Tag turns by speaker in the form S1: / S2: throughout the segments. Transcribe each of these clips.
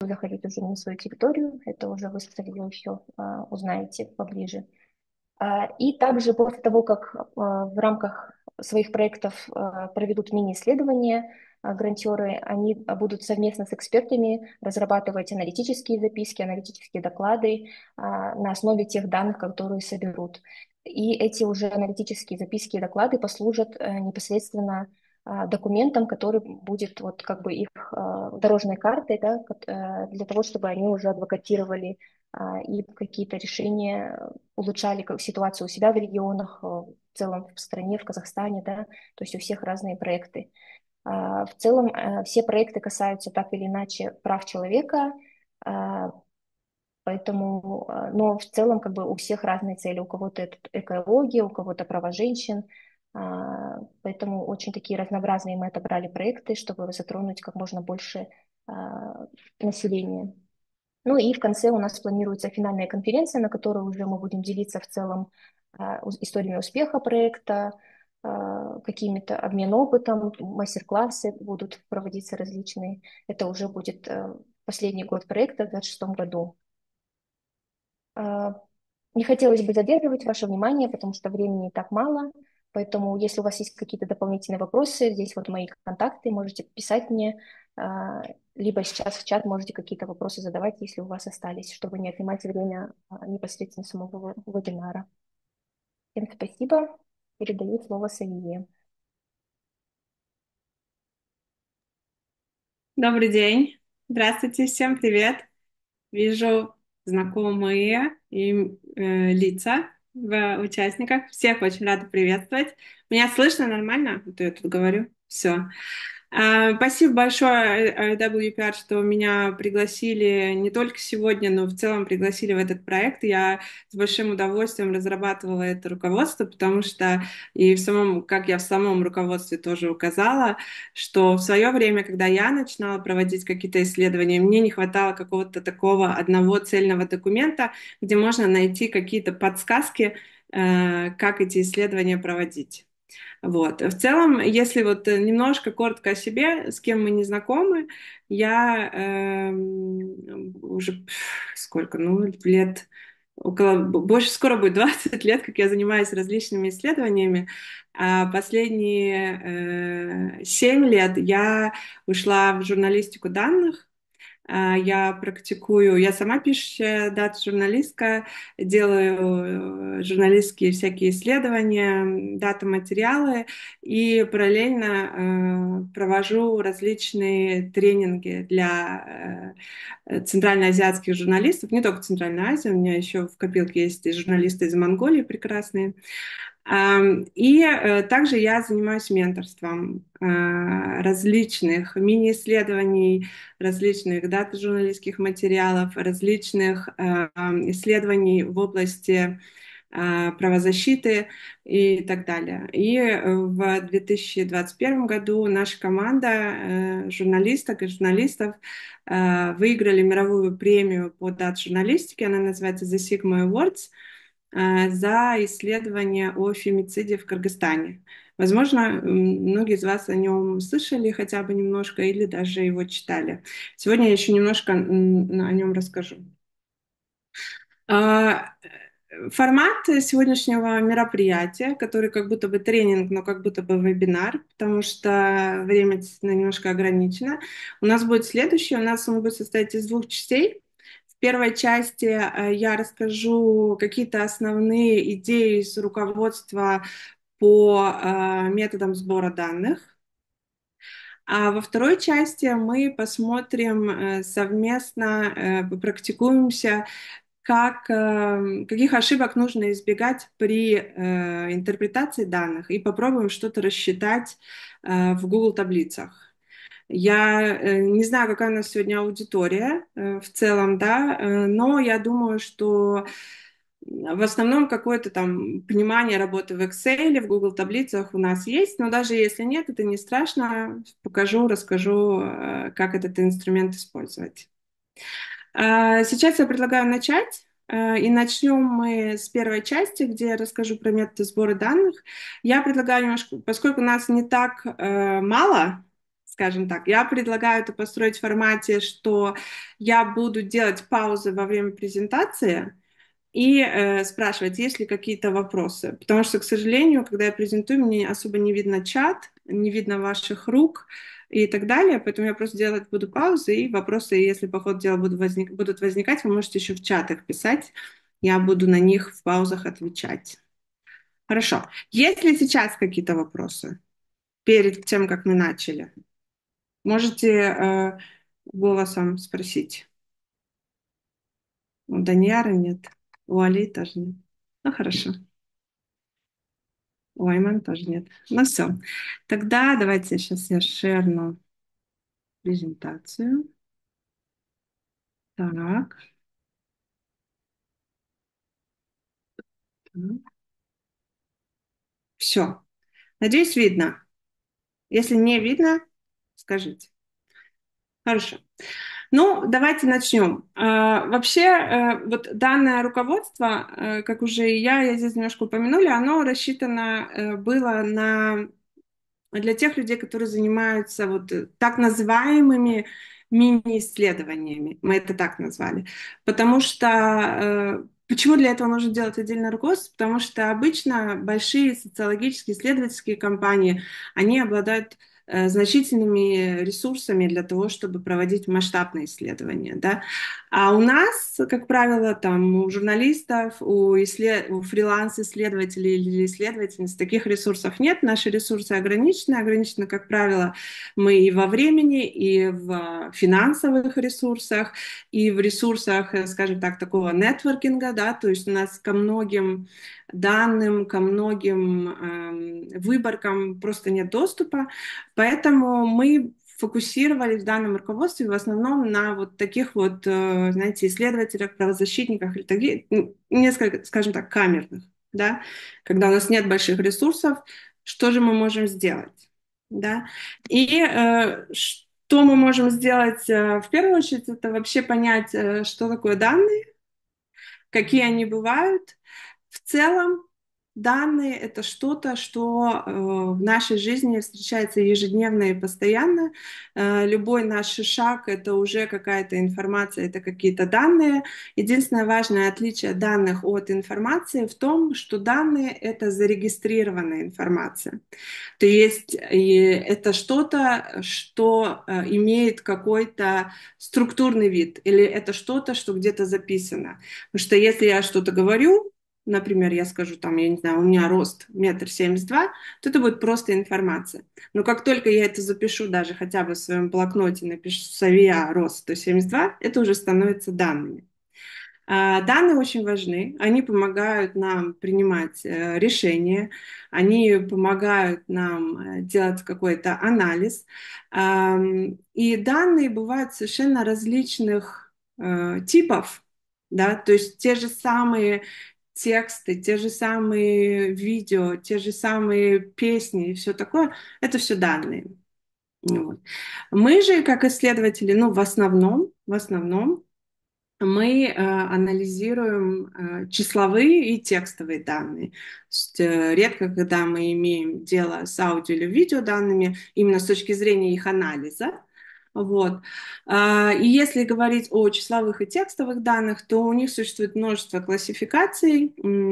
S1: заходить уже на свою территорию. Это уже вы, скорее всего, узнаете поближе. И также после того, как в рамках своих проектов проведут мини-исследования, грантеры, они будут совместно с экспертами разрабатывать аналитические записки, аналитические доклады на основе тех данных, которые соберут. И эти уже аналитические записки и доклады послужат непосредственно документом, который будет вот как бы их дорожной картой, да, для того, чтобы они уже адвокатировали и какие-то решения улучшали ситуацию у себя в регионах, в целом в стране, в Казахстане, да, то есть у всех разные проекты. В целом все проекты касаются так или иначе прав человека, а, поэтому, но в целом как бы у всех разные цели. У кого-то это экология, у кого-то права женщин, поэтому очень такие разнообразные мы отобрали проекты, чтобы затронуть как можно больше населения. Ну и в конце у нас планируется финальная конференция, на которой уже мы будем делиться в целом историями успеха проекта, какими-то обмен опытом, мастер-классы будут проводиться различные. Это уже будет последний год проекта в 2026 году. А, Не хотелось бы задерживать ваше внимание, потому что времени так мало. Поэтому, если у вас есть какие-то дополнительные вопросы, здесь вот мои контакты, можете писать мне, либо сейчас в чат можете какие-то вопросы задавать, если у вас остались, чтобы не отнимать время непосредственно самого вебинара. Всем спасибо. Передаю слово Савие.
S2: Добрый день. Здравствуйте, всем привет. Вижу знакомые лица в участниках. Всех очень рада приветствовать. Меня слышно нормально? А то я тут говорю. Все. Спасибо большое, WPR, что меня пригласили не только сегодня, но в целом пригласили в этот проект. Я с большим удовольствием разрабатывала это руководство, потому что и в самом, как я в самом руководстве тоже указала, что в свое время, когда я начинала проводить какие-то исследования, мне не хватало какого-то такого одного цельного документа, где можно найти какие-то подсказки, как эти исследования проводить. Вот. В целом, если вот немножко коротко о себе, с кем мы не знакомы, я уже сколько, ну, лет, больше скоро будет 20 лет, как я занимаюсь различными исследованиями. А последние 7 лет я ушла в журналистику данных. Я практикую, я сама пишущая дата-журналистка, делаю журналистские всякие исследования, дата-материалы и параллельно провожу различные тренинги для центральноазиатских журналистов, не только Центральная Азия, у меня еще в копилке есть и журналисты из Монголии прекрасные. И также я занимаюсь менторством различных мини-исследований, различных дата-журналистских материалов, различных исследований в области правозащиты и так далее. И в 2021 году наша команда журналисток и журналистов выиграли мировую премию по дата-журналистике, она называется The Sigma Awards, за исследование о фемициде в Кыргызстане. Возможно, многие из вас о нем слышали хотя бы немножко или даже его читали. Сегодня я еще немножко о нем расскажу. А, Формат сегодняшнего мероприятия, который как будто бы тренинг, но как будто бы вебинар, потому что время действительно немножко ограничено. У нас будет следующее. У нас он будет состоять из двух частей. В первой части я расскажу какие-то основные идеи из руководства по методам сбора данных. А во второй части мы посмотрим совместно, попрактикуемся, каких ошибок нужно избегать при интерпретации данных и попробуем что-то рассчитать в Google таблицах. Я не знаю, какая у нас сегодня аудитория в целом, да, но я думаю, что в основном какое-то там понимание работы в Excel, в Google таблицах у нас есть, но даже если нет, это не страшно. Покажу, расскажу, как этот инструмент использовать. Сейчас я предлагаю начать. И начнем мы с первой части, где я расскажу про методы сбора данных. Я предлагаю немножко, поскольку нас не так мало скажем так. Я предлагаю это построить в формате, что я буду делать паузы во время презентации и спрашивать, есть ли какие-то вопросы. Потому что, к сожалению, когда я презентую, мне особо не видно чат, не видно ваших рук и так далее. Поэтому я просто делать буду паузы, и вопросы, если по ходу дела будут возникать, вы можете еще в чатах писать. Я буду на них в паузах отвечать. Хорошо. Есть ли сейчас какие-то вопросы перед тем, как мы начали? Можете голосом спросить. У Даниара нет, у Али тоже нет. Ну, хорошо. У Айман тоже нет. Ну, все. Тогда давайте сейчас я шерну презентацию. Так. Все. Надеюсь, видно. Если не видно, скажите. Хорошо. Ну, давайте начнем. Вообще, вот данное руководство, как уже и я здесь немножко упомянули, оно рассчитано было для тех людей, которые занимаются вот так называемыми мини-исследованиями. Мы это так назвали. Потому что почему для этого нужно делать отдельное руководство? Потому что обычно большие социологические исследовательские компании, они обладают значительными ресурсами для того, чтобы проводить масштабные исследования, да. А у нас, как правило, там у журналистов, у фриланс-исследователей или исследовательниц таких ресурсов нет. Наши ресурсы ограничены. Ограничены, как правило, мы и во времени, и в финансовых ресурсах, и в ресурсах, скажем так, такого нетворкинга, да, то есть у нас ко многим данным, ко многим выборкам просто нет доступа, поэтому мы фокусировались в данном руководстве в основном на вот таких вот, знаете, исследователях, правозащитниках или таких, несколько, скажем так, камерных, да, когда у нас нет больших ресурсов, что же мы можем сделать, да, и что мы можем сделать в первую очередь, это вообще понять, что такое данные, какие они бывают. В целом, данные — это что-то, что в нашей жизни встречается ежедневно и постоянно. Любой наш шаг — это уже какая-то информация, это какие-то данные. Единственное важное отличие данных от информации в том, что данные — это зарегистрированная информация. То есть это что-то, что имеет какой-то структурный вид, или это что-то, что где-то записано. Потому что если я что-то говорю, например, я скажу, там, я не знаю, у меня рост 1,72 м, то это будет просто информация. Но как только я это запишу, даже хотя бы в своем блокноте, напишу «Савия, рост 172», это уже становится данными. Данные очень важны, они помогают нам принимать решения, они помогают нам делать какой-то анализ. И данные бывают совершенно различных типов, да, то есть те же самые тексты, те же самые видео, те же самые песни и все такое, это все данные. Вот. Мы же, как исследователи, ну, в основном мы анализируем числовые и текстовые данные. То есть, редко, когда мы имеем дело с аудио или видеоданными, именно с точки зрения их анализа. Вот. И если говорить о числовых и текстовых данных, то у них существует множество классификаций.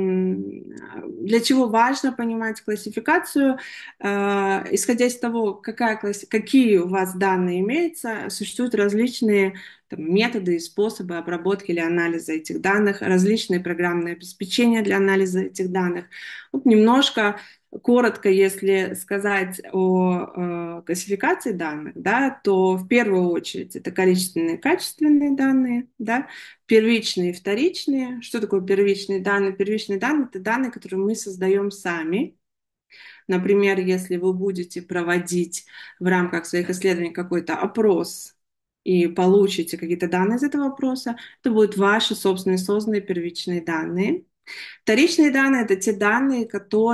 S2: Для чего важно понимать классификацию? Исходя из того, какие у вас данные имеются, существуют различные там, методы и способы обработки или анализа этих данных, различные программные обеспечения для анализа этих данных. Вот немножко коротко, если сказать о классификации данных, да, то в первую очередь это количественные и качественные данные, да, первичные и вторичные. Что такое первичные данные? Первичные данные — это данные, которые мы создаем сами. Например, если вы будете проводить в рамках своих исследований какой-то опрос и получите какие-то данные из этого опроса, это будут ваши собственные созданные первичные данные. Вторичные данные — это те данные,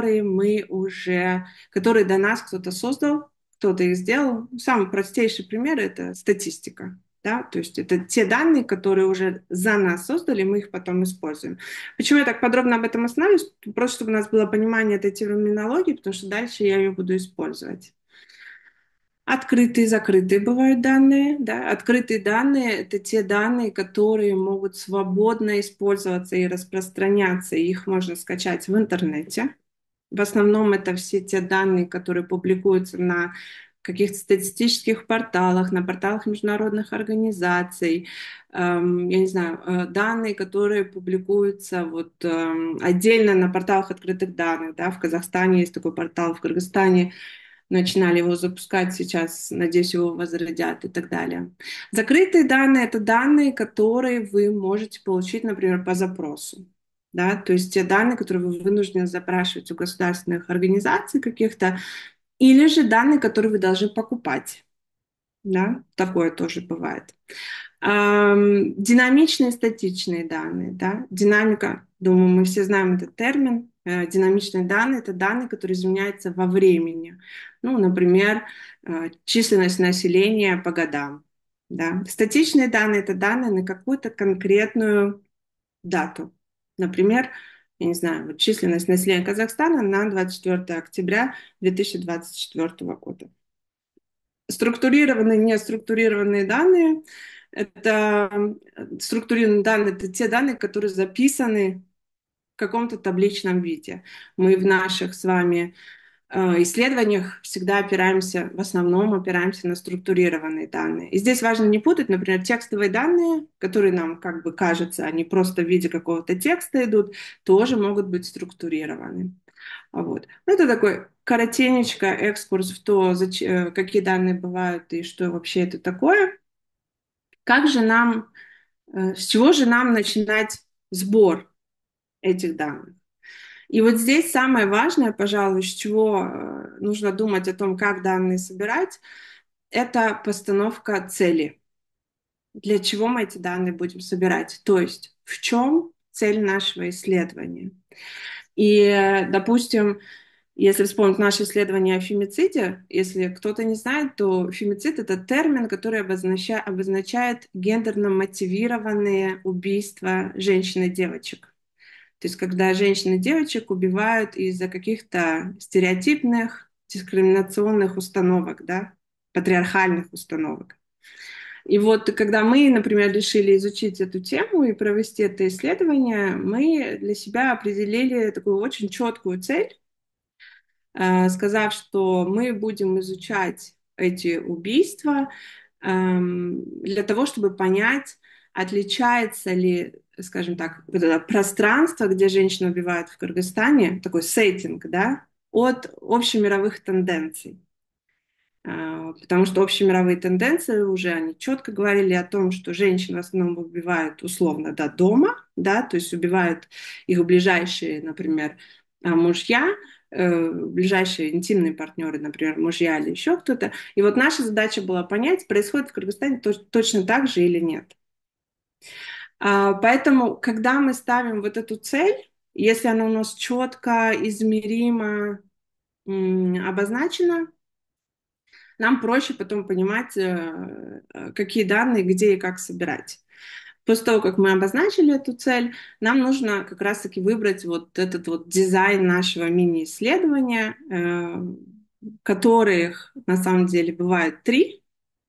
S2: которые до нас кто-то создал, кто-то их сделал. Самый простейший пример — это статистика. Да? То есть это те данные, которые уже за нас создали, мы их потом используем. Почему я так подробно об этом останавливаюсь? Просто чтобы у нас было понимание этой терминологии, потому что дальше я ее буду использовать. Открытые и закрытые бывают данные, да. Открытые данные — это те данные, которые могут свободно использоваться и распространяться. Их можно скачать в интернете. В основном это все те данные, которые публикуются на каких-то статистических порталах, на порталах международных организаций. Я не знаю, данные, которые публикуются вот отдельно на порталах открытых данных. Да. В Казахстане есть такой портал, в Кыргызстане начинали его запускать, сейчас, надеюсь, его возродят и так далее. Закрытые данные — это данные, которые вы можете получить, например, по запросу. Да, то есть те данные, которые вы вынуждены запрашивать у государственных организаций каких-то, или же данные, которые вы должны покупать. Да, такое тоже бывает. Динамичные, статичные данные, да, динамика, думаю, мы все знаем этот термин. Динамичные данные — это данные, которые изменяются во времени. Ну, например, численность населения по годам, да. Статичные данные — это данные на какую-то конкретную дату. Например, я не знаю, вот численность населения Казахстана на 24 октября 2024 года. Структурированные, неструктурированные данные — это структурированные данные, это те данные, которые записаны в каком-то табличном виде. Мы в наших с вами исследованиях всегда опираемся, в основном опираемся на структурированные данные. И здесь важно не путать, например, текстовые данные, которые нам как бы кажется, они просто в виде какого-то текста идут, тоже могут быть структурированы. Вот. Ну, это такой коротенечко экскурс в то, какие данные бывают и что вообще это такое. Как же нам, с чего же нам начинать сбор этих данных? И вот здесь самое важное, пожалуй, с чего нужно думать о том, как данные собирать, это постановка цели. Для чего мы эти данные будем собирать? То есть в чем цель нашего исследования? И, допустим, если вспомнить наше исследование о фемициде, если кто-то не знает, то фемицид — это термин, который обозначает гендерно мотивированные убийства женщин и девочек. То есть когда женщин и девочек убивают из-за каких-то стереотипных, дискриминационных установок, да, патриархальных установок. И вот когда мы, например, решили изучить эту тему и провести это исследование, мы для себя определили такую очень четкую цель, сказав, что мы будем изучать эти убийства для того, чтобы понять, отличается ли, скажем так, вот это пространство, где женщины убивают в Кыргызстане, такой сеттинг, да, от общемировых тенденций. Потому что общемировые тенденции уже, они четко говорили о том, что женщин в основном убивают условно до дома, да, то есть убивают их ближайшие, например, мужья, ближайшие интимные партнеры, например, мужья или еще кто-то. И вот наша задача была понять, происходит в Кыргызстане точно так же или нет. Поэтому, когда мы ставим вот эту цель, если она у нас четко, измеримо обозначена, нам проще потом понимать, какие данные, где и как собирать. После того, как мы обозначили эту цель, нам нужно как раз-таки выбрать вот этот вот дизайн нашего мини-исследования, которых на самом деле бывает три.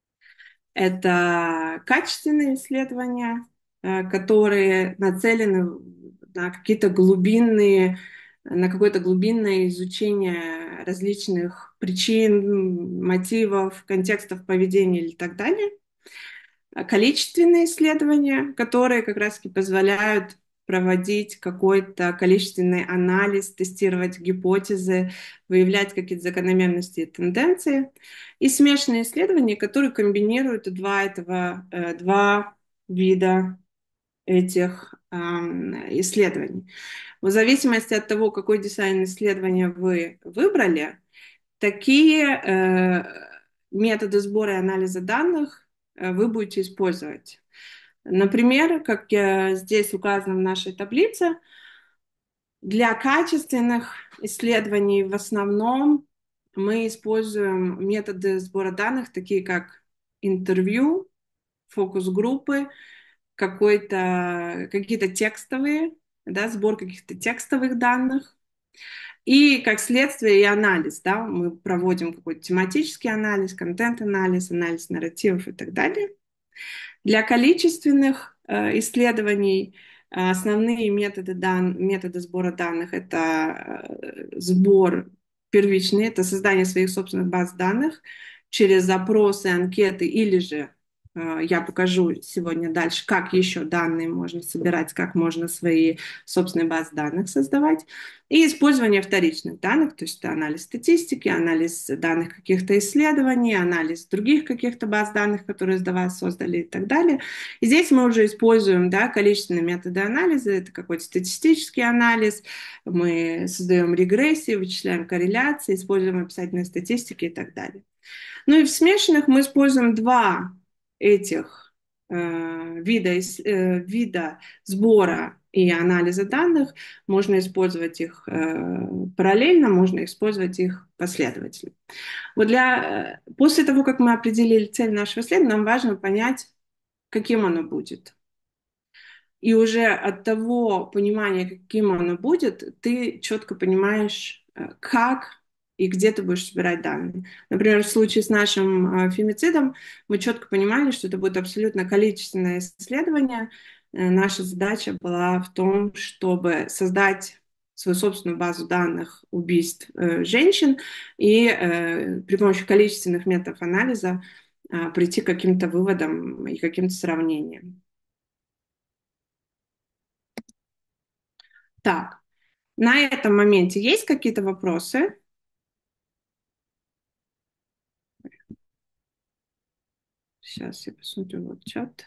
S2: Это качественные исследования, которые нацелены на какие-то глубинные, на какое-то глубинное изучение различных причин, мотивов, контекстов поведения и так далее. Количественные исследования, которые как раз-таки позволяют проводить какой-то количественный анализ, тестировать гипотезы, выявлять какие-то закономерности и тенденции. И смешанные исследования, которые комбинируют два вида этих исследований. В зависимости от того, какой дизайн исследования вы выбрали, такие методы сбора и анализа данных вы будете использовать. Например, как здесь указано в нашей таблице, для качественных исследований в основном мы используем методы сбора данных, такие как интервью, фокус-группы, какие-то текстовые, да, сбор каких-то текстовых данных. И как следствие и анализ, да, мы проводим какой-то тематический анализ, контент-анализ, анализ нарративов и так далее. Для количественных исследований основные методы сбора данных — это сбор первичный, это создание своих собственных баз данных через запросы, анкеты или же я покажу сегодня дальше, как еще данные можно собирать, как можно свои собственные базы данных создавать. И использование вторичных данных, то есть это анализ статистики, анализ данных каких-то исследований, анализ других каких-то баз данных, которые до вас создали и так далее. И здесь мы уже используем, да, количественные методы анализа, это какой-то статистический анализ, мы создаем регрессии, вычисляем корреляции, используем описательные статистики и так далее. Ну и в смешанных мы используем два этих вида сбора и анализа данных. Можно использовать их параллельно, можно использовать их последовательно. Вот после того, как мы определили цель нашего исследования, нам важно понять, каким оно будет. И уже от того понимания, каким оно будет, ты четко понимаешь, как и где ты будешь собирать данные. Например, в случае с нашим фемицидом мы четко понимали, что это будет абсолютно количественное исследование. Наша задача была в том, чтобы создать свою собственную базу данных убийств женщин и при помощи количественных методов анализа прийти к каким-то выводам и каким-то сравнениям. Так, на этом моменте есть какие-то вопросы? Сейчас я посмотрю вот чат.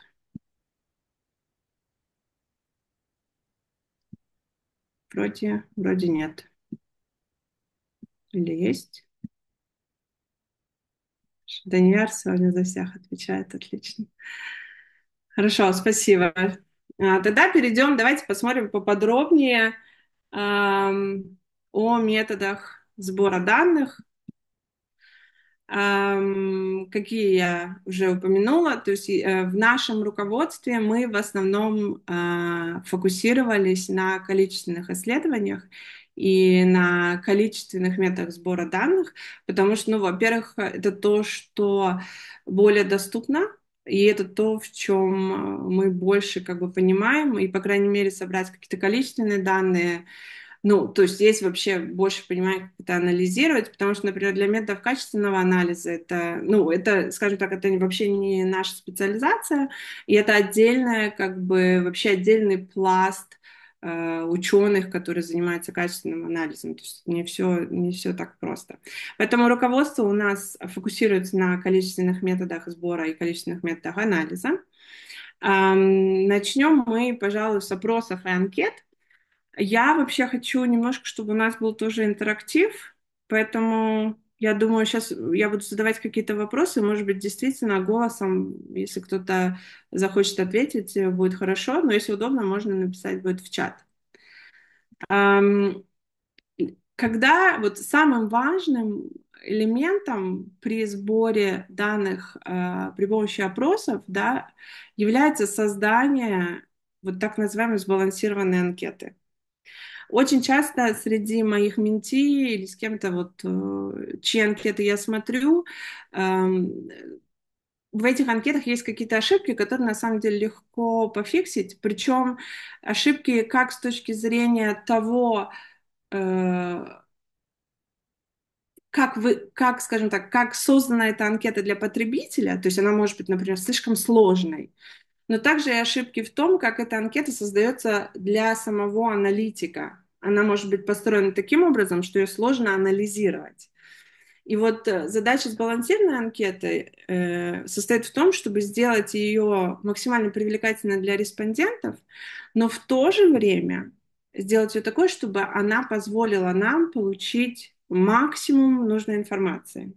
S2: Вроде нет. Или есть? Данияр сегодня за всех отвечает. Отлично. Хорошо, спасибо. Тогда перейдем, давайте посмотрим поподробнее о методах сбора данных. Какие я уже упомянула, то есть в нашем руководстве мы в основном фокусировались на количественных исследованиях и на количественных методах сбора данных, потому что, ну, во-первых, это то, что более доступно, и это то, в чем мы больше как бы понимаем, и, по крайней мере, собрать какие-то количественные данные. Ну, то есть есть вообще больше понимания, как это анализировать, потому что, например, для методов качественного анализа это, ну, это, скажем так, это вообще не наша специализация, и это отдельная, как бы, вообще отдельный пласт ученых, которые занимаются качественным анализом. То есть не все так просто. Поэтому руководство у нас фокусируется на количественных методах сбора и количественных методах анализа. Начнем мы, пожалуй, с опросов и анкет. Я вообще хочу немножко, чтобы у нас был тоже интерактив, поэтому я думаю, сейчас я буду задавать какие-то вопросы, может быть, действительно голосом, если кто-то захочет ответить, будет хорошо, но если удобно, можно написать будет в чат. Ам, Когда вот самым важным элементом при сборе данных при помощи опросов, да, является создание вот так называемой сбалансированной анкеты. Очень часто среди моих менти или с кем-то, вот, чьи анкеты я смотрю, эм, в этих анкетах есть какие-то ошибки, которые на самом деле легко пофиксить. Причем ошибки как с точки зрения того, э, скажем так, как создана эта анкета для потребителя, то есть она может быть, например, слишком сложной, но также и ошибки в том, как эта анкета создается для самого аналитика. Она может быть построена таким образом, что ее сложно анализировать. И вот задача сбалансированной анкеты состоит в том, чтобы сделать ее максимально привлекательной для респондентов, но в то же время сделать ее такой, чтобы она позволила нам получить максимум нужной информации.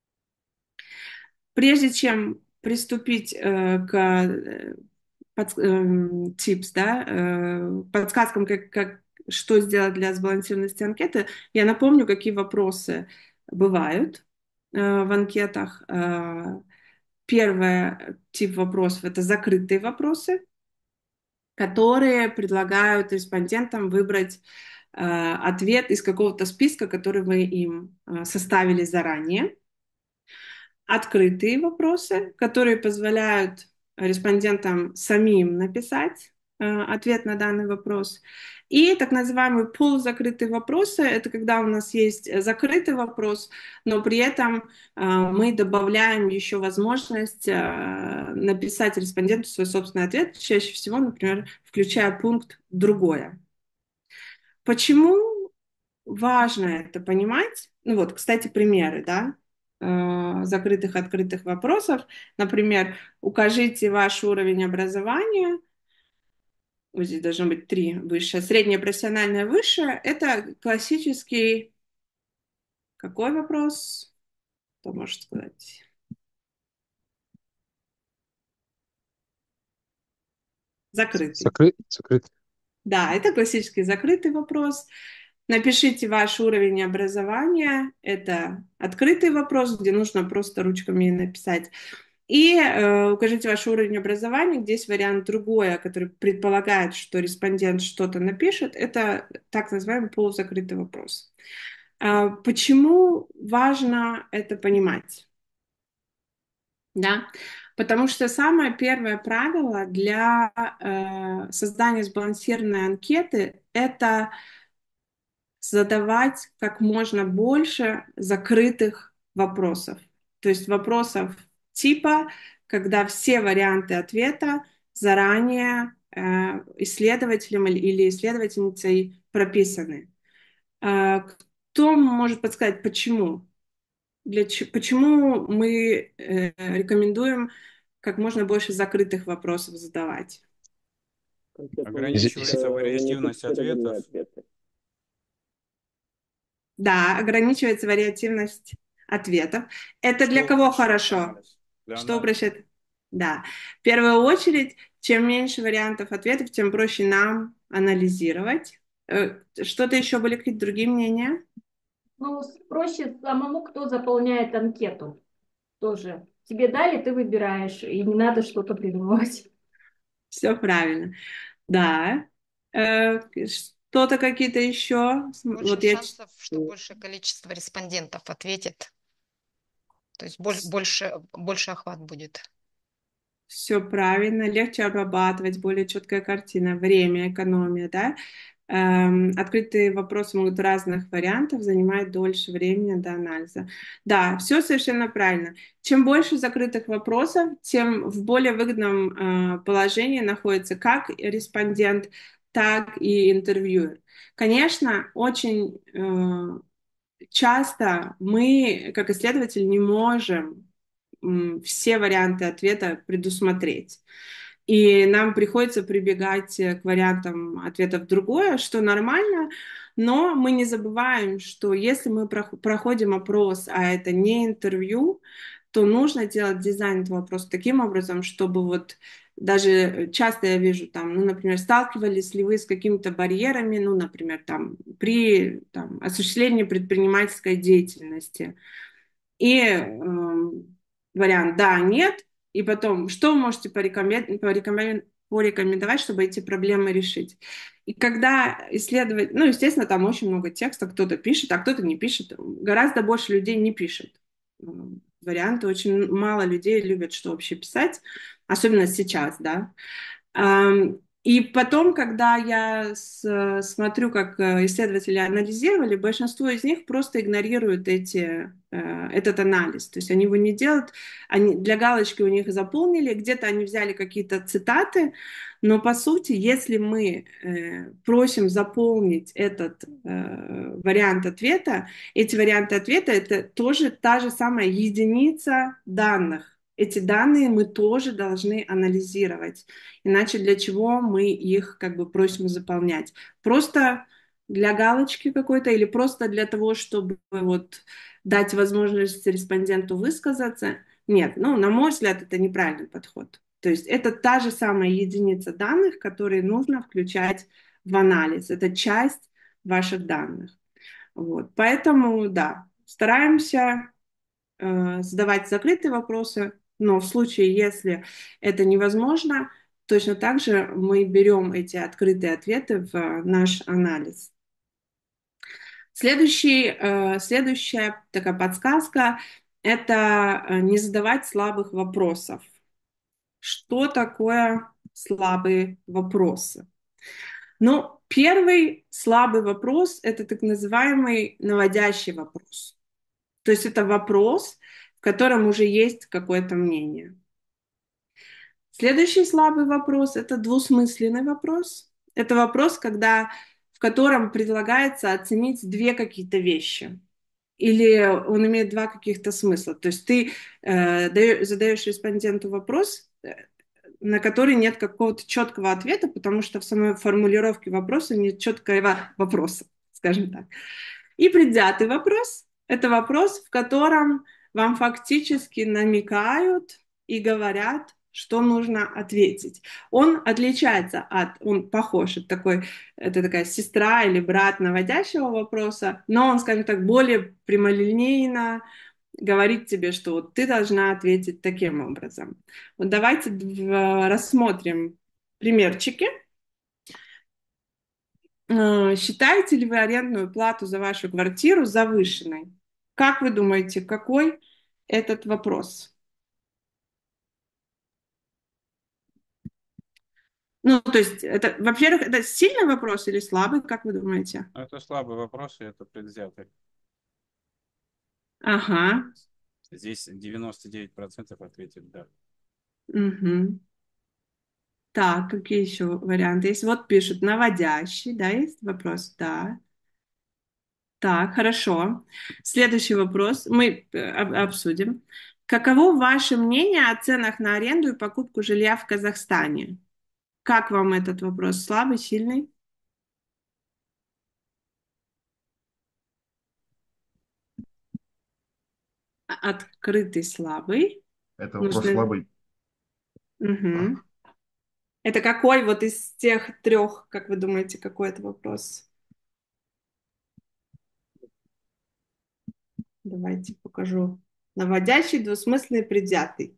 S2: Прежде чем приступить к tips, да, подсказкам, что сделать для сбалансированности анкеты, я напомню, какие вопросы бывают в анкетах. Первый тип вопросов — это закрытые вопросы, которые предлагают респондентам выбрать ответ из какого-то списка, который вы им составили заранее. Открытые вопросы, которые позволяют респондентам самим написать ответ на данный вопрос. И так называемые полузакрытые вопросы — это когда у нас есть закрытый вопрос, но при этом мы добавляем еще возможность написать респонденту свой собственный ответ, чаще всего, например, включая пункт «другое». Почему важно это понимать? Ну вот, кстати, примеры, да, закрытых, открытых вопросов. Например, укажите ваш уровень образования. Вот здесь должно быть три: высшее, среднее, профессиональное, высшее. Это классический какой вопрос? Кто может сказать? Закрытый.
S3: Закрыт.
S2: Да, это классический закрытый вопрос. Напишите ваш уровень образования. Это открытый вопрос, где нужно просто ручками написать. И укажите ваш уровень образования. Здесь вариант другой, который предполагает, что респондент что-то напишет. Это так называемый полузакрытый вопрос. Почему важно это понимать? Да? Потому что самое первое правило для создания сбалансированной анкеты — это задавать как можно больше закрытых вопросов. То есть вопросов типа, когда все варианты ответа заранее исследователем или исследовательницей прописаны. Кто может подсказать, почему? Почему мы рекомендуем как можно больше закрытых вопросов задавать?
S4: Ограничивается вариативность ответов.
S2: Да, ограничивается вариативность ответов. Это
S4: Что
S2: для кого
S4: упрощает
S2: хорошо?
S4: анализ? Для
S2: Что
S4: анализа.
S2: упрощает? Да. В первую очередь, чем меньше вариантов ответов, тем проще нам анализировать. Что-то еще, были какие-то другие мнения?
S5: Ну, проще самому, кто заполняет анкету тоже. Тебе дали, ты выбираешь, и не надо что-то придумывать.
S2: Все правильно. Да. Что-то какие-то еще?
S6: Больше
S2: Вот я...
S6: шансов, что большее количество респондентов ответит. То есть больше охват будет.
S2: Все правильно, легче обрабатывать, более четкая картина, время, экономия, да. Открытые вопросы могут разных вариантов, занимать дольше времени до анализа. Да, все совершенно правильно. Чем больше закрытых вопросов, тем в более выгодном положении находится как респондент, так и интервьюер. Конечно, очень часто мы, как исследователи, не можем все варианты ответа предусмотреть. И нам приходится прибегать к вариантам ответов другое, что нормально, но мы не забываем, что если мы проходим опрос, а это не интервью, то нужно делать дизайн этого вопроса таким образом, чтобы вот даже часто я вижу там, ну, например, сталкивались ли вы с какими-то барьерами, ну, например, там, при осуществлении предпринимательской деятельности. И вариант «да», «нет», и потом, что вы можете порекомендовать, чтобы эти проблемы решить. И когда исследовать, ну, естественно, там очень много текста, кто-то пишет, а кто-то не пишет. Гораздо больше людей не пишет варианты. Очень мало людей любят что вообще писать, особенно сейчас, да. И потом, когда я смотрю, как исследователи анализировали, большинство из них просто игнорируют этот анализ. То есть они его не делают, они для галочки у них заполнили, где-то они взяли какие-то цитаты, но по сути, если мы просим заполнить этот вариант ответа, эти варианты ответа — это тоже та же самая единица данных. Эти данные мы тоже должны анализировать. Иначе для чего мы их как бы просим заполнять? Просто для галочки какой-то или просто для того, чтобы вот дать возможность респонденту высказаться? Нет, ну, на мой взгляд, это неправильный подход. То есть это та же самая единица данных, которые нужно включать в анализ. Это часть ваших данных. Вот. Поэтому, да, стараемся задавать закрытые вопросы, но в случае, если это невозможно, точно так же мы берем эти открытые ответы в наш анализ. Следующая такая подсказка – это не задавать слабых вопросов. Что такое слабые вопросы? Ну, первый слабый вопрос – это так называемый наводящий вопрос. То есть это вопрос, в котором уже есть какое-то мнение. Следующий слабый вопрос – это двусмысленный вопрос. Это вопрос, в котором предлагается оценить две какие-то вещи. Или он имеет два каких-то смысла. То есть ты задаешь респонденту вопрос, на который нет какого-то четкого ответа, потому что в самой формулировке вопроса нет четкого вопроса, скажем так. И предвзятый вопрос – это вопрос, в котором вам фактически намекают и говорят, что нужно ответить. Он отличается он похож, это такая сестра или брат наводящего вопроса, но он, скажем так, более прямолинейно говорит тебе, что вот ты должна ответить таким образом. Вот давайте рассмотрим примерчики. Считаете ли вы арендную плату за вашу квартиру завышенной? Как вы думаете, какой этот вопрос? Ну, то есть, во-первых, это сильный вопрос или слабый, как вы думаете?
S4: Это слабый вопрос, и это предвзятый.
S2: Ага.
S4: Здесь 99% ответит «да».
S2: Угу. Так, какие еще варианты есть? Вот пишут наводящий, да, есть вопрос? Да. Так, хорошо. Следующий вопрос мы обсудим. Каково ваше мнение о ценах на аренду и покупку жилья в Казахстане? Как вам этот вопрос? Слабый, сильный? Открытый, слабый.
S3: Это вопрос слабый.
S2: Угу. Это какой вот из тех трех, как вы думаете, какой это вопрос? Давайте покажу. Наводящий, двусмысленный, предвзятый.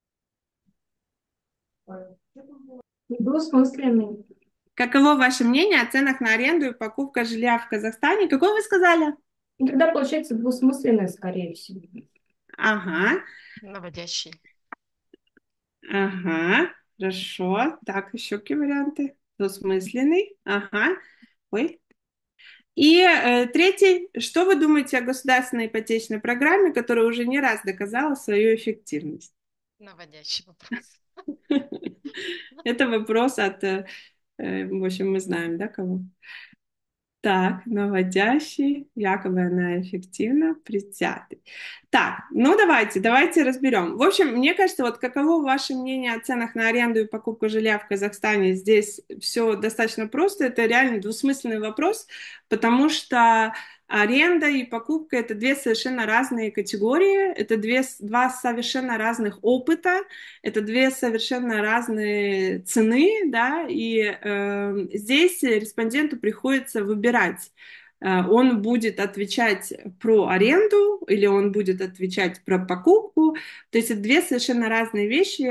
S5: Двусмысленный.
S2: Каково ваше мнение о ценах на аренду и покупку жилья в Казахстане? Какой вы сказали?
S5: И тогда получается двусмысленный, скорее всего.
S2: Ага,
S6: Наводящий.
S2: ага, хорошо. Так, еще какие варианты? Двусмысленный, ага. Ой. И третий, что вы думаете о государственной ипотечной программе, которая уже не раз доказала свою эффективность?
S6: Наводящий вопрос.
S2: Это вопрос в общем, мы знаем, да, кого? Так, наводящий, якобы она эффективна, предвзятый. Так, ну давайте разберем. В общем, мне кажется, вот каково ваше мнение о ценах на аренду и покупку жилья в Казахстане? Здесь все достаточно просто, это реально двусмысленный вопрос, потому что аренда и покупка – это две совершенно разные категории, это два совершенно разных опыта, это две совершенно разные цены, да, и здесь респонденту приходится выбирать. Он будет отвечать про аренду или он будет отвечать про покупку. То есть это две совершенно разные вещи.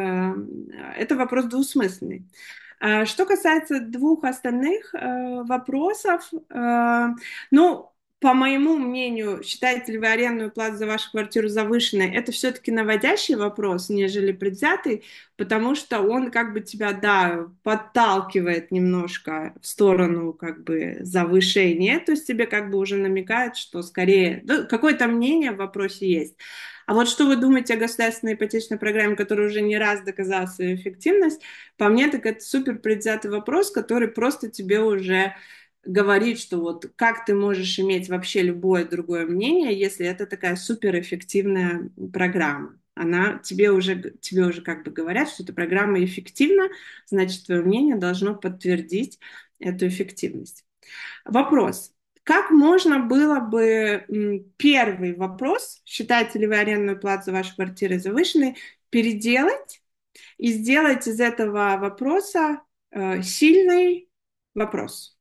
S2: Это вопрос двусмысленный. Что касается двух остальных вопросов, ну, по моему мнению, считаете ли вы арендную плату за вашу квартиру завышенной? Это все-таки наводящий вопрос, нежели предвзятый, потому что он как бы тебя, да, подталкивает немножко в сторону как бы завышения, то есть тебе как бы уже намекает, что скорее, да, какое-то мнение в вопросе есть. А вот что вы думаете о государственной ипотечной программе, которая уже не раз доказала свою эффективность? По мне, так это супер предвзятый вопрос, который просто тебе уже говорит, что вот как ты можешь иметь вообще любое другое мнение, если это такая суперэффективная программа. Тебе уже как бы говорят, что эта программа эффективна, значит, твое мнение должно подтвердить эту эффективность. Вопрос. Как можно было бы первый вопрос, считаете ли вы арендную плату за вашу квартиру завышенной, переделать и сделать из этого вопроса сильный вопрос?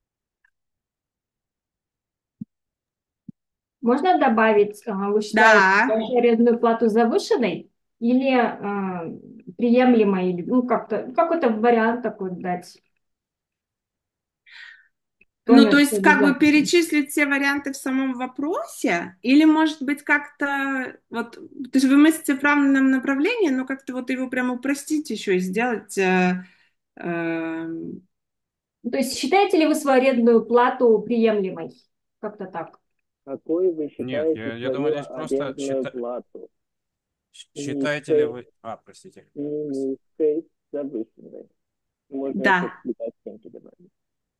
S5: Можно добавить, вы считаете вашу арендную плату завышенной или приемлемой, или ну, как-то какой-то вариант такой дать?
S2: Ну, то
S5: номер
S2: есть как бы
S5: обязательно.
S2: перечислить все варианты в самом вопросе, или, может быть, как-то вот, то есть вы мыслите в правильном направлении, но как-то вот его прямо упростить еще и сделать. Э,
S5: Ну, то есть считаете ли вы свою арендную плату приемлемой? Как-то так.
S3: Какой вы
S4: Нет,
S3: считаете
S4: я думаю,
S3: свою
S4: здесь просто
S3: арендную плату?
S4: считаете ли
S3: Низкой,
S4: вы... простите.
S3: не низкой, завышенной. Можно еще
S2: да,
S3: какие-то оттенки добавить.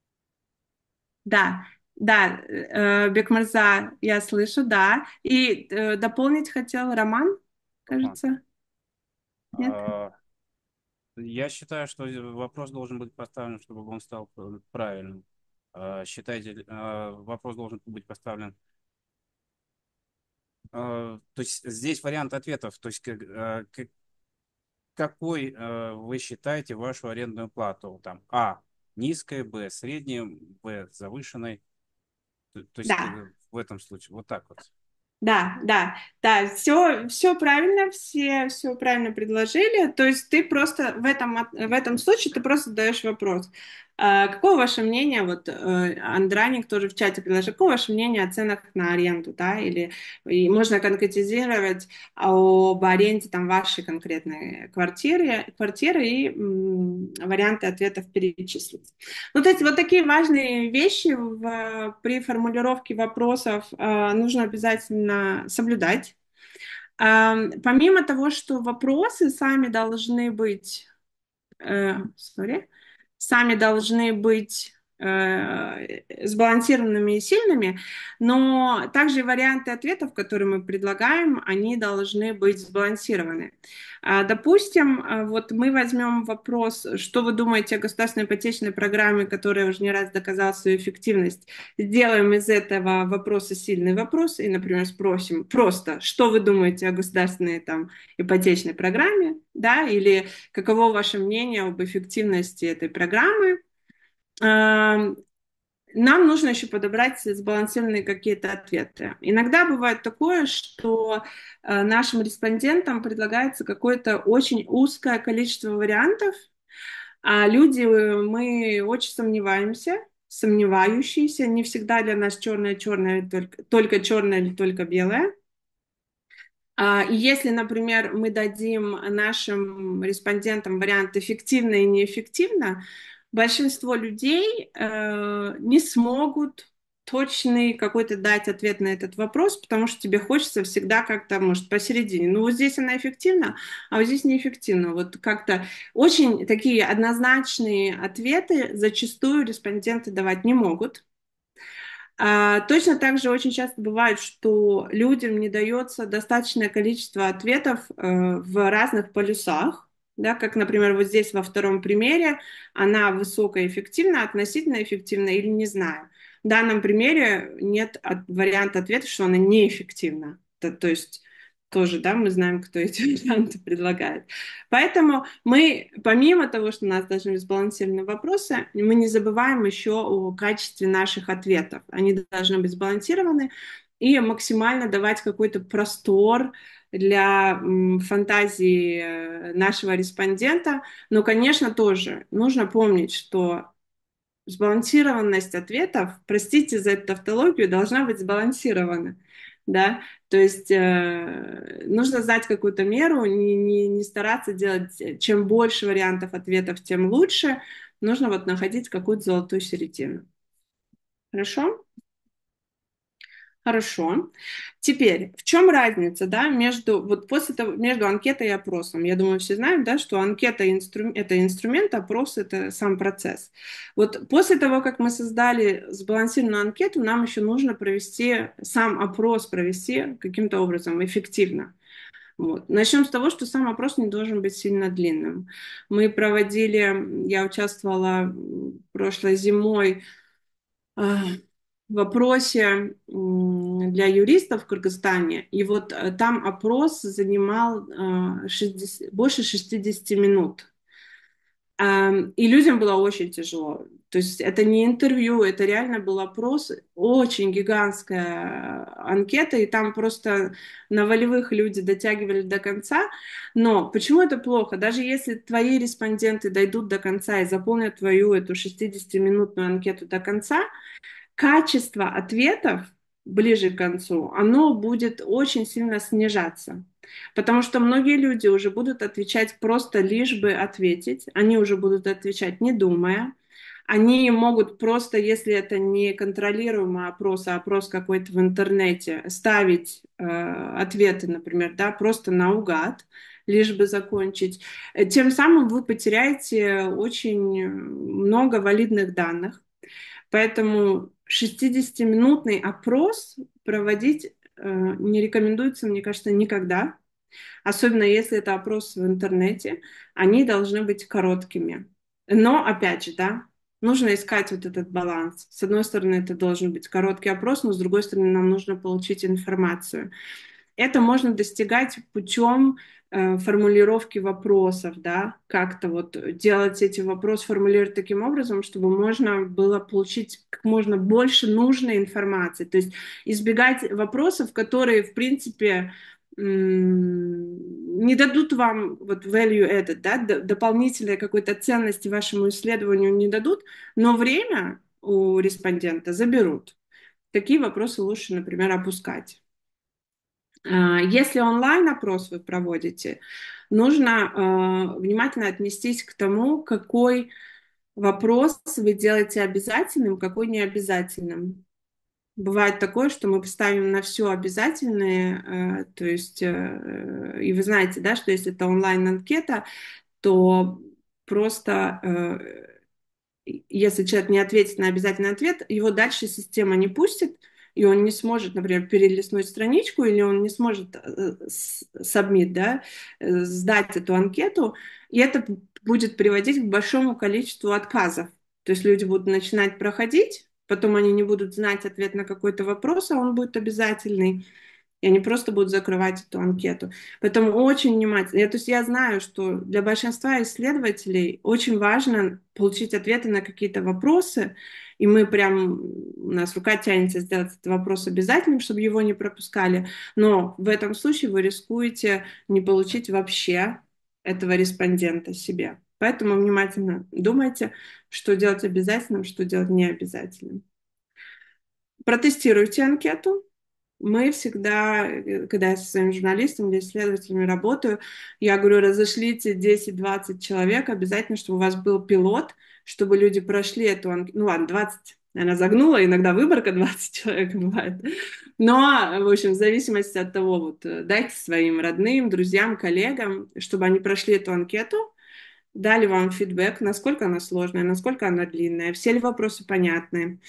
S2: да, да, Бекмарза, я слышу, да. И дополнить хотел Роман,
S4: Роман,
S2: кажется, нет?
S4: а, я считаю, что вопрос должен быть поставлен, чтобы он стал правильным. Вопрос должен быть поставлен. То есть здесь вариант ответов. То есть какой вы считаете вашу арендную плату? Там А низкая, Б средняя, В завышенной. То есть
S2: Да.
S4: в этом случае вот так вот.
S2: Да, да, да, все правильно, все правильно предложили. То есть ты просто в этом случае ты просто задаешь вопрос. Какое ваше мнение, вот Андраник тоже в чате предложил, какое ваше мнение о ценах на аренду, да, или и можно конкретизировать об аренде там вашей конкретной квартиры и варианты ответов перечислить. Ну, то есть вот такие важные вещи при формулировке вопросов нужно обязательно соблюдать. Помимо того, что вопросы sorry, сами должны быть сбалансированными и сильными, но также варианты ответов, которые мы предлагаем, они должны быть сбалансированы. Допустим, вот мы возьмем вопрос, что вы думаете о государственной ипотечной программе, которая уже не раз доказала свою эффективность. Сделаем из этого вопроса сильный вопрос и, например, спросим просто, что вы думаете о государственной там ипотечной программе, да, или каково ваше мнение об эффективности этой программы. Нам нужно еще подобрать сбалансированные какие-то ответы. Иногда бывает такое, что нашим респондентам предлагается какое-то очень узкое количество вариантов, а люди, мы очень сомневающиеся, не всегда для нас черное-черное, только черное или только белое. И если, например, мы дадим нашим респондентам вариант эффективно и неэффективно, большинство людей не смогут точный какой-то дать ответ на этот вопрос, потому что тебе хочется всегда как-то, может, посередине. Ну, вот здесь она эффективна, а вот здесь неэффективна. Вот как-то очень такие однозначные ответы зачастую респонденты давать не могут. Точно так же очень часто бывает, что людям не дается достаточное количество ответов в разных полюсах, да, как, например, вот здесь во втором примере, она высокоэффективна, относительно эффективна или не знаю. В данном примере нет варианта ответа, что она неэффективна. То есть тоже, да, мы знаем, кто эти варианты предлагает. Поэтому мы, помимо того, что у нас должны быть сбалансированные вопросы, мы не забываем еще о качестве наших ответов. Они должны быть сбалансированы и максимально давать какой-то простор для фантазии нашего респондента. Но, конечно, тоже нужно помнить, что сбалансированность ответов, простите за эту тавтологию, должна быть сбалансирована. Да? То есть нужно знать какую-то меру, не стараться делать, чем больше вариантов ответов, тем лучше. Нужно вот находить какую-то золотую середину. Хорошо? Хорошо. Теперь, в чем разница, да, между анкетой и опросом? Я думаю, все знают, да, что анкета это инструмент, опрос это сам процесс. Вот после того, как мы создали сбалансированную анкету, нам еще нужно сам опрос провести каким-то образом эффективно. Вот. Начнем с того, что сам опрос не должен быть сильно длинным. Я участвовала прошлой зимой в опросе для юристов в Кыргызстане, и вот там опрос занимал больше 60 минут. И людям было очень тяжело. То есть это не интервью, это реально был опрос, очень гигантская анкета, и там просто на волевых люди дотягивали до конца. Но почему это плохо? Даже если твои респонденты дойдут до конца и заполнят твою эту 60-минутную анкету до конца, качество ответов ближе к концу, оно будет очень сильно снижаться. Потому что многие люди уже будут отвечать просто лишь бы ответить, они уже будут отвечать не думая, они могут просто, если это не контролируемый опрос, а опрос какой-то в интернете, ставить ответы, например, да, просто наугад, лишь бы закончить. Тем самым вы потеряете очень много валидных данных. Поэтому 60-минутный опрос проводить не рекомендуется, мне кажется, никогда. Особенно если это опрос в интернете. Они должны быть короткими. Но, опять же, да, нужно искать вот этот баланс. С одной стороны, это должен быть короткий опрос, но с другой стороны, нам нужно получить информацию. Это можно достигать путем формулировки вопросов, да, как-то вот делать эти вопросы, формулировать таким образом, чтобы можно было получить как можно больше нужной информации, то есть избегать вопросов, которые, в принципе, не дадут вам вот value added, да, дополнительной какой-то ценности вашему исследованию не дадут, но время у респондента заберут. Такие вопросы лучше, например, опускать. Если онлайн-опрос вы проводите, нужно внимательно отнестись к тому, какой вопрос вы делаете обязательным, какой необязательным. Бывает такое, что мы ставим на все обязательное, то есть, и вы знаете, да, что если это онлайн-анкета, то просто если человек не ответит на обязательный ответ, его дальше система не пустит, и он не сможет, например, перелистнуть страничку, или он не сможет submit, да, сдать эту анкету, и это будет приводить к большому количеству отказов. То есть люди будут начинать проходить, потом они не будут знать ответ на какой-то вопрос, а он будет обязательный, и они просто будут закрывать эту анкету. Поэтому очень внимательно. То есть я знаю, что для большинства исследователей очень важно получить ответы на какие-то вопросы, и мы прям, у нас рука тянется сделать этот вопрос обязательным, чтобы его не пропускали. Но в этом случае вы рискуете не получить вообще этого респондента себе. Поэтому внимательно думайте, что делать обязательным, что делать необязательным. Протестируйте анкету. Мы всегда, когда я со своими журналистами или исследователями работаю, я говорю, разошлите 10-20 человек, обязательно, чтобы у вас был пилот, чтобы люди прошли эту анкету. Ну ладно, 20, наверное, загнула, иногда выборка 20 человек бывает. Но, в общем, в зависимости от того, вот, дайте своим родным, друзьям, коллегам, чтобы они прошли эту анкету, дали вам фидбэк, насколько она сложная, насколько она длинная, все ли вопросы понятны,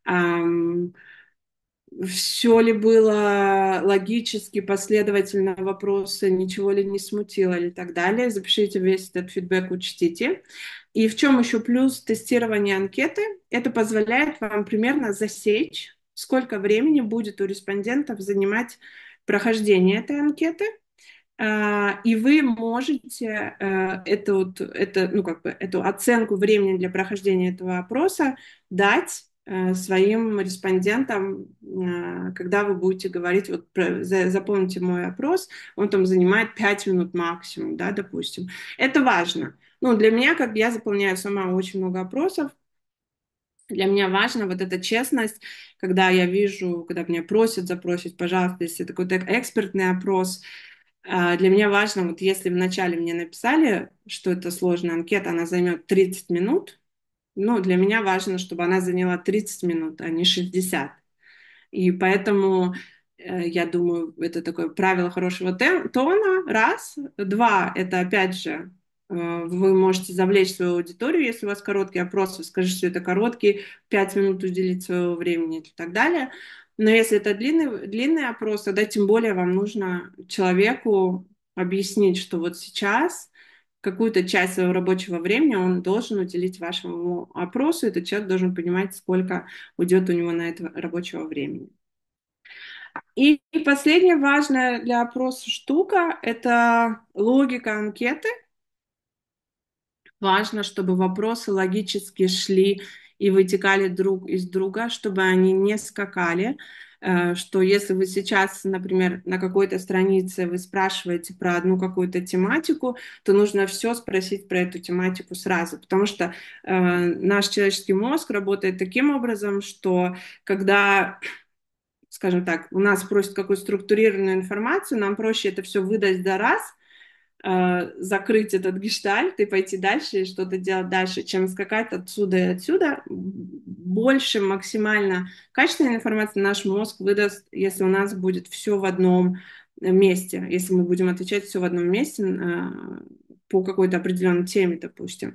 S2: все ли было логически, последовательно вопросы, ничего ли не смутило и так далее. Запишите весь этот фидбэк, учтите. И в чем еще плюс тестирования анкеты? Это позволяет вам примерно засечь, сколько времени будет у респондентов занимать прохождение этой анкеты. И вы можете эту оценку времени для прохождения этого опроса дать своим респондентам, когда вы будете говорить, вот запомните мой опрос, он там занимает 5 минут максимум, да, допустим. Это важно. Ну, для меня, как я заполняю сама очень много опросов, для меня важна вот эта честность, когда я вижу, когда меня просят запросить, пожалуйста, если это какой-то экспертный опрос, для меня важно, вот если вначале мне написали, что это сложная анкета, она займет 30 минут, ну, для меня важно, чтобы она заняла 30 минут, а не 60. И поэтому я думаю, это такое правило хорошего тона, раз. Два, это опять же, вы можете завлечь свою аудиторию, если у вас короткий опрос, вы скажете, что это короткий, 5 минут уделить своего времени и так далее. Но если это длинный опрос, тогда тем более вам нужно человеку объяснить, что вот сейчас какую-то часть своего рабочего времени он должен уделить вашему опросу, и этот человек должен понимать, сколько уйдет у него на это рабочего времени. И последняя важная для опроса штука – это логика анкеты. Важно, чтобы вопросы логически шли и вытекали друг из друга, чтобы они не скакали. Что если вы сейчас, например, на какой-то странице вы спрашиваете про одну какую-то тематику, то нужно все спросить про эту тематику сразу, потому что наш человеческий мозг работает таким образом, что когда, скажем так, у нас просят какую-то структурированную информацию, нам проще это все выдать за раз, закрыть этот гештальт и пойти дальше и что-то делать дальше, чем скакать отсюда и отсюда. Больше максимально качественной информации наш мозг выдаст, если у нас будет все в одном месте, если мы будем отвечать все в одном месте по какой-то определенной теме, допустим.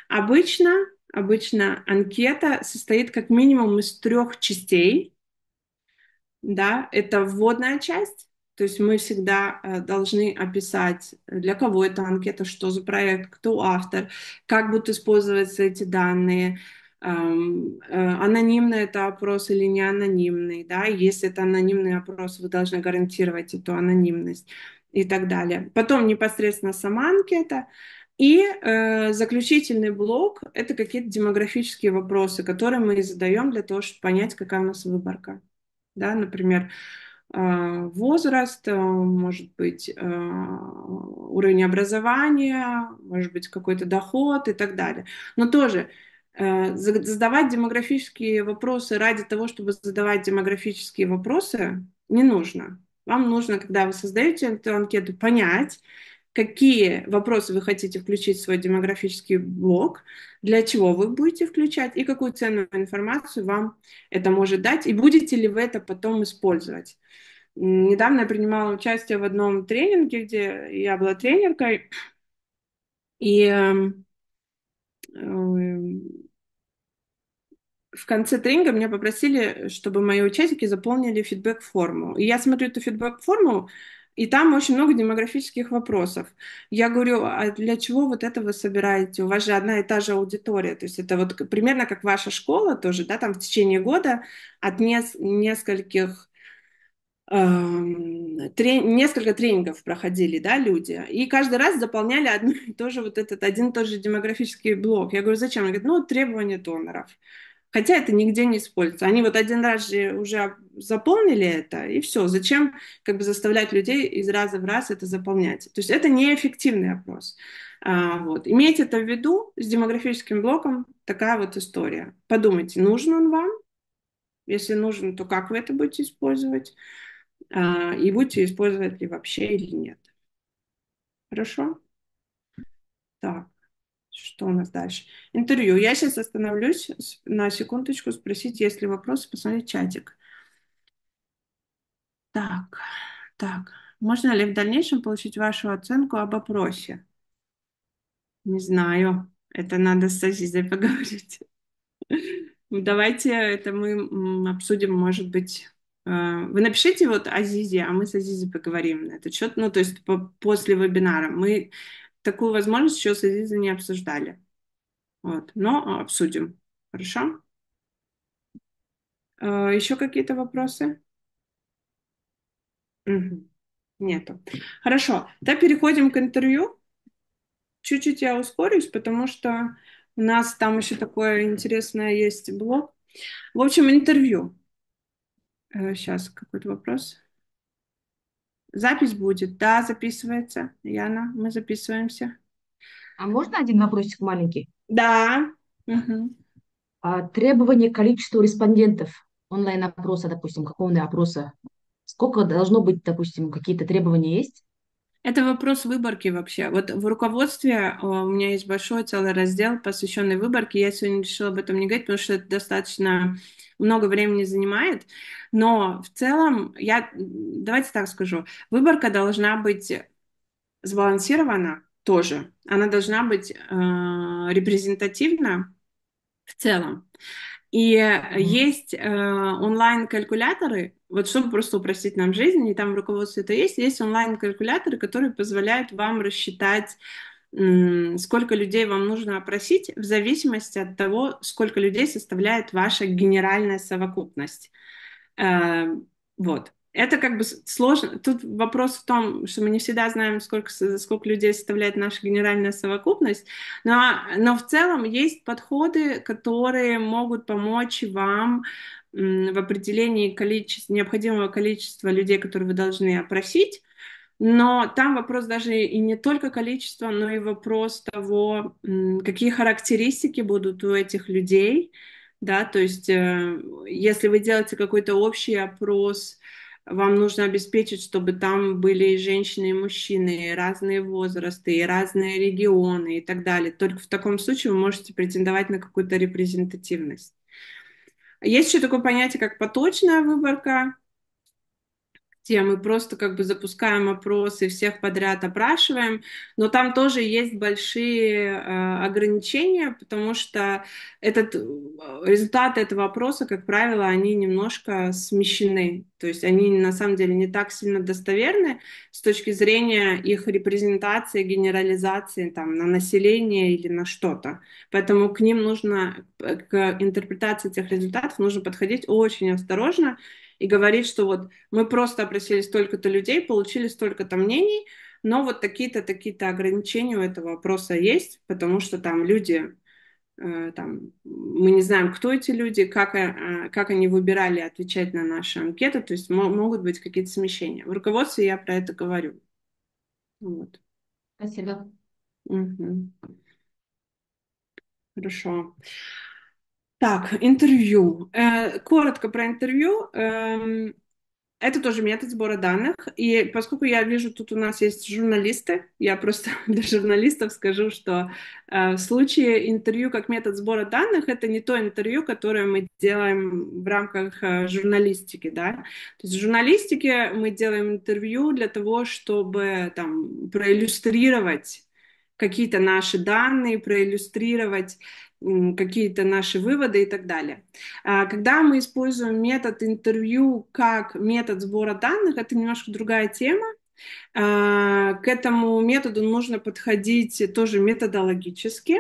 S2: Обычно анкета состоит как минимум из 3 частей. Да, это вводная часть, то есть мы всегда должны описать, для кого эта анкета, что за проект, кто автор, как будут использоваться эти данные, анонимный это опрос или не анонимный, да, если это анонимный опрос, вы должны гарантировать эту анонимность и так далее. Потом непосредственно сама анкета. И заключительный блок — это какие-то демографические вопросы, которые мы задаем для того, чтобы понять, какая у нас выборка. Да, например, возраст, может быть, уровень образования, может быть, какой-то доход и так далее. Но тоже задавать демографические вопросы ради того, чтобы задавать демографические вопросы, не нужно. Вам нужно, когда вы создаете эту анкету, понять, какие вопросы вы хотите включить в свой демографический блок, для чего вы будете включать и какую ценную информацию вам это может дать, и будете ли вы это потом использовать. Недавно я принимала участие в одном тренинге, где я была тренеркой, и в конце тренинга меня попросили, чтобы мои участники заполнили фидбэк-форму. И я смотрю эту фидбэк-форму, и там очень много демографических вопросов. Я говорю, а для чего вот это вы собираете? У вас же одна и та же аудитория. То есть это вот примерно как ваша школа тоже, да, там в течение года от нескольких несколько тренингов проходили, да, люди, и каждый раз заполняли одно и то же, вот этот один и тот же демографический блок. Я говорю, зачем? Они говорят, ну, требования доноров. Хотя это нигде не используется. Они вот один раз же уже заполнили это, и все. Зачем как бы заставлять людей из раза в раз это заполнять? То есть это неэффективный опрос. Вот. Имейте это в виду, с демографическим блоком такая вот история. Подумайте, нужен он вам? Если нужен, то как вы это будете использовать? И будете использовать ли вообще или нет. Хорошо? Так, что у нас дальше? Интервью. Я сейчас остановлюсь на секундочку, спросить, есть ли вопросы, посмотреть чатик. Так. Можно ли в дальнейшем получить вашу оценку об опросе? Не знаю. Это надо с Азизой поговорить. Давайте это мы обсудим, может быть. Вы напишите вот Азизе, а мы с Азизой поговорим на этот счет. Ну, то есть после вебинара. Мы такую возможность еще с Азизой не обсуждали. Вот, но обсудим. Хорошо? Еще какие-то вопросы? Угу. Нету. Хорошо. Тогда переходим к интервью. Чуть-чуть я ускорюсь, потому что у нас там еще такое интересное есть блок. В общем, интервью. Сейчас какой-то вопрос. Запись будет? Да, записывается. Яна, мы записываемся.
S7: А можно один вопросик маленький?
S2: Да. Угу.
S7: Требование к количеству респондентов онлайн-опроса, допустим, какого-нибудь опроса. Сколько должно быть, допустим, какие-то требования есть?
S2: Это вопрос выборки вообще. Вот в руководстве у меня есть большой целый раздел, посвященный выборке. Я сегодня решила об этом не говорить, потому что это достаточно много времени занимает. Но в целом, давайте так скажу, выборка должна быть сбалансирована тоже. Она должна быть репрезентативна в целом. И есть онлайн-калькуляторы, вот чтобы просто упростить нам жизнь, и там в руководстве это есть онлайн-калькуляторы, которые позволяют вам рассчитать, сколько людей вам нужно опросить, в зависимости от того, сколько людей составляет ваша генеральная совокупность. Вот. Это как бы сложно. Тут вопрос в том, что мы не всегда знаем, сколько людей составляет наша генеральная совокупность, но в целом есть подходы, которые могут помочь вам в определении необходимого количества людей, которые вы должны опросить. Но там вопрос даже и не только количества, но и вопрос того, какие характеристики будут у этих людей, да, то есть если вы делаете какой-то общий опрос, вам нужно обеспечить, чтобы там были и женщины, и мужчины, и разные возрасты, и разные регионы и так далее. Только в таком случае вы можете претендовать на какую-то репрезентативность. Есть еще такое понятие, как поточная выборка, где мы просто как бы запускаем опросы, всех подряд опрашиваем, но там тоже есть большие ограничения, потому что результаты этого опроса, как правило, они немножко смещены, то есть они на самом деле не так сильно достоверны с точки зрения их репрезентации, генерализации там, на население или на что-то. Поэтому к ним нужно, к интерпретации этих результатов нужно подходить очень осторожно и говорить, что вот мы просто опросили столько-то людей, получили столько-то мнений, но вот такие-то ограничения у этого опроса есть, потому что там люди, там, мы не знаем, кто эти люди, как они выбирали отвечать на наши анкеты, то есть могут быть какие-то смещения. В руководстве я про это говорю. Вот.
S7: Спасибо.
S2: Мгм. Хорошо. Так, интервью. Коротко про интервью. Это тоже метод сбора данных. И поскольку я вижу, тут у нас есть журналисты, я просто для журналистов скажу, что в случае интервью как метод сбора данных, это не то интервью, которое мы делаем в рамках журналистики, да. То есть в журналистике мы делаем интервью для того, чтобы там проиллюстрировать какие-то наши данные, проиллюстрировать какие-то наши выводы и так далее. Когда мы используем метод интервью как метод сбора данных, это немножко другая тема. К этому методу нужно подходить тоже методологически.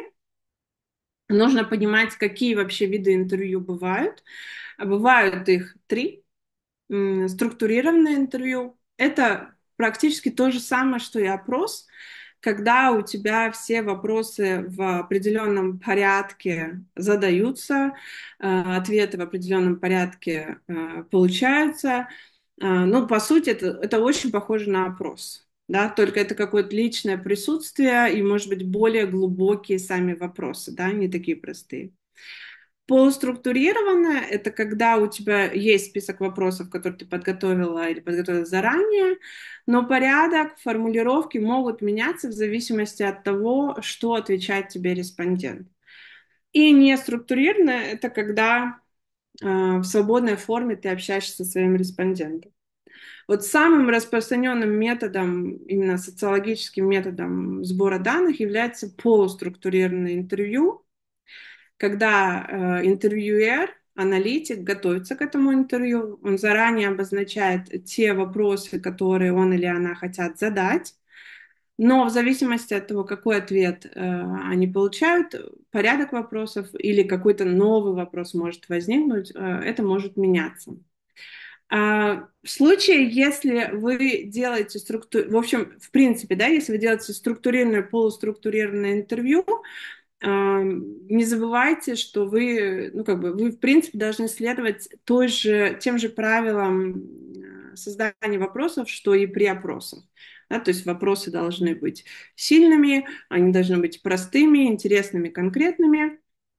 S2: Нужно понимать, какие вообще виды интервью бывают. Бывают их 3. Структурированное интервью. Это практически то же самое, что и опрос, когда у тебя все вопросы в определенном порядке задаются, ответы в определенном порядке получаются. Ну, по сути, это очень похоже на опрос, да, только это какое-то личное присутствие и, может быть, более глубокие сами вопросы, да, не такие простые. Полуструктурированное — это когда у тебя есть список вопросов, которые ты подготовила или подготовила заранее, но порядок, формулировки могут меняться в зависимости от того, что отвечает тебе респондент. И неструктурированное — это когда в свободной форме ты общаешься со своим респондентом. Вот самым распространенным методом, именно социологическим методом сбора данных является полуструктурированное интервью, когда интервьюер, аналитик готовится к этому интервью, он заранее обозначает те вопросы, которые он или она хотят задать, но в зависимости от того, какой ответ они получают, порядок вопросов или какой-то новый вопрос может возникнуть, это может меняться. В случае, если вы делаете в общем, в принципе, да, если вы делаете структурированное, полуструктурированное интервью, не забывайте, что вы, ну, как бы, вы, в принципе, должны следовать тем же правилам создания вопросов, что и при опросах. Да, то есть вопросы должны быть сильными, они должны быть простыми, интересными, конкретными.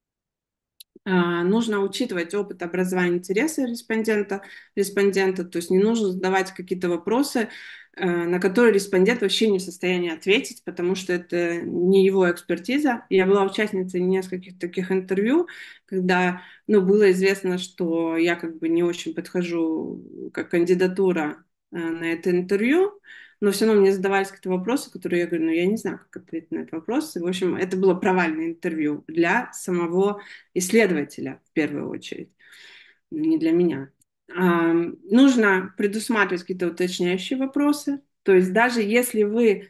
S2: Нужно учитывать опыт образования, интересы респондента, то есть не нужно задавать какие-то вопросы, на которые респондент вообще не в состоянии ответить, потому что это не его экспертиза. Я была участницей нескольких таких интервью, когда, ну, было известно, что я как бы не очень подхожу как кандидатура на это интервью, но все равно мне задавались какие-то вопросы, которые я говорю, ну, я не знаю, как ответить на этот вопрос. И, в общем, это было провальное интервью для самого исследователя, в первую очередь, не для меня. Нужно предусматривать какие-то уточняющие вопросы. То есть даже если вы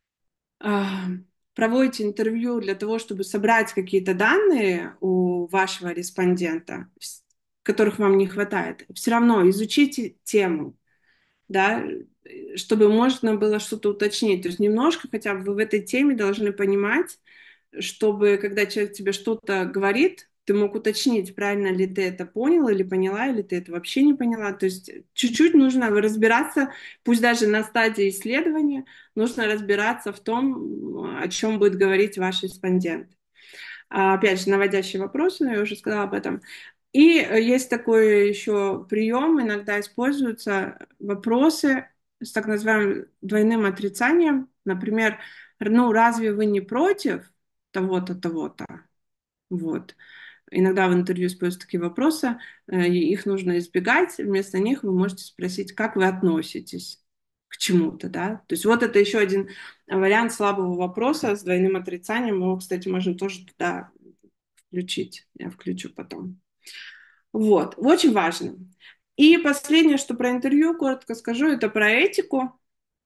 S2: проводите интервью для того, чтобы собрать какие-то данные у вашего респондента, которых вам не хватает, все равно изучите тему. да, чтобы можно было что-то уточнить. То есть немножко хотя бы вы в этой теме должны понимать, чтобы, когда человек тебе что-то говорит, ты мог уточнить, правильно ли ты это понял или поняла, или ты это вообще не поняла. То есть чуть-чуть нужно разбираться, пусть даже на стадии исследования, нужно разбираться в том, о чем будет говорить ваш респондент. Опять же, наводящие вопросы, но я уже сказала об этом. И есть такой еще прием, иногда используются вопросы с так называемым двойным отрицанием. Например, ну, разве вы не против того-то, того-то? Вот. Иногда в интервью используются такие вопросы, и их нужно избегать. Вместо них вы можете спросить, как вы относитесь к чему-то, да? То есть вот это еще один вариант слабого вопроса с двойным отрицанием. Его, кстати, можно тоже туда включить. Я включу потом. Вот, очень важно. И последнее, что про интервью, коротко скажу, это про этику.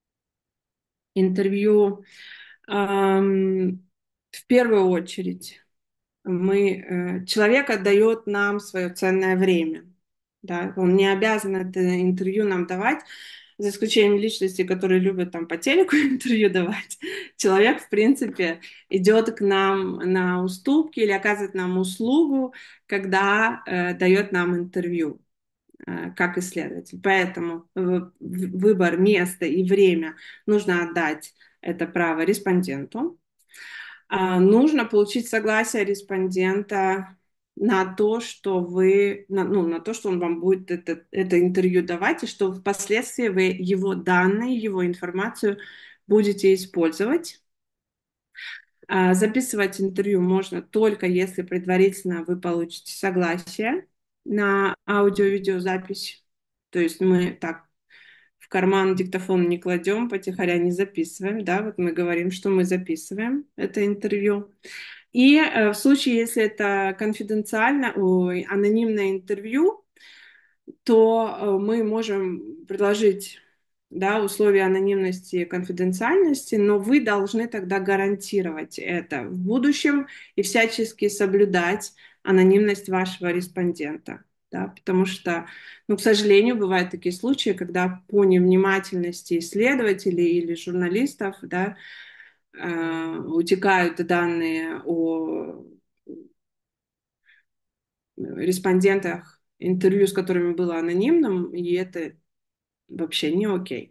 S2: Интервью в первую очередь человек отдает нам свое ценное время. Да? Он не обязан это интервью нам давать, за исключением личностей, которые любят там по телеку интервью давать. Человек, в принципе, идет к нам на уступки или оказывает нам услугу, когда дает нам интервью как исследователь. Поэтому выбор места и время нужно отдать это право респонденту. Нужно получить согласие респондента на то, что на то, что он вам будет это интервью давать, и что впоследствии вы его данные, его информацию будете использовать. Записывать интервью можно только если предварительно вы получите согласие на аудио-видеозапись. То есть мы так в карман диктофон не кладем, потихоря не записываем, да, вот мы говорим, что мы записываем это интервью. И в случае, если это анонимное интервью, то мы можем предложить, да, условия анонимности и конфиденциальности, но вы должны тогда гарантировать это в будущем и всячески соблюдать анонимность вашего респондента. Да, потому что, ну, к сожалению, бывают такие случаи, когда по невнимательности исследователей или журналистов, да, утекают данные о респондентах интервью, с которыми было анонимным, и это вообще не окей.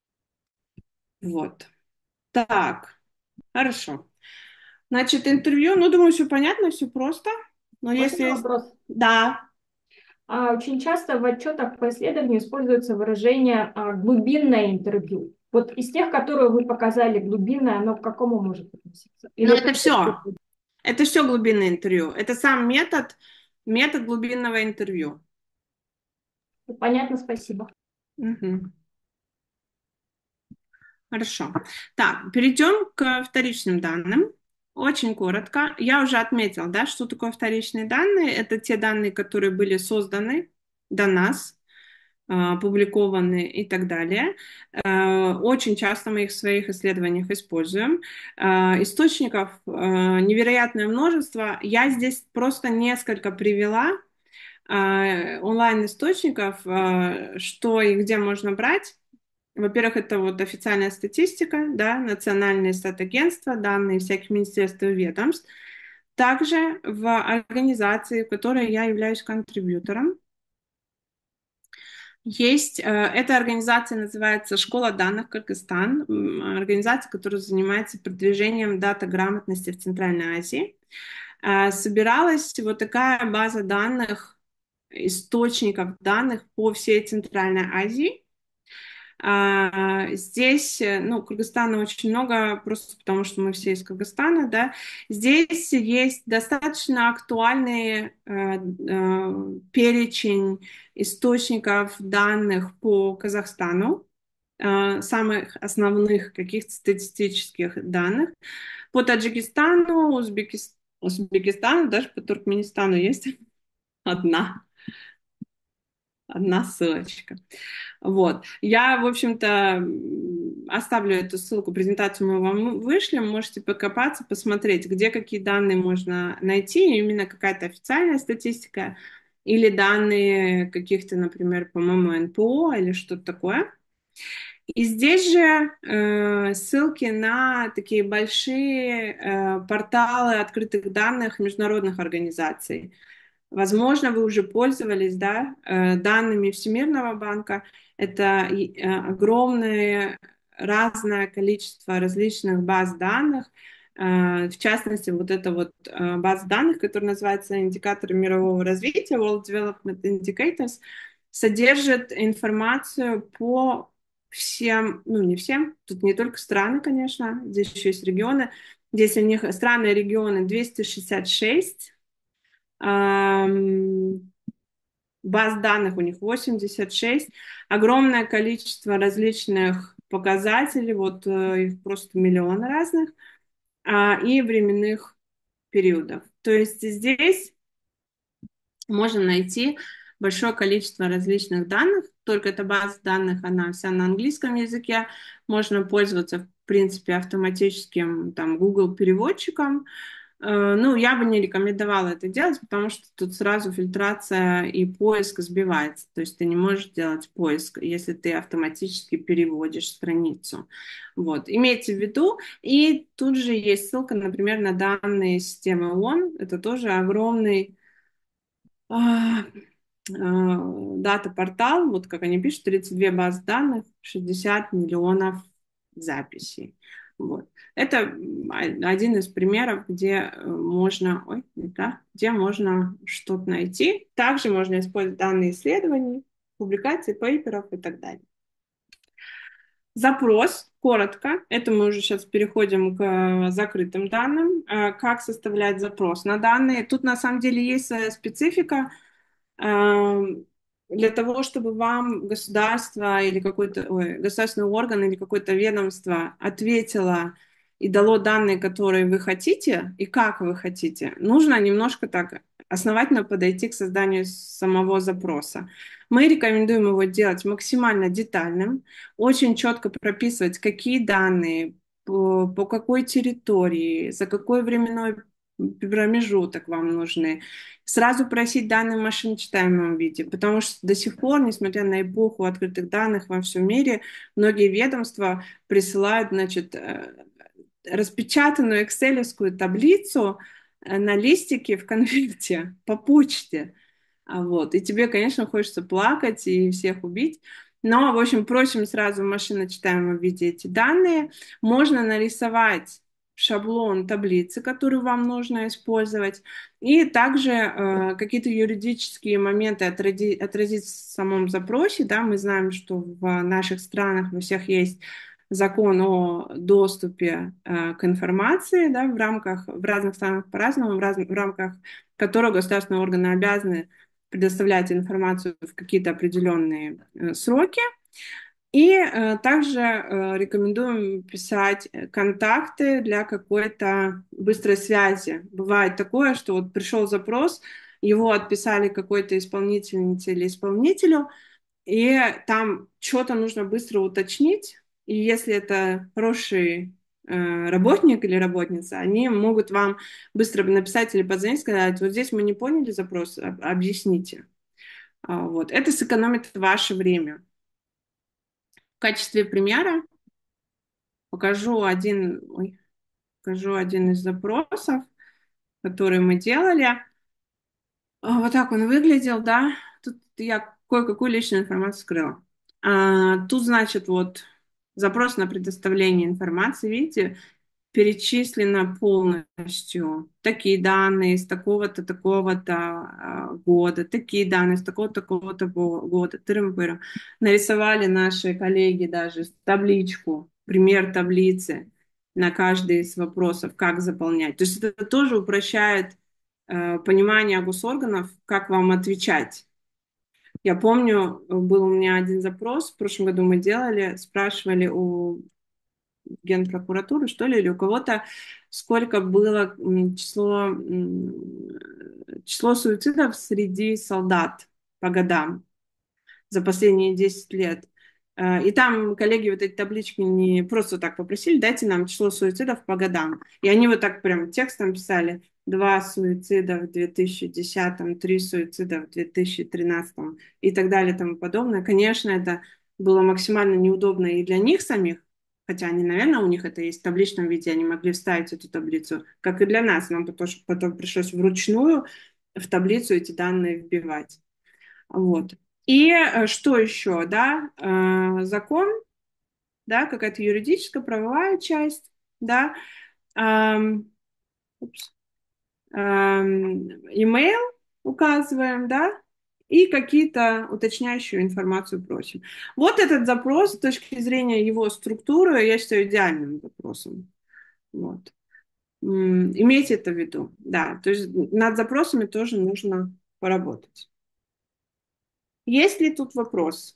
S2: Вот. Так, хорошо. Значит, интервью, ну, думаю, все понятно, все просто. Но
S5: Можно
S2: если есть...
S5: вопрос?
S2: Да.
S5: Очень часто в отчетах по исследованию используется выражение глубинное интервью. Вот из тех, которые вы показали, глубинное, оно к какому может относиться?
S2: Но это все. Это все глубинное интервью. Это сам метод глубинного интервью.
S5: Понятно, спасибо.
S2: Угу. Хорошо. Так, перейдем к вторичным данным. Очень коротко. Я уже отметила, да, что такое вторичные данные. Это те данные, которые были созданы до нас, опубликованы и так далее. Очень часто мы их в своих исследованиях используем. Источников невероятное множество. Я здесь просто несколько привела онлайн-источников, что и где можно брать. Во-первых, это вот официальная статистика, да, национальные статагентства, данные всяких министерств и ведомств. Также в организации, в которой я являюсь контрибьютором, есть, эта организация называется «Школа данных Кыргызстан», организация, которая занимается продвижением дата-грамотности в Центральной Азии. Собиралась вот такая база данных, источников данных по всей Центральной Азии. Здесь, ну, Кыргызстана очень много, просто потому что мы все из Кыргызстана, да. Здесь есть достаточно актуальный перечень источников данных по Казахстану, самых основных каких-то статистических данных. По Таджикистану, Узбекистану, даже по Туркменистану есть одна ссылочка. Вот. Я, в общем-то, оставлю эту ссылку, презентацию мы вам вышлем, можете покопаться, посмотреть, где какие данные можно найти, именно какая-то официальная статистика или данные каких-то, например, по-моему, НПО или что-то такое. И здесь же ссылки на такие большие порталы открытых данных международных организаций. Возможно, вы уже пользовались, да, данными Всемирного банка. Это огромное разное количество различных баз данных. В частности, вот эта вот база данных, которая называется индикаторы мирового развития, World Development Indicators, содержит информацию по всем, ну не всем, тут не только страны, конечно, здесь еще есть регионы. Здесь у них страны и регионы 266, баз данных у них 86, огромное количество различных показателей, вот их просто миллион разных, и временных периодов. То есть здесь можно найти большое количество различных данных, только эта база данных, она вся на английском языке, можно пользоваться, в принципе, автоматическим там Google переводчиком. Ну, я бы не рекомендовала это делать, потому что тут сразу фильтрация и поиск сбивается. То есть ты не можешь делать поиск, если ты автоматически переводишь страницу. Вот. Имейте в виду. И тут же есть ссылка, например, на данные системы ООН. Это тоже огромный дата-портал. Вот как они пишут, 32 базы данных, 60 миллионов записей. Вот. Это один из примеров, где можно, где можно что-то найти. Также можно использовать данные исследований, публикаций, пейперов и так далее. Запрос, коротко, это мы уже сейчас переходим к закрытым данным. Как составлять запрос на данные? Тут на самом деле есть своя специфика. Для того, чтобы вам государство или государственный орган или какое-то ведомство ответило и дало данные, которые вы хотите и как вы хотите, нужно немножко так основательно подойти к созданию самого запроса. Мы рекомендуем его делать максимально детальным, очень четко прописывать, какие данные, по какой территории, за какой временной промежуток вам нужны. Сразу просить данные в машиночитаемом виде, потому что до сих пор, несмотря на эпоху открытых данных во всем мире, многие ведомства присылают, значит, распечатанную экселевскую таблицу на листике в конверте по почте. Вот. И тебе, конечно, хочется плакать и всех убить. Но, в общем, просим сразу в машиночитаемом виде эти данные. Можно нарисовать шаблон таблицы, которую вам нужно использовать, и также какие-то юридические моменты отразить в самом запросе. Да? Мы знаем, что в наших странах во всех есть закон о доступе к информации, да, в разных странах по-разному, в рамках которого государственные органы обязаны предоставлять информацию в какие-то определенные сроки. И также рекомендуем писать контакты для какой-то быстрой связи. Бывает такое, что вот пришел запрос, его отписали какой-то исполнительнице или исполнителю, и там что-то нужно быстро уточнить. И если это хороший работник или работница, они могут вам быстро написать или позвонить, сказать, вот здесь мы не поняли запрос, объясните. Вот. Это сэкономит ваше время. В качестве примера покажу один из запросов, который мы делали. Вот так он выглядел, да. Тут я кое-какую личную информацию скрыла. Тут, значит, вот запрос на предоставление информации, видите, перечислено полностью. Такие данные с такого-то, такого-то года, такие данные с такого-то, такого-то года. Тырым-пырым. Нарисовали наши коллеги даже табличку, пример таблицы на каждый из вопросов, как заполнять. То есть это тоже упрощает понимание госорганов, как вам отвечать. Я помню, был у меня один запрос, в прошлом году мы делали, спрашивали у Генпрокуратуры, что ли, или у кого-то, сколько было число суицидов среди солдат по годам за последние 10 лет. И там коллеги вот эти таблички не просто так попросили, дайте нам число суицидов по годам. И они вот так прям текстом писали: 2 суицида в 2010, 3 суицида в 2013 и так далее и тому подобное. Конечно, это было максимально неудобно и для них самих, хотя они, наверное, у них это есть в табличном виде, они могли вставить эту таблицу, как и для нас. Нам потом пришлось вручную в таблицу эти данные вбивать. Вот. И что еще, да, закон, да, какая-то юридическая, правовая часть, да, имейл указываем, да, и какие-то уточняющую информацию просим. Вот этот запрос с точки зрения его структуры я считаю идеальным запросом. Вот. Имейте это в виду, да, то есть над запросами тоже нужно поработать. Есть ли тут вопрос?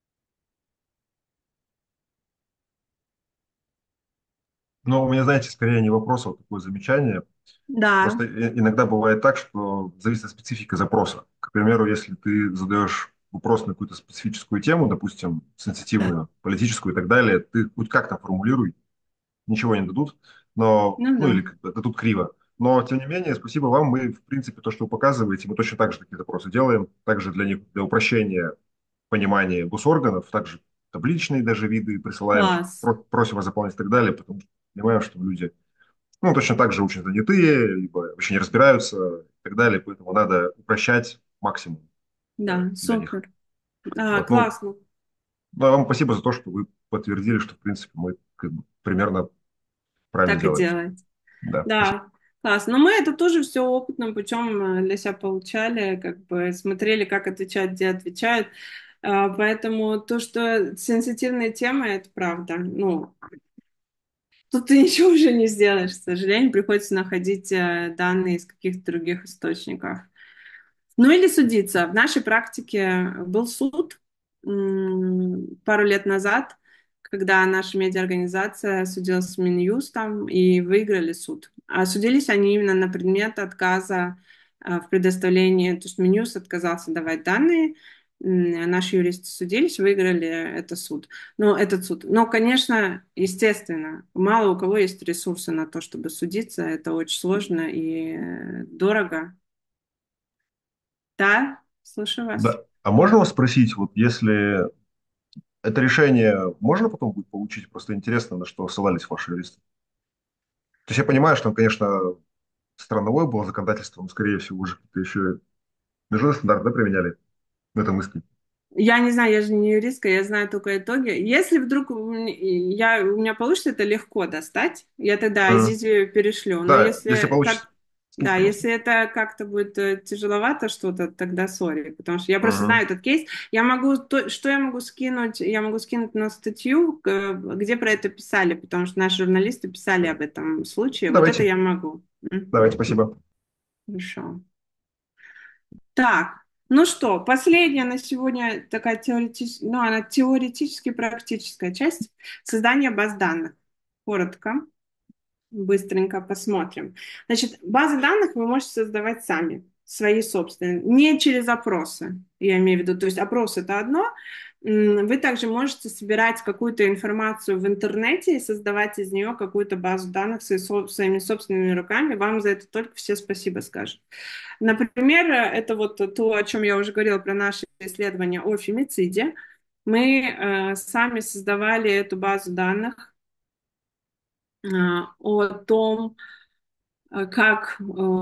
S8: Но у меня, знаете, скорее не вопрос, а вот такое замечание.
S2: Да.
S8: Просто иногда бывает так, что зависит от специфики запроса. К примеру, если ты задаешь вопрос на какую-то специфическую тему, допустим, сенситивную, политическую и так далее, ты хоть как-то формулируй, ничего не дадут, но,
S2: Ну
S8: ну
S2: да.
S8: или как бы дадут криво. Но, тем не менее, спасибо вам, мы, в принципе, то, что вы показываете, мы точно так же такие запросы делаем, также для них, для упрощения понимания госорганов, также табличные даже виды присылаем,
S2: Класс.
S8: просим вас заполнять и так далее, потому что понимаем, что люди, ну, точно так же очень занятые, либо вообще не разбираются и так далее, поэтому надо упрощать максимум
S2: Да,
S8: для них.
S2: супер.
S8: Вот, ну,
S2: Классно.
S8: ну, а вам спасибо за то, что вы подтвердили, что, в принципе, мы как бы примерно правильно
S2: Так и
S8: делаем.
S2: делать.
S8: Да, спасибо.
S2: Да, классно. Но мы это тоже все опытным путем для себя получали, как бы смотрели, как отвечать, где отвечают. Поэтому то, что сенситивные темы, это правда. Ну, тут ты ничего уже не сделаешь, к сожалению, приходится находить данные из каких-то других источников. Ну или судиться. В нашей практике был суд пару лет назад, когда наша медиаорганизация судилась с Минюстом и выиграли суд. А судились они именно на предмет отказа в предоставлении, то есть Минюст отказался давать данные, наши юристы судились, выиграли этот суд. Но, конечно, естественно, мало у кого есть ресурсы на то, чтобы судиться, это очень сложно и дорого. Да, слушаю вас.
S8: Да. А можно вас спросить, вот если это решение можно потом будет получить? Просто интересно, на что ссылались ваши юристы. То есть я понимаю, что там, конечно, страновое было законодательство, но, скорее всего, уже какие-то еще международные стандарты, да, применяли в этом иске.
S2: Я не знаю, я же не юристка, я знаю только итоги. Если вдруг у меня получится это легко достать, я тогда
S8: М.
S2: Азизе перешлю. Но
S8: Да, если
S2: если
S8: получится,
S2: как, да,
S8: скиньте, пожалуйста.
S2: если это как-то будет тяжеловато что-то, тогда сори, потому что я просто
S8: Мгм.
S2: знаю этот кейс. Что я могу скинуть? Я могу скинуть на статью, где про это писали, потому что наши журналисты писали об этом случае. Вот это
S8: Давайте,
S2: я могу.
S8: давайте, спасибо.
S2: Хорошо. Так, ну что, последняя на сегодня такая теоретическая, ну, она теоретически практическая часть создания баз данных. Коротко, быстренько посмотрим. Значит, базы данных вы можете создавать сами, свои собственные, не через опросы, я имею в виду. То есть опрос это одно, вы также можете собирать какую-то информацию в интернете и создавать из нее какую-то базу данных своими собственными руками. Вам за это только все спасибо скажут. Например, это вот то, о чем я уже говорила про наши исследования о фемициде. Мы сами создавали эту базу данных о том, как,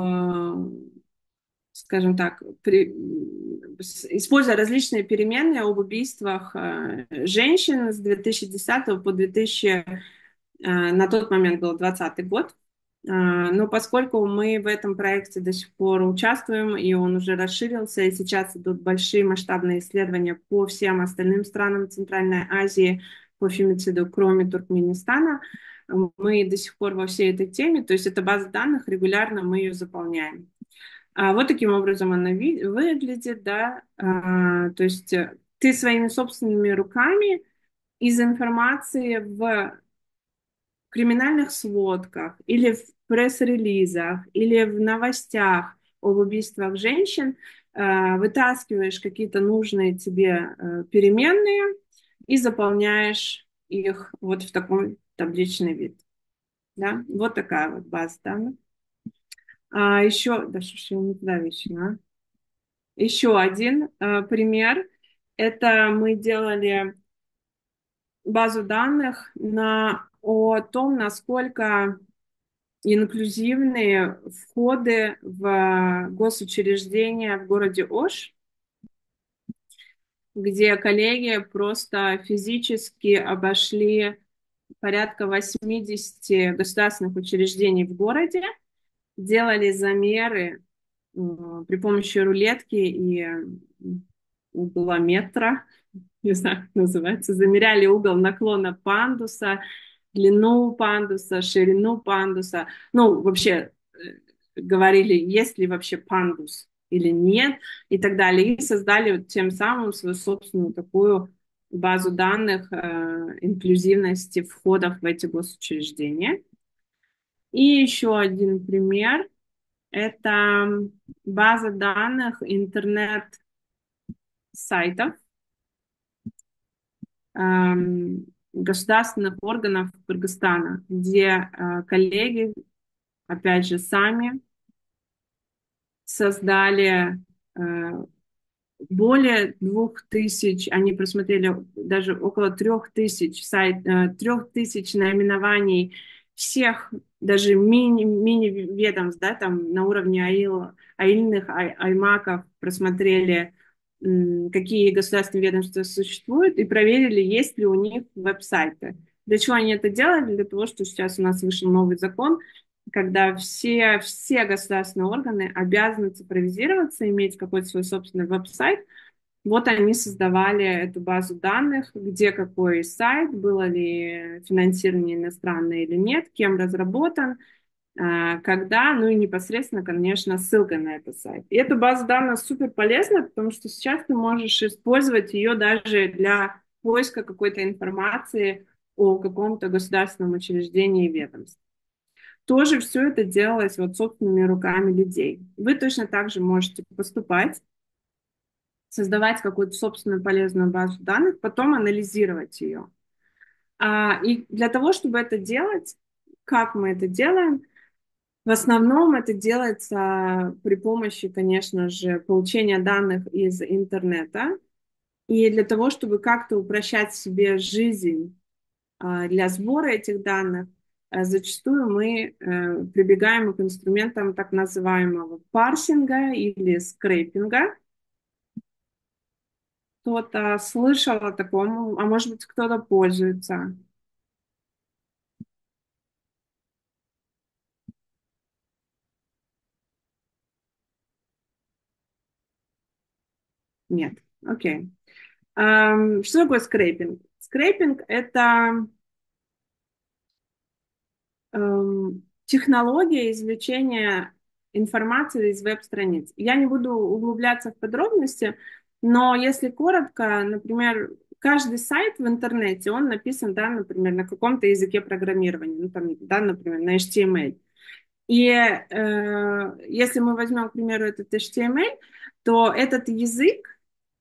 S2: скажем так, используя различные переменные об убийствах женщин с 2010 по 2000, на тот момент был 2020 год. Но поскольку мы в этом проекте до сих пор участвуем, и он уже расширился, и сейчас идут большие масштабные исследования по всем остальным странам Центральной Азии по фемициду, кроме Туркменистана, мы до сих пор во всей этой теме, то есть это база данных, регулярно мы ее заполняем. Вот таким образом она выглядит, да, то есть ты своими собственными руками из информации в криминальных сводках или в пресс-релизах или в новостях об убийствах женщин вытаскиваешь какие-то нужные тебе переменные и заполняешь их вот в такой табличный вид. Да? Вот такая вот база данных. Еще, да что ж я не туда вещи, а? Еще один пример. Это мы делали базу данных о том, насколько инклюзивные входы в госучреждения в городе Ош, где коллеги просто физически обошли порядка 80 государственных учреждений в городе, делали замеры при помощи рулетки и углометра, не знаю, как называется, замеряли угол наклона пандуса, длину пандуса, ширину пандуса. Ну, вообще говорили, есть ли вообще пандус или нет, и так далее. И создали тем самым свою собственную такую базу данных инклюзивности входов в эти госучреждения. И еще один пример – это база данных интернет-сайтов государственных органов Кыргызстана, где коллеги, опять же, сами создали более 2000, они просмотрели даже около 3000 3000 наименований всех, даже мини-ведомств, да, там на уровне аильных аймаков просмотрели, какие государственные ведомства существуют, и проверили, есть ли у них веб-сайты. Для чего они это делали? Для того, что сейчас у нас вышел новый закон, когда все государственные органы обязаны цифровизироваться, иметь какой-то свой собственный веб-сайт. Вот они создавали эту базу данных, где какой сайт, было ли финансирование иностранное или нет, кем разработан, когда, ну и непосредственно, конечно, ссылка на этот сайт. И эта база данных супер полезна, потому что сейчас ты можешь использовать ее даже для поиска какой-то информации о каком-то государственном учреждении и ведомстве. Тоже все это делалось вот собственными руками людей. Вы точно так же можете поступать, создавать какую-то собственную полезную базу данных, потом анализировать ее. И для того, чтобы это делать, как мы это делаем, в основном это делается при помощи, конечно же, получения данных из интернета. И для того, чтобы как-то упрощать себе жизнь для сбора этих данных, зачастую мы прибегаем к инструментам так называемого парсинга или скрейпинга. Кто-то слышал о таком, а может быть, кто-то пользуется. Нет, окей. Что такое скрейпинг? Скрейпинг – это технология извлечения информации из веб-страниц. Я не буду углубляться в подробности, но если коротко, например, каждый сайт в интернете, он написан, да, например, на каком-то языке программирования, ну, там, да, например, на HTML. И если мы возьмем, к примеру, этот HTML, то этот язык,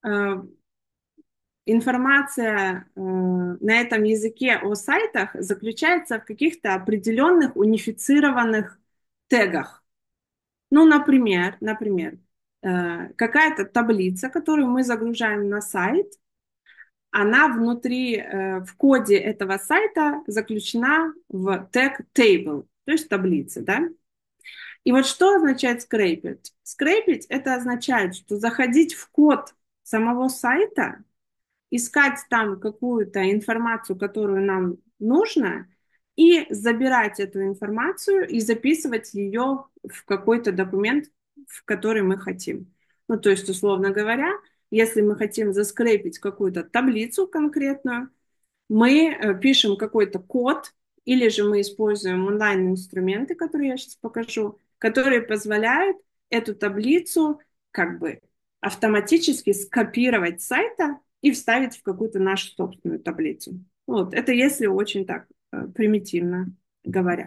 S2: информация на этом языке о сайтах заключается в каких-то определенных унифицированных тегах. Ну, например, какая-то таблица, которую мы загружаем на сайт, она внутри, в коде этого сайта заключена в тег table, то есть таблица, да? И вот что означает скрейпить? Скрейпить – это означает, что заходить в код самого сайта, искать там какую-то информацию, которую нам нужно, и забирать эту информацию и записывать ее в какой-то документ, в который мы хотим. Ну, то есть, условно говоря, если мы хотим заскрепить какую-то таблицу конкретную, мы пишем какой-то код, или же мы используем онлайн-инструменты, которые я сейчас покажу, которые позволяют эту таблицу как бы автоматически скопировать с сайта и вставить в какую-то нашу собственную таблицу. Вот, это если очень так примитивно говоря.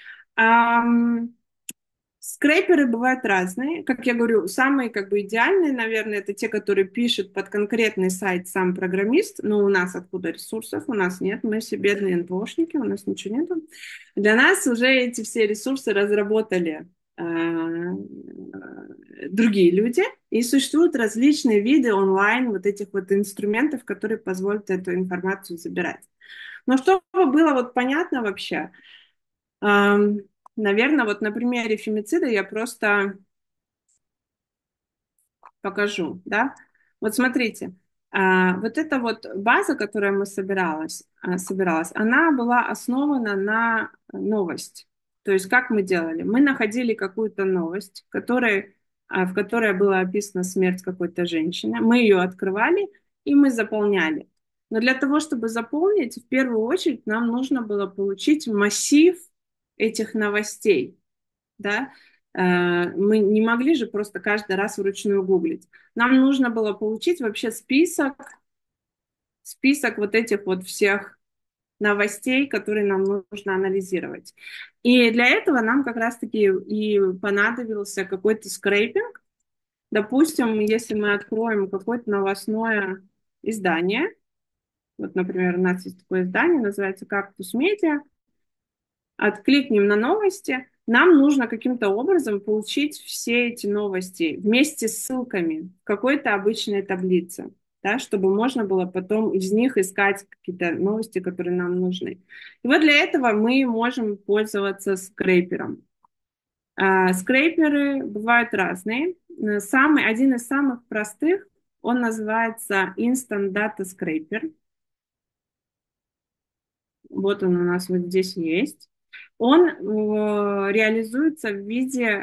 S2: Скрейперы бывают разные. Как я говорю, самые как бы идеальные, наверное, это те, которые пишут под конкретный сайт сам программист. Но у нас откуда ресурсов? У нас нет. Мы все бедные НПОшники, у нас ничего нету. Для нас уже эти все ресурсы разработали другие люди. И существуют различные виды онлайн вот этих вот инструментов, которые позволят эту информацию забирать. Но чтобы было вот понятно вообще, наверное, вот на примере фемицида я просто покажу, да. Вот смотрите, вот эта вот база, которая мы собиралась, она была основана на новость. То есть как мы делали? Мы находили какую-то новость, в которой была описана смерть какой-то женщины. Мы ее открывали и мы заполняли. Но для того, чтобы заполнить, в первую очередь нам нужно было получить массив этих новостей, да. Мы не могли же просто каждый раз вручную гуглить. Нам нужно было получить вообще список вот этих вот всех новостей, которые нам нужно анализировать. И для этого нам как раз-таки и понадобился какой-то скрейпинг. Допустим, если мы откроем какое-то новостное издание, вот, например, у нас есть такое издание, называется «Кактус Медиа», откликнем на новости, нам нужно каким-то образом получить все эти новости вместе с ссылками в какой-то обычной таблице, да, чтобы можно было потом из них искать какие-то новости, которые нам нужны. И вот для этого мы можем пользоваться скрейпером. Скрейперы бывают разные. Один из самых простых, он называется Instant Data Scraper. Вот он у нас вот здесь есть. Он реализуется в виде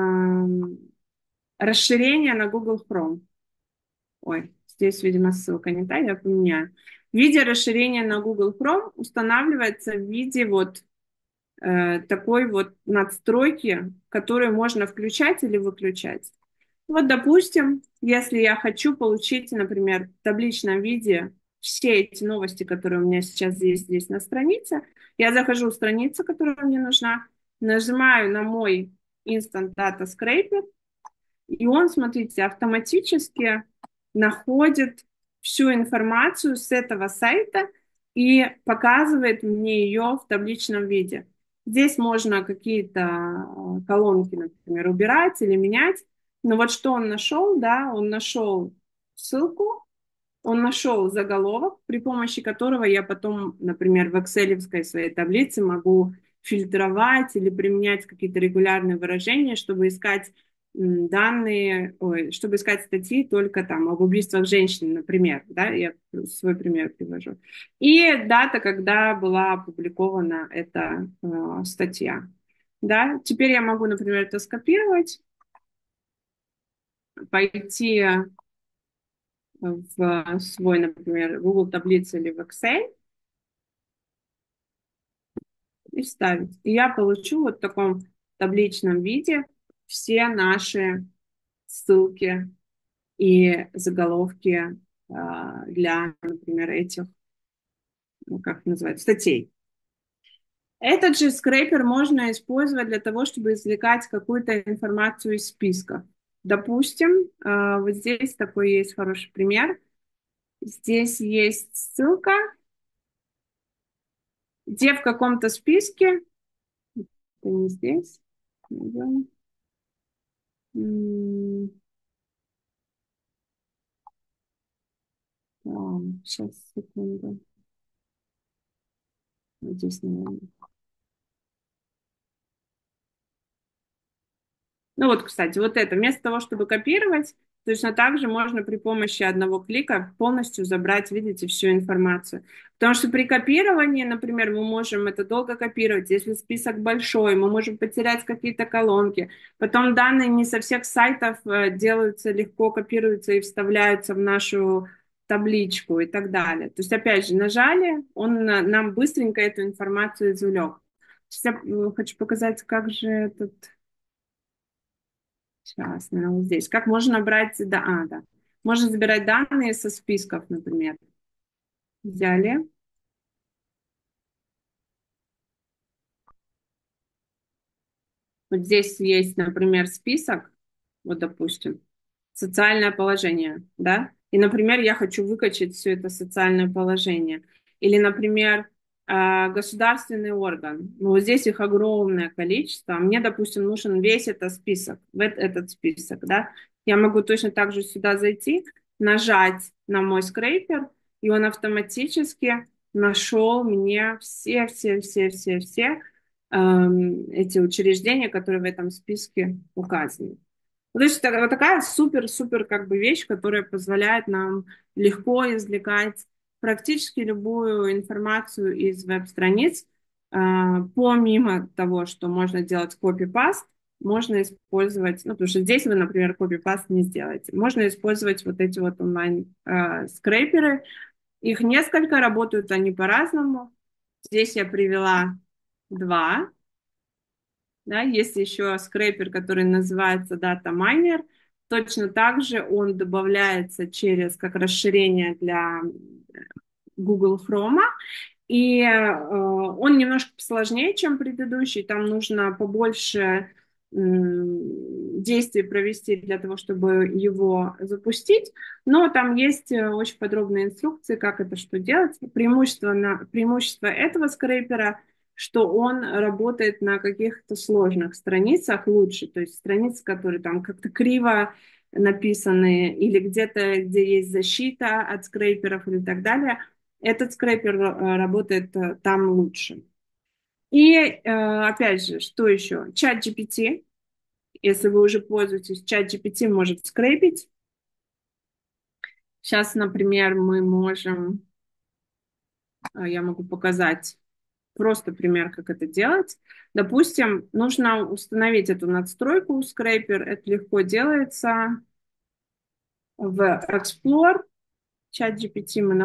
S2: расширения на Google Chrome. Ой, здесь, видимо, ссылка не та, я поменяю. В виде расширения на Google Chrome устанавливается в виде вот такой вот надстройки, которую можно включать или выключать. Вот, допустим, если я хочу получить, например, в табличном виде все эти новости, которые у меня сейчас здесь на странице, я захожу в страницу, которая мне нужна, нажимаю на мой Instant Data Scraper, и он, смотрите, автоматически находит всю информацию с этого сайта и показывает мне ее в табличном виде. Здесь можно какие-то колонки, например, убирать или менять. Но вот что он нашел, да, он нашел ссылку, он нашел заголовок, при помощи которого я потом, например, в экселевской своей таблице могу фильтровать или применять какие-то регулярные выражения, чтобы искать чтобы искать статьи только там об убийствах женщин, например, да, я свой пример привожу. И дата, когда была опубликована эта статья, да. Теперь я могу, например, это скопировать, пойти в свой, например, Google таблицу или в Excel и вставить. И я получу вот в таком табличном виде все наши ссылки и заголовки для, например, этих, ну, как называется, статей. Этот же скрейпер можно использовать для того, чтобы извлекать какую-то информацию из списка. Допустим, вот здесь такой есть хороший пример. Здесь есть ссылка, где в каком-то списке, это не здесь, сейчас, секунду. Вот здесь, наверное. Ну вот, кстати, вот это. Вместо того, чтобы копировать, точно так же можно при помощи одного клика полностью забрать, видите, всю информацию. Потому что при копировании, например, мы можем это долго копировать. Если список большой, мы можем потерять какие-то колонки. Потом данные не со всех сайтов делаются легко, копируются и вставляются в нашу табличку и так далее. То есть, опять же, нажали, он нам быстренько эту информацию извлек. Сейчас я хочу показать, как же этот... Сейчас, наверное, вот здесь. Как можно брать... Да. Можно забирать данные со списков, например. Взяли. Вот здесь есть, например, список. Вот, допустим, социальное положение, да? И, например, я хочу выкачать все это социальное положение. Или, например, государственный орган. Ну, вот здесь их огромное количество. Мне, допустим, нужен весь этот список, этот список, да. Я могу точно так же сюда зайти, нажать на мой скрейпер, и он автоматически нашел мне все эти учреждения, которые в этом списке указаны. Ну, то есть это вот такая супер-супер как бы вещь, которая позволяет нам легко извлекать практически любую информацию из веб-страниц. Помимо того, что можно делать копипаст, можно использовать, ну, потому что здесь вы, например, копипаст не сделаете. Можно использовать вот эти вот онлайн-скрейперы. Их несколько, работают они по-разному. Здесь я привела два. Да, есть еще скрейпер, который называется Data Miner. Точно так же он добавляется как расширение для Google Chrome. И он немножко сложнее, чем предыдущий. Там нужно побольше действий провести для того, чтобы его запустить. Но там есть очень подробные инструкции, как это что делать. Преимущество этого скрейпера, что он работает на каких-то сложных страницах лучше. То есть страницы, которые там как-то криво написаны или где-то, где есть защита от скрейперов или так далее. Этот скрейпер работает там лучше. И опять же, что еще? ChatGPT. Если вы уже пользуетесь, ChatGPT может скрейпить. Сейчас, например, я могу показать просто пример, как это делать. Допустим, нужно установить эту надстройку скрейпер. Это легко делается в Explore. ChatGPT мы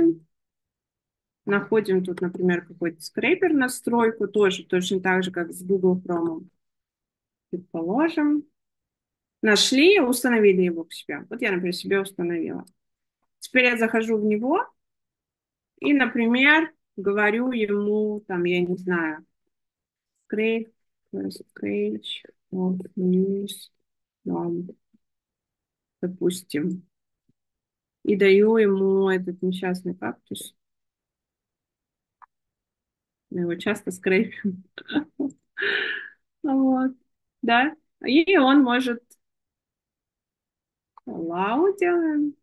S2: находим тут, например, какой-то скрейпер настройку, тоже точно так же, как с Google Chrome. Предположим. Нашли, установили его к себе. Вот я, например, себе установила. Теперь я захожу в него и, например, говорю ему, там, я не знаю, scrape of news, допустим. И даю ему этот несчастный кактус. Мы его часто скрейпим. Вот. Да. И он может... Allow делаем.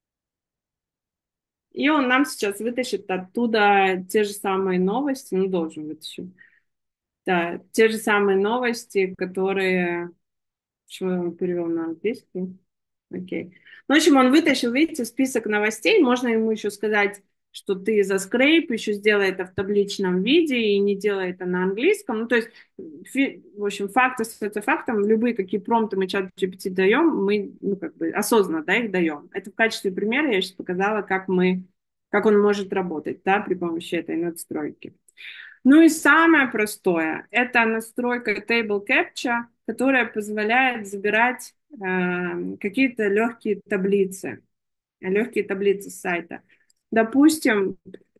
S2: И он нам сейчас вытащит оттуда те же самые новости, ну, должен вытащить. Да, те же самые новости, которые... Почему я его перевел на английский? Окей. Ну, в общем, он вытащил, видите, список новостей. Можно ему еще сказать, что ты за скрейп, еще сделай это в табличном виде и не делай это на английском. Ну, то есть, в общем, факты остаются фактом. Любые какие промпты мы чат GPT даем, мы, ну, как бы осознанно, да, их даем. Это в качестве примера я сейчас показала, как он может работать, да, при помощи этой надстройки. Ну и самое простое, это настройка Table Capture, которая позволяет забирать какие-то легкие таблицы с сайта. Допустим,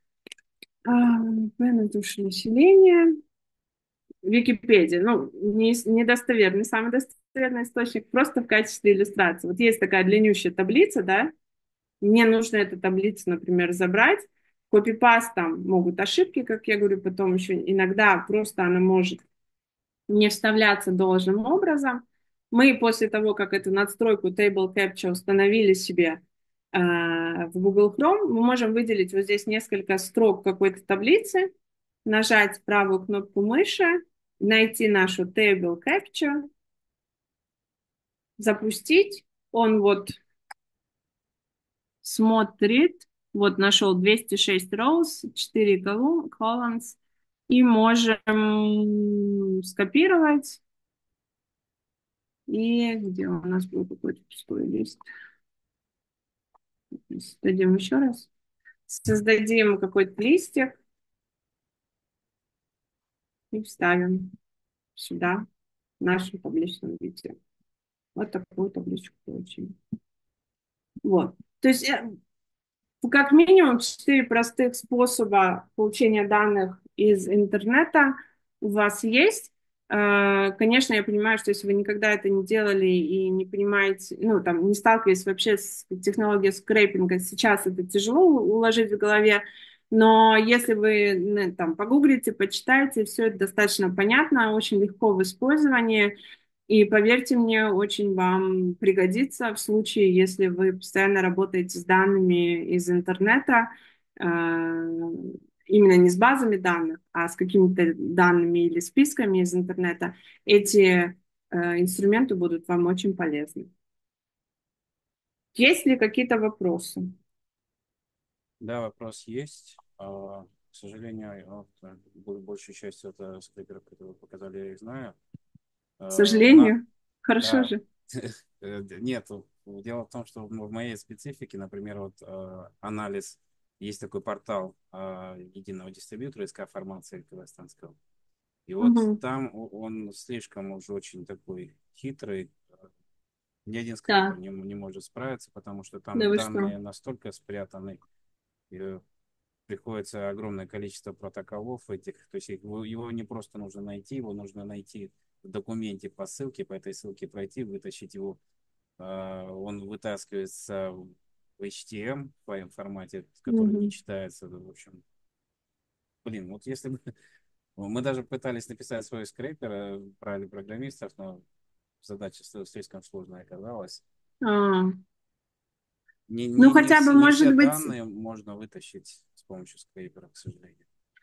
S2: душа населения, Википедия, ну, недостоверный, самый достоверный источник, просто в качестве иллюстрации. Вот есть такая длиннющая таблица, да, мне нужно эту таблицу, например, забрать. Копипаст там могут ошибки, как я говорю, потом еще иногда просто она может не вставляться должным образом. Мы после того, как эту надстройку Table Capture установили себе в Google Chrome, мы можем выделить вот здесь несколько строк какой-то таблицы, нажать правую кнопку мыши, найти нашу Table Capture, запустить. Он вот смотрит, вот нашел 206 rows, 4 columns, и можем скопировать. И где у нас был какой-то пустой лист? Создадим еще раз. Создадим какой-то листик и вставим сюда в нашем табличном виде. Вот такую табличку получим. Вот. То есть как минимум 4 простых способа получения данных из интернета у вас есть. Конечно, я понимаю, что если вы никогда это не делали и не понимаете, ну, там, не сталкивались вообще с технологией скрейпинга, сейчас это тяжело уложить в голове, но если вы там погуглите, почитаете, все это достаточно понятно, очень легко в использовании. И поверьте мне, очень вам пригодится в случае, если вы постоянно работаете с данными из интернета. именно не с базами данных, а с какими-то данными или списками из интернета, эти инструменты будут вам очень полезны. Есть ли какие-то вопросы?
S4: Да, вопрос есть. К сожалению, вот, большую часть это скрипера, который вы показали, я их знаю.
S2: К
S4: Она,
S2: сожалению. Хорошо
S4: да,
S2: же.
S4: нет, дело в том, что в моей специфике, например, вот анализ, есть такой портал единого дистрибьютора СК формации казахстанского. И вот
S2: Мгм.
S4: там он слишком уже очень такой хитрый. Ни один скрипер
S2: Да,
S4: не может справиться, потому что
S2: да
S4: там
S2: вы что?
S4: данные настолько спрятаны, и приходится огромное количество протоколов этих. То есть его не просто нужно найти, его нужно найти в документе по ссылке, по этой ссылке пройти, вытащить его. Он вытаскивается в HTML в формате, который не
S2: Мгм.
S4: читается. В общем, блин, вот если бы мы даже пытались написать свой скрепер, брали программистов, но задача слишком сложная оказалась.
S2: А,
S4: Не,
S2: ну,
S4: не, не,
S2: хотя бы,
S4: не все
S2: может быть,
S4: данные можно вытащить с помощью скрепера, к сожалению.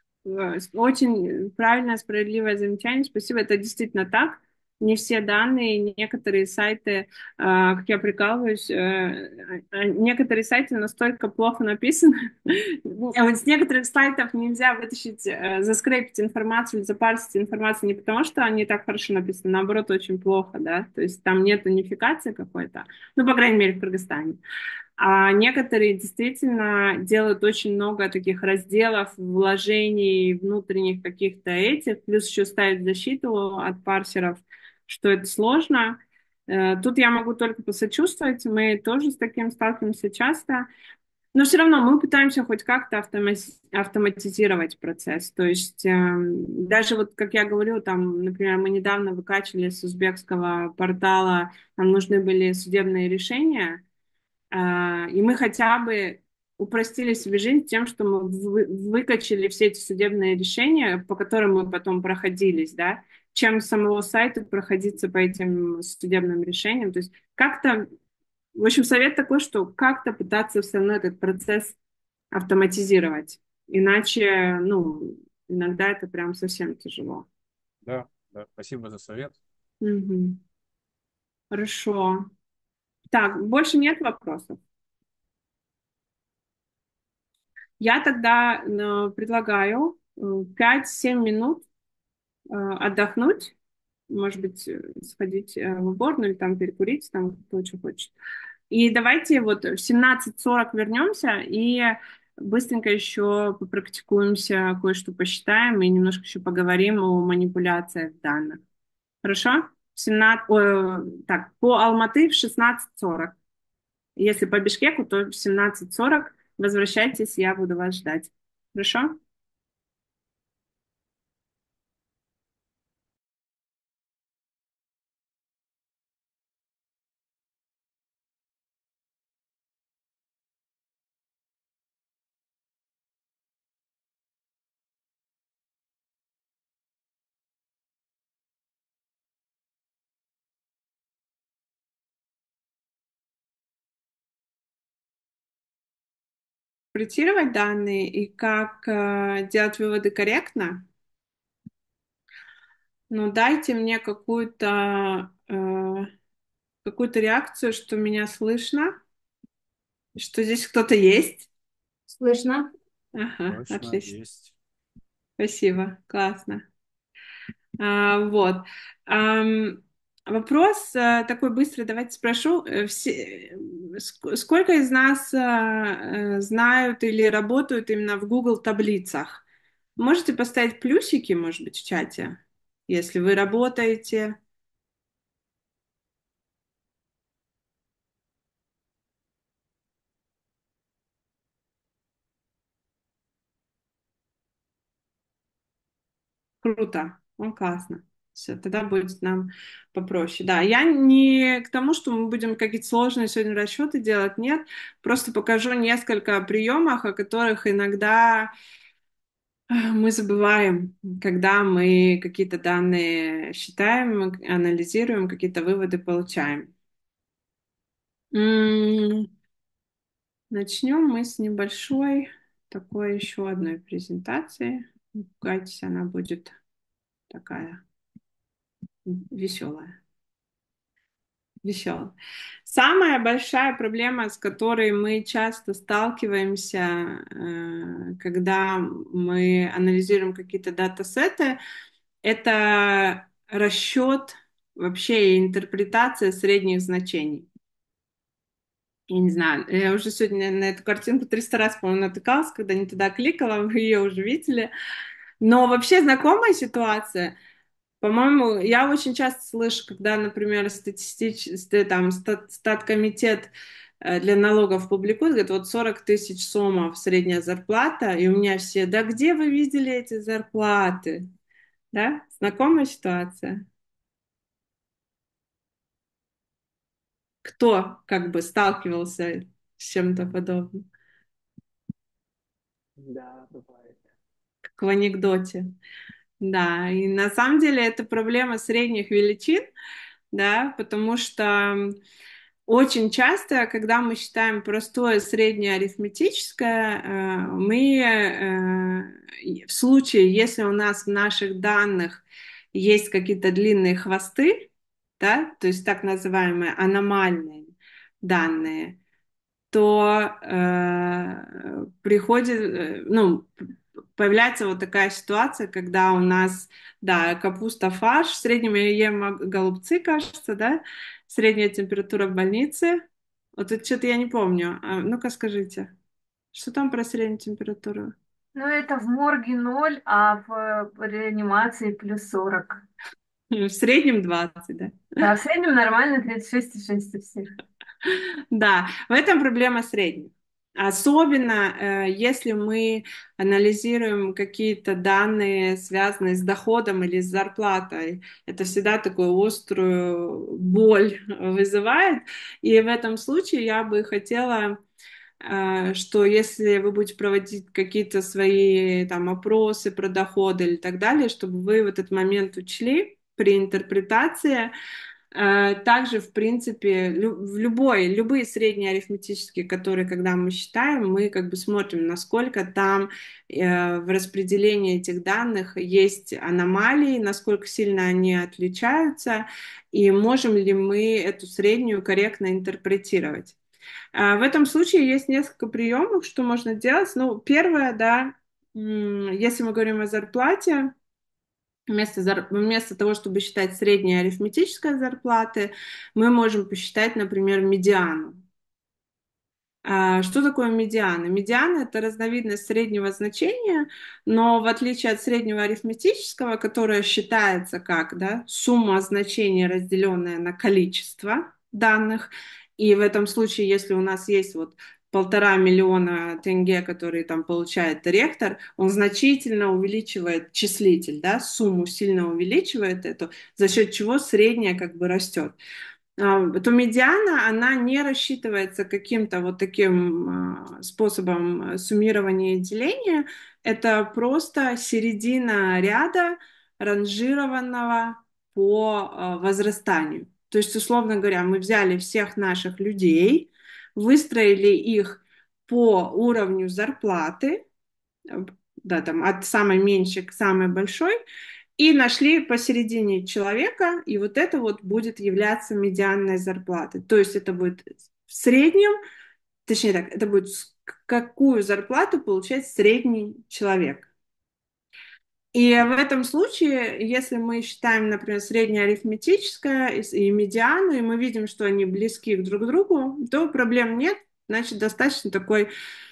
S2: очень правильное, справедливое замечание. Спасибо, это действительно так. Не все данные, некоторые сайты, как я прикалываюсь, некоторые сайты настолько плохо написаны. Вот с некоторых сайтов нельзя вытащить, заскрепить информацию или запарсить информацию не потому, что они так хорошо написаны, наоборот, очень плохо, да, то есть там нет унификации какой-то, ну, по крайней мере, в Кыргызстане. А некоторые действительно делают очень много таких разделов, вложений, внутренних каких-то этих, плюс еще ставят защиту от парсеров, что это сложно. Тут я могу только посочувствовать, мы тоже с таким сталкиваемся часто, но все равно мы пытаемся хоть как-то автоматизировать процесс. То есть даже вот, как я говорю, там, например, мы недавно выкачивали с узбекского портала, нам нужны были судебные решения, и мы хотя бы упростили себе жизнь тем, что мы выкачали все эти судебные решения, по которым мы потом проходились, да, чем с самого сайта проходиться по этим судебным решениям. То есть как-то, в общем, совет такой, что как-то пытаться все равно этот процесс автоматизировать. Иначе, ну, иногда это прям совсем тяжело.
S4: Да, да, спасибо за совет.
S2: Мгм. Хорошо. Так, больше нет вопросов? Я тогда предлагаю 5-7 минут отдохнуть, может быть, сходить в уборную или там перекурить, там кто что хочет. И давайте вот в 17:40 вернемся и быстренько еще попрактикуемся, кое-что посчитаем и немножко еще поговорим о манипуляциях данных. Хорошо? В 17, так, по Алматы в 16:40. Если по Бишкеку, то в 17:40 возвращайтесь, я буду вас ждать. Хорошо? Интерпретировать данные и как делать выводы корректно, но дайте мне какую-то реакцию, что меня слышно, что здесь кто-то есть.
S5: Слышно?
S2: Ага,
S4: Точно,
S2: отлично.
S4: есть.
S2: Спасибо, классно. Вот. Ам, Вопрос такой быстрый, давайте спрошу. Сколько из нас знают или работают именно в Google таблицах? Можете поставить плюсики, может быть, в чате, если вы работаете? Круто, классно. Все, тогда будет нам попроще. Да, я не к тому, что мы будем какие-то сложные сегодня расчеты делать, нет. Просто покажу несколько приемов, о которых иногда мы забываем, когда мы какие-то данные считаем, анализируем, какие-то выводы получаем. Начнем мы с небольшой. такой еще одной презентации. Не пугайтесь, она будет такая веселая. Веселая. Самая большая проблема, с которой мы часто сталкиваемся, когда мы анализируем какие-то датасеты, это расчет вообще и интерпретация средних значений. Я не знаю, я уже сегодня на эту картинку 300 раз, по-моему, натыкалась, когда не туда кликала, вы ее уже видели. Но вообще знакомая ситуация. По-моему, я очень часто слышу, когда, например, статкомитет для налогов публикует, говорит, вот 40 тысяч сомов средняя зарплата, и у меня все, да где вы видели эти зарплаты? Да? Знакомая ситуация? Кто как бы сталкивался с чем-то подобным?
S3: Да, бывает.
S2: Как в анекдоте. Да, и на самом деле это проблема средних величин, да, потому что очень часто, когда мы считаем простое среднее арифметическое, в случае, если у нас в наших данных есть какие-то длинные хвосты, да, то есть так называемые аномальные данные, то появляется вот такая ситуация, когда у нас, да, капуста фарш, в среднем я ем голубцы, кажется, да, средняя температура в больнице. Вот это что-то я не помню. Ну-ка скажите, что там про среднюю температуру?
S9: Ну, это в морге 0, а в реанимации плюс 40.
S2: В среднем 20, да.
S9: Да, в среднем нормально 36,6 у всех.
S2: Да, в этом проблема средних. Особенно если мы анализируем какие-то данные, связанные с доходом или с зарплатой. Это всегда такую острую боль вызывает. И в этом случае я бы хотела, что если вы будете проводить какие-то свои там опросы про доходы или так далее, чтобы вы в этот момент учли при интерпретации. Также, в принципе, любые средние арифметические, которые, когда мы считаем, мы как бы смотрим, насколько там в распределении этих данных есть аномалии, насколько сильно они отличаются, и можем ли мы эту среднюю корректно интерпретировать. В этом случае есть несколько приемов, что можно делать. Ну, первое, да, если мы говорим о зарплате, вместо того, чтобы считать средние арифметические зарплаты, мы можем посчитать, например, медиану. Что такое медиана? Медиана — это разновидность среднего значения, но в отличие от среднего арифметического, которое считается как, да, сумма значений, разделенная на количество данных, и в этом случае, если у нас есть вот 1,5 миллиона тенге, которые там получает ректор, он значительно увеличивает числитель, да, сумму сильно увеличивает эту, за счет чего средняя как бы растет. То медиана, она не рассчитывается каким-то вот таким способом суммирования и деления. Это просто середина ряда, ранжированного по возрастанию. То есть, условно говоря, мы взяли всех наших людей, выстроили их по уровню зарплаты, да, там, от самой меньшей к самой большой, и нашли посередине человека, и вот это вот будет являться медианной зарплатой. То есть это будет в среднем, точнее так, это будет какую зарплату получает средний человек. И в этом случае, если мы считаем, например, среднеарифметическое и медиану, и мы видим, что они близки друг к другу, то проблем нет, значит, достаточно такой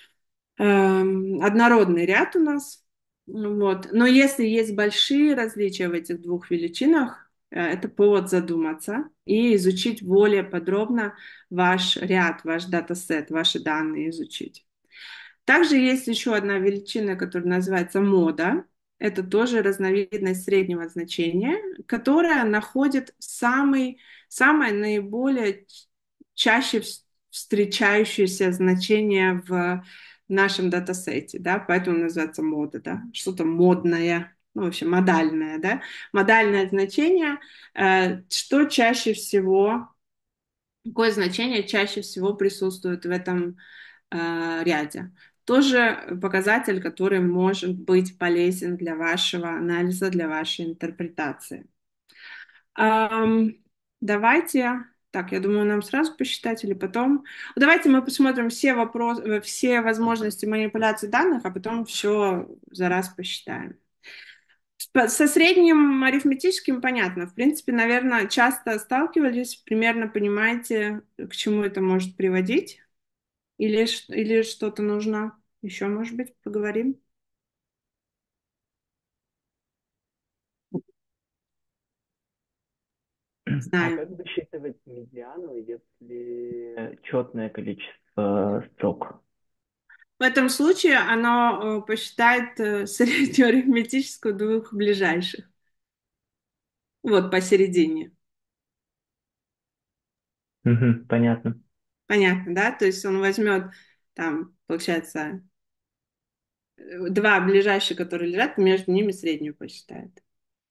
S2: однородный ряд у нас. Вот. Но если есть большие различия в этих двух величинах, это повод задуматься и изучить более подробно ваш ряд, ваш датасет, ваши данные изучить. Также есть еще одна величина, которая называется мода. Это тоже разновидность среднего значения, которая находит самое наиболее чаще встречающееся значение в нашем датасете, да, поэтому называется мода, да, что-то модное, ну, в общем, модальное, да, модальное значение, что чаще всего, какое значение чаще всего присутствует в этом ряде. тоже показатель, который может быть полезен для вашего анализа, для вашей интерпретации. Ам, Давайте, так, я думаю, нам сразу посчитать или потом. Давайте мы посмотрим все вопросы, все возможности манипуляции данных, а потом все за раз посчитаем. Со средним арифметическим понятно. В принципе, наверное, часто сталкивались, примерно понимаете, к чему это может приводить, или что-то нужно еще, может быть, поговорим.
S3: А
S2: Знаю.
S3: как высчитывать медиану, если четное количество строк?
S2: В этом случае оно посчитает среднюю арифметическую двух ближайших. Вот посередине.
S3: Понятно.
S2: Понятно, да? То есть он возьмет там, получается, два ближайших, которые лежат, и между ними среднюю посчитает.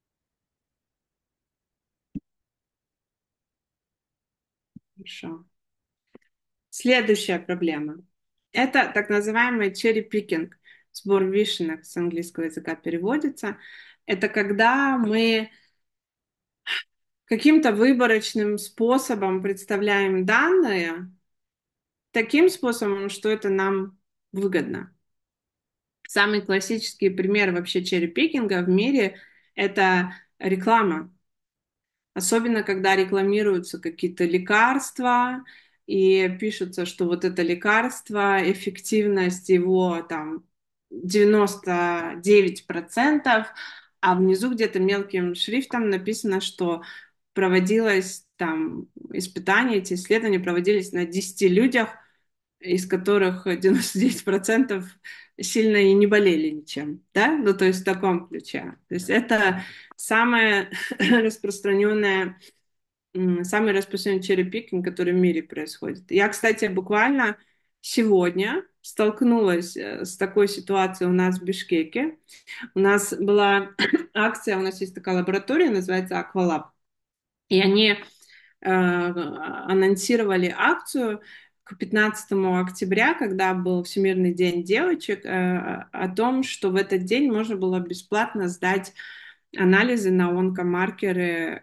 S2: Хорошо. Следующая проблема. Это так называемый cherry picking, сбор вишенок с английского языка переводится. Это когда мы каким-то выборочным способом представляем данные, таким способом, что это нам выгодно. Самый классический пример вообще черри-пикинга в мире – это реклама. Особенно, когда рекламируются какие-то лекарства, и пишется, что вот это лекарство, эффективность его там 99%, а внизу где-то мелким шрифтом написано, что проводилось там испытания, эти исследования проводились на 10 людях, из которых 99% сильно и не болели ничем, да, ну, то есть в таком ключе. То есть это самое распространенное, самый распространенный черри-пикинг, который в мире происходит. Я, кстати, буквально сегодня столкнулась с такой ситуацией у нас в Бишкеке. У нас была акция, у нас есть такая лаборатория, называется Aqualab. И они анонсировали акцию к 15 октября, когда был Всемирный день девочек, о том, что в этот день можно было бесплатно сдать анализы на онкомаркеры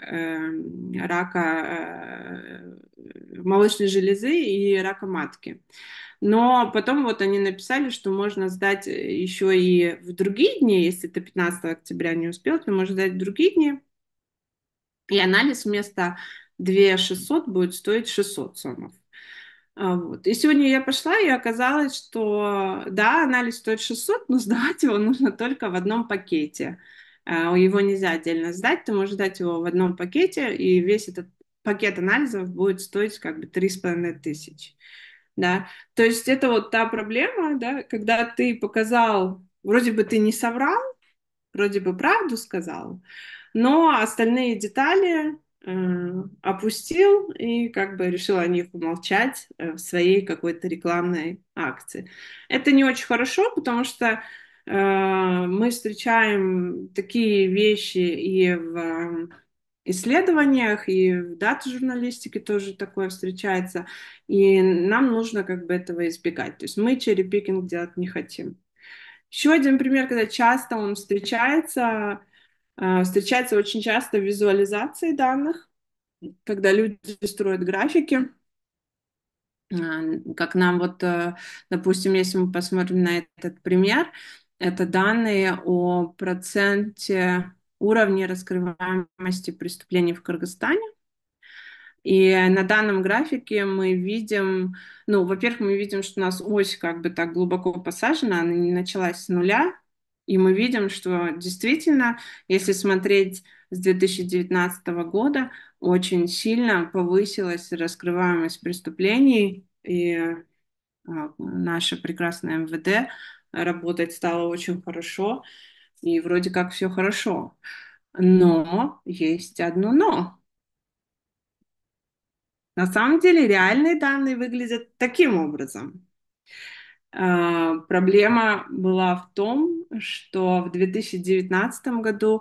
S2: рака молочной железы и рака матки. Но потом вот они написали, что можно сдать еще и в другие дни, если ты 15 октября не успел, то можно сдать в другие дни. И анализ вместо 2600 будет стоить 600 сомов. Вот. И сегодня я пошла, и оказалось, что да, анализ стоит 600, но сдавать его нужно только в одном пакете. Его нельзя отдельно сдать, ты можешь сдать его в одном пакете, и весь этот пакет анализов будет стоить как бы 3500. Да? То есть это вот та проблема, да, когда ты показал, вроде бы ты не соврал, вроде бы правду сказал, но остальные детали опустил и как бы решил о них умолчать в своей какой-то рекламной акции. Это не очень хорошо, потому что мы встречаем такие вещи и в исследованиях, и в дата-журналистике тоже такое встречается, и нам нужно как бы этого избегать. То есть мы черри-пикинг делать не хотим. Еще один пример, когда часто он встречается очень часто в визуализации данных, когда люди строят графики, как нам вот, допустим, если мы посмотрим на этот пример, это данные о проценте уровня раскрываемости преступлений в Кыргызстане. И на данном графике мы видим, ну, во-первых, мы видим, что у нас ось как бы так глубоко посажена, она не началась с нуля, и мы видим, что действительно, если смотреть с 2019 года, очень сильно повысилась раскрываемость преступлений, и наше прекрасное МВД работать стало очень хорошо, и вроде как все хорошо. Но есть одно но. На самом деле реальные данные выглядят таким образом. Проблема была в том, что в 2019 году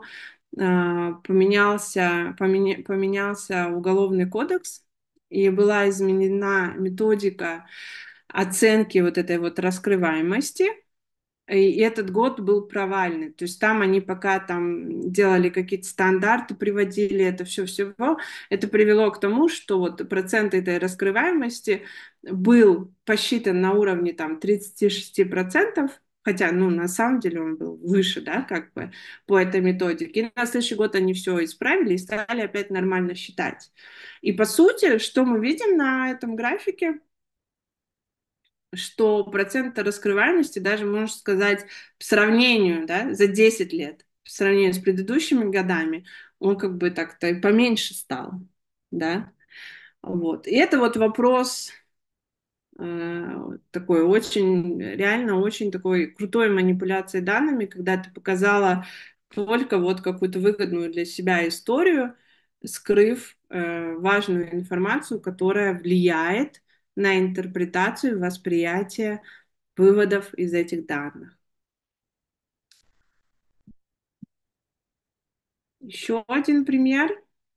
S2: поменялся уголовный кодекс, и была изменена методика оценки вот этой вот раскрываемости. И этот год был провальный. То есть там они пока там делали какие-то стандарты, приводили это все-все, это привело к тому, что вот процент этой раскрываемости был посчитан на уровне там 36%, хотя, ну, на самом деле он был выше, да, как бы по этой методике. И на следующий год они все исправили и стали опять нормально считать. И по сути, что мы видим на этом графике, что процент раскрываемости, даже можно сказать, по сравнению, да, за 10 лет, по сравнению с предыдущими годами, он как бы так-то поменьше стал, да, вот. И это вот вопрос такой очень, реально очень такой крутой манипуляции данными, когда ты показала только вот какую-то выгодную для себя историю, скрыв важную информацию, которая влияет на интерпретацию, восприятие выводов из этих данных. Еще один пример.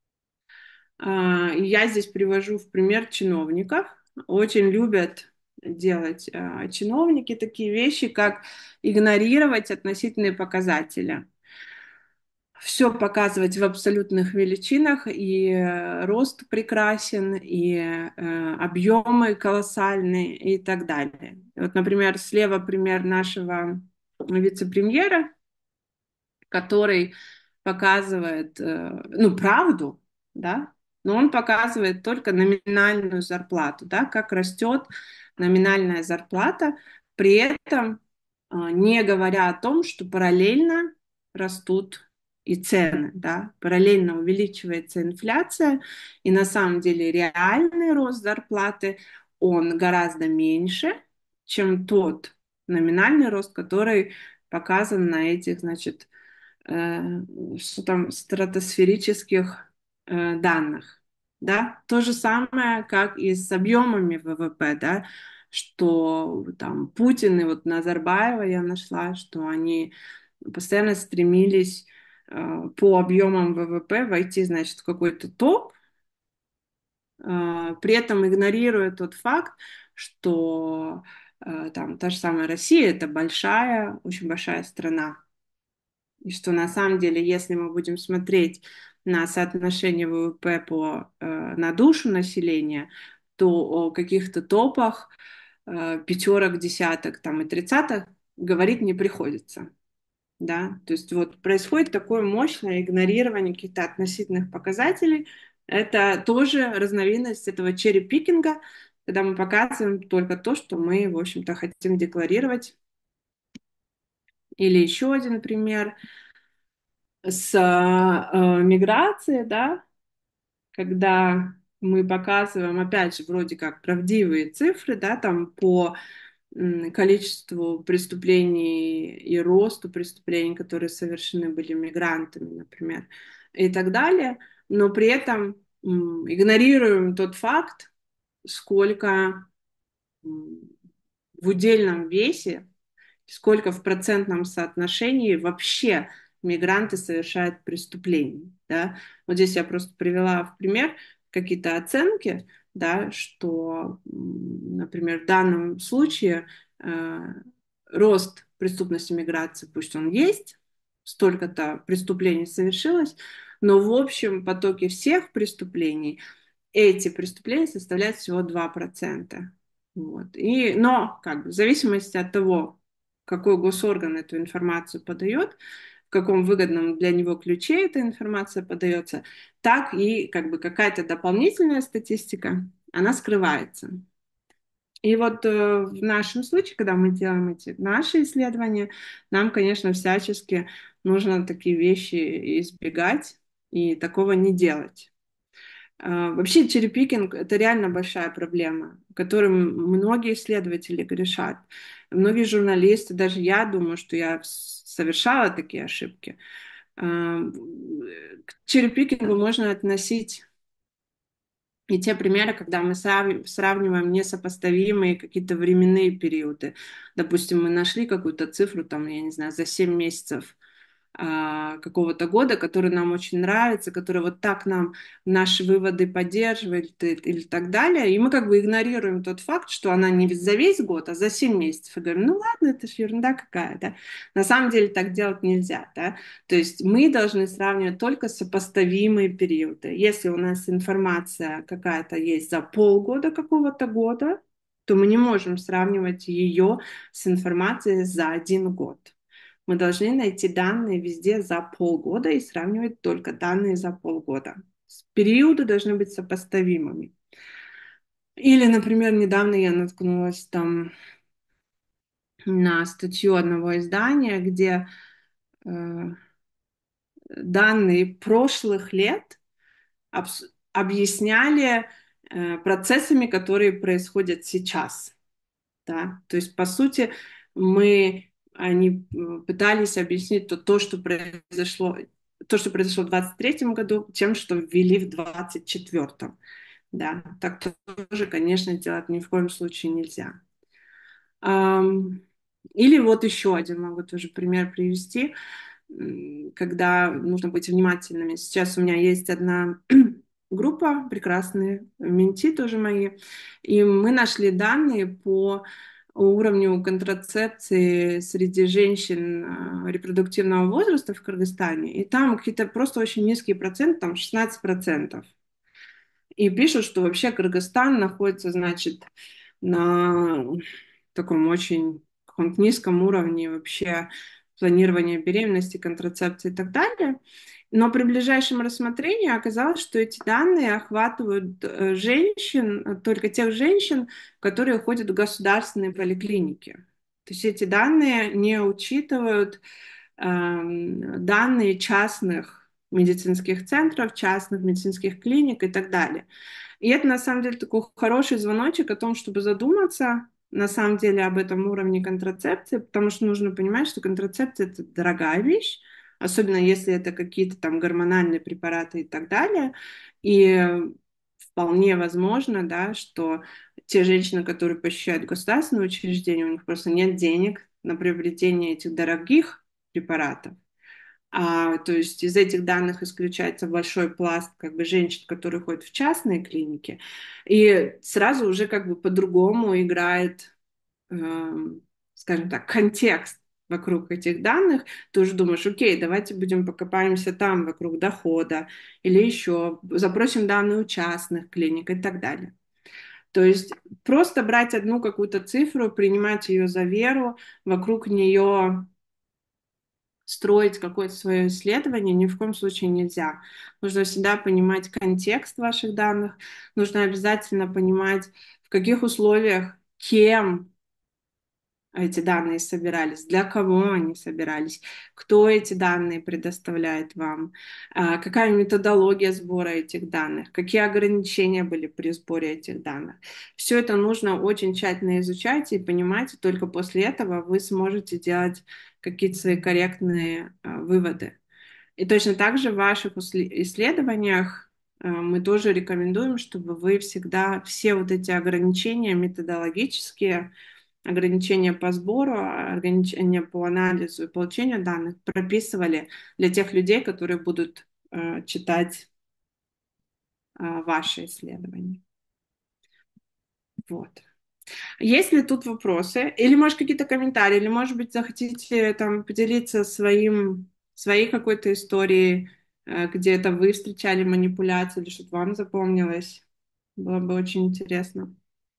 S2: Я здесь привожу в пример чиновников. Очень любят делать чиновники такие вещи, как игнорировать относительные показатели. Все показывать в абсолютных величинах, и рост прекрасен, и объемы колоссальные, и так далее. Вот, например, слева пример нашего вице-премьера, который показывает, ну, правду, да, но он показывает только номинальную зарплату, да, как растет номинальная зарплата, при этом не говоря о том, что параллельно растут и цены, да, параллельно увеличивается инфляция, и на самом деле реальный рост зарплаты, он гораздо меньше, чем тот номинальный рост, который показан на этих, значит, что там, стратосферических данных. Да? То же самое, как и с объемами ВВП, да? Что там Путин и вот Назарбаева я нашла, что они постоянно стремились по объемам ВВП войти, значит, в какой-то топ, при этом игнорируя тот факт, что там та же самая Россия — это большая, очень большая страна. И что на самом деле, если мы будем смотреть на соотношение ВВП на душу населения, то о каких-то топах, пятерок, десяток там, и тридцатых говорить не приходится. Да? То есть вот происходит такое мощное игнорирование каких-то относительных показателей. Это тоже разновидность этого черри-пикинга, когда мы показываем только то, что мы, в общем-то, хотим декларировать. Или еще один пример с миграцией, да, когда мы показываем, опять же, вроде как правдивые цифры, да, там по количеству преступлений и росту преступлений, которые совершены были мигрантами, например, и так далее, но при этом игнорируем тот факт, сколько в удельном весе, сколько в процентном соотношении вообще мигранты совершают преступлений. Да? Вот здесь я просто привела в пример какие-то оценки, да, что, например, в данном случае рост преступности миграции, пусть он есть, столько-то преступлений совершилось, но в общем потоке всех преступлений эти преступления составляют всего 2%. Вот. Но как бы, в зависимости от того, какой госорган эту информацию подает, в каком выгодном для него ключе эта информация подается, так и как бы какая-то дополнительная статистика, она скрывается. И вот в нашем случае, когда мы делаем эти наши исследования, нам, конечно, всячески нужно такие вещи избегать и такого не делать. Вообще черепикинг — это реально большая проблема, которым многие исследователи грешат. Многие журналисты, даже я думаю, что я совершала такие ошибки. К черепикингу можно относить и те примеры, когда мы сравниваем несопоставимые какие-то временные периоды. Допустим, мы нашли какую-то цифру, там, я не знаю, за 7 месяцев какого-то года, который нам очень нравится, который вот так нам наши выводы поддерживает или так далее. И мы как бы игнорируем тот факт, что она не за весь год, а за 7 месяцев. И говорим, ну ладно, это же ерунда какая-то. На самом деле так делать нельзя. Да? То есть мы должны сравнивать только сопоставимые периоды. Если у нас информация какая-то есть за полгода какого-то года, то мы не можем сравнивать ее с информацией за 1 год. Мы должны найти данные везде за полгода и сравнивать только данные за полгода. Периоды должны быть сопоставимыми. Или, например, недавно я наткнулась там на статью одного издания, где данные прошлых лет объясняли процессами, которые происходят сейчас. Да? То есть, по сути, они пытались объяснить что произошло, то, что произошло в 23-м году, тем, что ввели в 24-м. Да, так тоже, конечно, делать ни в коем случае нельзя. Или вот еще один могу тоже пример привести, когда нужно быть внимательными. Сейчас у меня есть одна группа, прекрасные менти тоже мои, и мы нашли данные по уровню контрацепции среди женщин репродуктивного возраста в Кыргызстане, и там какие-то просто очень низкие проценты, там 16%. И пишут, что вообще Кыргызстан находится, значит, на таком очень каком-то низком уровне вообще планирования беременности, контрацепции и так далее. Но при ближайшем рассмотрении оказалось, что эти данные охватывают женщин, только тех женщин, которые ходят в государственные поликлиники. То есть эти данные не учитывают данные частных медицинских центров, частных медицинских клиник и так далее. И это на самом деле такой хороший звоночек о том, чтобы задуматься на самом деле об этом уровне контрацепции, потому что нужно понимать, что контрацепция это дорогая вещь, особенно если это какие-то там гормональные препараты и так далее. И вполне возможно, да, что те женщины, которые посещают государственные учреждения, у них просто нет денег на приобретение этих дорогих препаратов. То есть из этих данных исключается большой пласт как бы женщин, которые ходят в частные клиники, и сразу уже как бы по-другому играет, скажем так, контекст вокруг этих данных. Ты уже думаешь, окей, давайте будем покопаемся там вокруг дохода или еще запросим данные у частных клиник и так далее. То есть просто брать одну какую-то цифру, принимать ее за веру, вокруг нее строить какое-то свое исследование ни в коем случае нельзя. Нужно всегда понимать контекст ваших данных, нужно обязательно понимать, в каких условиях, кем эти данные собирались, для кого они собирались, кто эти данные предоставляет вам, какая методология сбора этих данных, какие ограничения были при сборе этих данных. Все это нужно очень тщательно изучать и понимать, и только после этого вы сможете делать какие-то свои корректные выводы. И точно так же в ваших исследованиях мы тоже рекомендуем, чтобы вы всегда все вот эти ограничения методологические, ограничения по сбору, ограничения по анализу и получению данных прописывали для тех людей, которые будут читать ваши исследования. Вот. Есть ли тут вопросы? Или, может, какие-то комментарии? Или, может быть, захотите там поделиться своей какой-то историей, где это вы встречали манипуляции, или что-то вам запомнилось? Было бы очень интересно.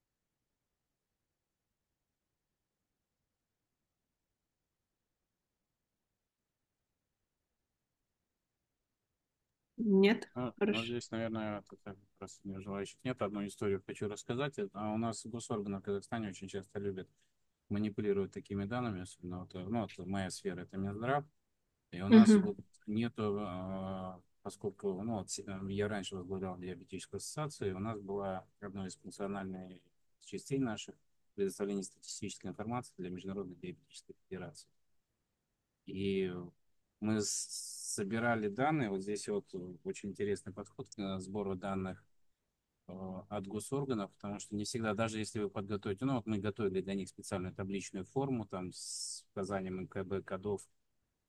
S2: Нет?
S4: Ну,
S2: Хорошо.
S4: здесь, наверное, как раз желающих нет. Одну историю хочу рассказать. У нас госорганы в Казахстане очень часто любят манипулировать такими данными, особенно вот моя сфера, это Минздрав. И у нас
S2: Мгм.
S4: вот нету, поскольку я раньше возглавлял диабетическую ассоциацию, и у нас была одной из функциональных частей наших предоставление статистической информации для Международной диабетической федерации. И мы собирали данные, вот здесь вот очень интересный подход к сбору данных от госорганов, потому что не всегда, даже если вы подготовите, вот мы готовили для них специальную табличную форму там с указанием МКБ кодов,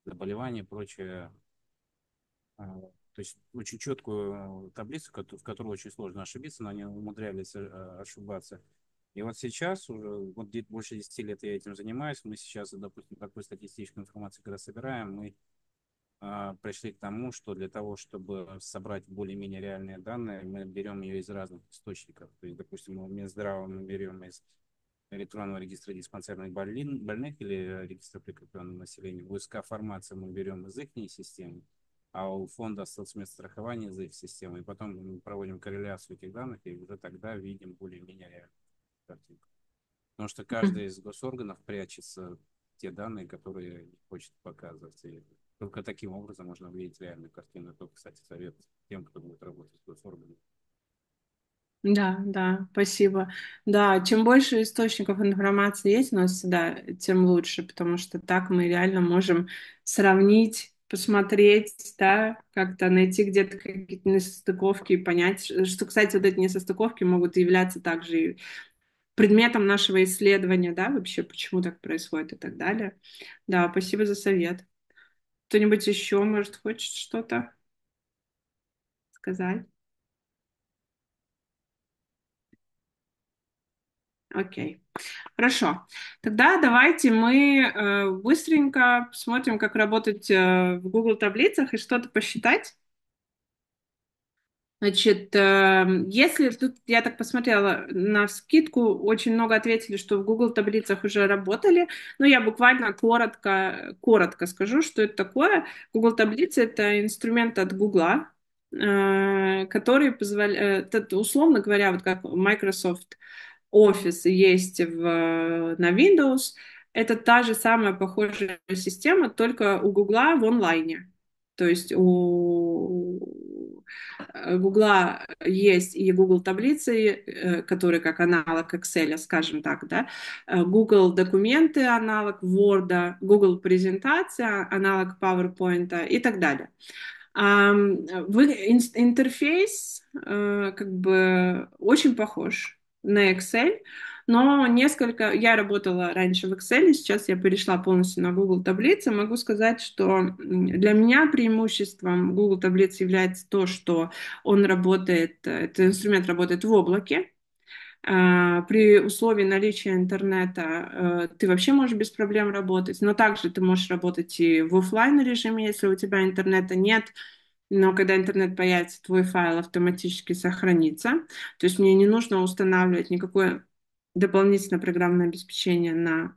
S4: заболевания и прочее. То есть очень четкую таблицу, в которой очень сложно ошибиться, но они умудрялись ошибаться. И вот сейчас, уже вот больше 10 лет я этим занимаюсь, мы сейчас, допустим, такую статистическую информацию, когда собираем, мы пришли к тому, что для того, чтобы собрать более-менее реальные данные, мы берем ее из разных источников. То есть, допустим, у Минздрава мы берем из электронного регистра диспансерных больных или регистра прикрепленного населения. УСК формацию мы берем из их системы, а у фонда соцмедстрахования из их системы. И потом мы проводим корреляцию этих данных, и уже тогда видим более-менее реальную картинку. Потому что каждый из госорганов прячется те данные, которые не хочет показывать. И только таким образом можно увидеть реальную картину. Это, кстати, совет тем, кто будет работать с госорганами.
S2: Да, да, спасибо. Да, чем больше источников информации есть у нас всегда, тем лучше, потому что так мы реально можем сравнить, посмотреть, да, как-то найти где-то какие-то несостыковки и понять, что, кстати, вот эти несостыковки могут являться также и предметом нашего исследования, да, вообще, почему так происходит и так далее. Да, спасибо за совет. Кто-нибудь еще, может, хочет что-то сказать? Окей. Хорошо. Тогда давайте мы быстренько посмотрим, как работать в Google таблицах и что-то посчитать. Значит, если тут, я так посмотрела, на скидку очень много ответили, что в Google таблицах уже работали, но я буквально коротко скажу, что это такое. Google таблицы — это инструмент от Google, который позволяет, условно говоря, вот как Microsoft Office есть на Windows, это та же самая похожая система, только у Google в онлайне. То есть у Google есть и Google таблицы, которые как аналог Excel, скажем так, да, Google документы, аналог Word, Google презентация, аналог PowerPoint и так далее. Интерфейс как бы очень похож на Excel, но я работала раньше в Excel, сейчас я перешла полностью на Google таблицы. Могу сказать, что для меня преимуществом Google таблиц является то, что этот инструмент работает в облаке. При условии наличия интернета ты вообще можешь без проблем работать, но также ты можешь работать и в офлайн режиме, если у тебя интернета нет, но когда интернет появится, твой файл автоматически сохранится. То есть мне не нужно устанавливать никакое дополнительное программное обеспечение на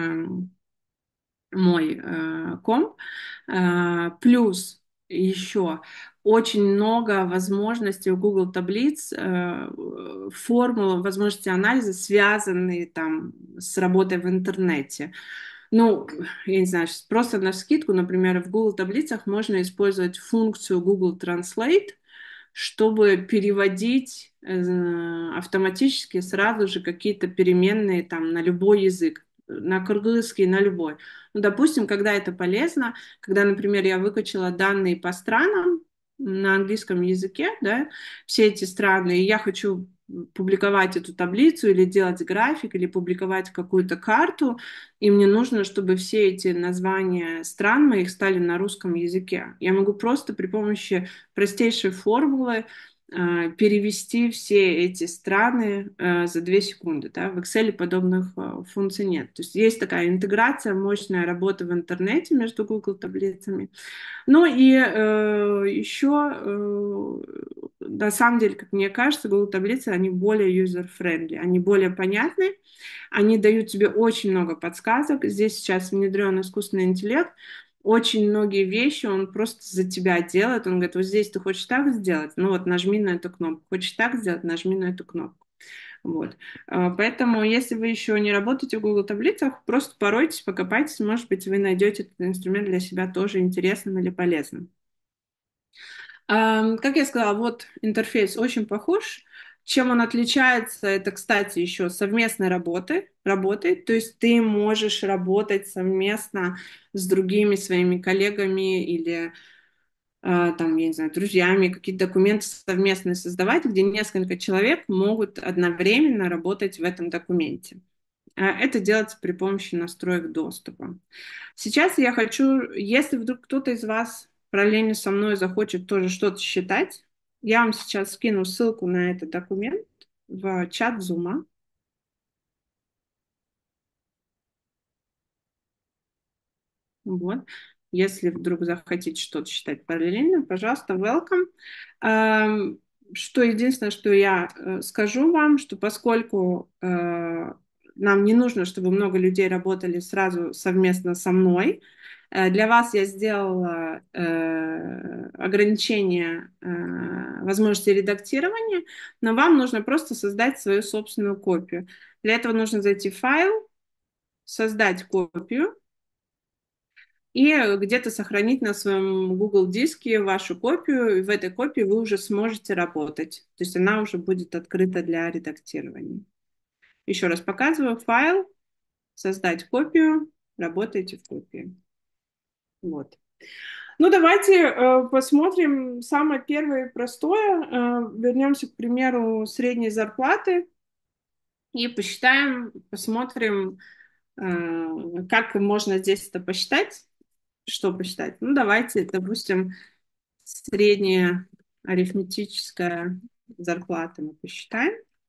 S2: мой комп. Плюс еще очень много возможностей у Google таблиц, формул, возможности анализа, связанные там с работой в интернете. Ну, я не знаю, просто на скидку, например, в Google таблицах можно использовать функцию Google Translate, чтобы переводить автоматически сразу же какие-то переменные там на любой язык, на кыргызский, на любой. Ну, допустим, когда это полезно, когда, например, я выкачала данные по странам на английском языке, да, все эти страны, и я хочу публиковать эту таблицу или делать график, или публиковать какую-то карту, и мне нужно, чтобы все эти названия стран моих стали на русском языке. Я могу просто при помощи простейшей формулы перевести все эти страны за 2 секунды. Да? В Excel подобных функций нет. То есть есть такая интеграция, мощная работа в интернете между Google таблицами. Ну и еще, на самом деле, как мне кажется, Google таблицы, они более user-friendly, они более понятны, они дают тебе очень много подсказок. Здесь сейчас внедрен искусственный интеллект, очень многие вещи он просто за тебя делает. Он говорит, вот здесь ты хочешь так сделать, ну вот нажми на эту кнопку. Хочешь так сделать, нажми на эту кнопку. Вот. Поэтому, если вы еще не работаете в Google таблицах, просто поройтесь, покопайтесь, может быть, вы найдете этот инструмент для себя тоже интересным или полезным. Как я сказала, вот интерфейс очень похож. Чем он отличается, это, кстати, еще совместной работой. То есть ты можешь работать совместно с другими своими коллегами или там, я не знаю, друзьями, какие-то документы совместные создавать, где несколько человек могут одновременно работать в этом документе. Это делается при помощи настроек доступа. Сейчас я хочу, если вдруг кто-то из вас параллельно со мной захочет тоже что-то считать, я вам сейчас скину ссылку на этот документ в чат Zoom. Вот. Если вдруг захотите что-то считать параллельно, пожалуйста, welcome. Что единственное, что я скажу вам, что поскольку нам не нужно, чтобы много людей работали сразу совместно со мной, для вас я сделала ограничение возможности редактирования, но вам нужно просто создать свою собственную копию. Для этого нужно зайти в файл, создать копию, и где-то сохранить на своем Google диске вашу копию, и в этой копии вы уже сможете работать. То есть она уже будет открыта для редактирования. Еще раз показываю. Файл, создать копию, работаете в копии. Вот. Ну, давайте посмотрим самое первое и простое. Вернемся, к примеру, средней зарплаты и посчитаем, посмотрим, как можно здесь это посчитать. Что посчитать? Ну, давайте, допустим, средняя арифметическая зарплата мы посчитаем.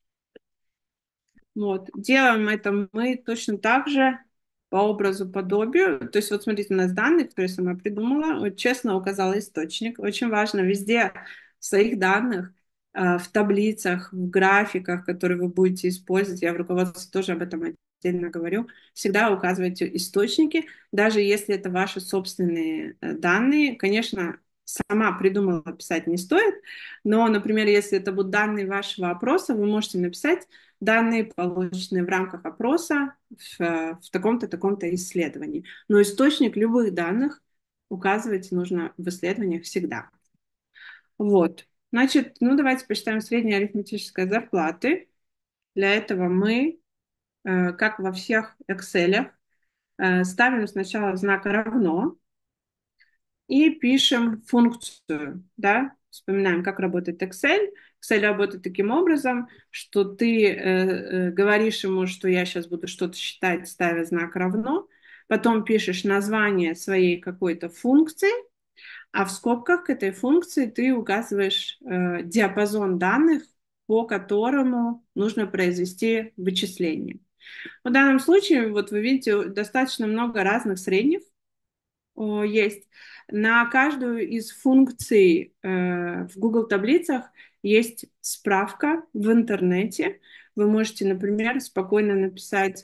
S2: Вот. Делаем это мы точно так же по образу, подобию. То есть вот смотрите, у нас данные, которые я сама придумала, вот честно указала источник. Очень важно везде в своих данных, в таблицах, в графиках, которые вы будете использовать, я в руководстве тоже об этом отдельно говорю, всегда указывайте источники, даже если это ваши собственные данные. Конечно, сама придумала, писать не стоит, но, например, если это будут данные вашего опроса, вы можете написать данные, полученные в рамках опроса в таком-то, таком-то исследовании. Но источник любых данных указывать нужно в исследованиях всегда. Вот. Значит, ну давайте посчитаем средние арифметические зарплаты. Для этого мы, как во всех Excel, ставим сначала знак равно и пишем функцию, да, вспоминаем, как работает Excel. Excel работает таким образом, что ты говоришь ему, что я сейчас буду что-то считать, ставя знак равно, потом пишешь название своей какой-то функции, а в скобках к этой функции ты указываешь диапазон данных, по которому нужно произвести вычисление. В данном случае, вот вы видите, достаточно много разных средних есть. На каждую из функций в Google таблицах есть справка в интернете. Вы можете, например, спокойно написать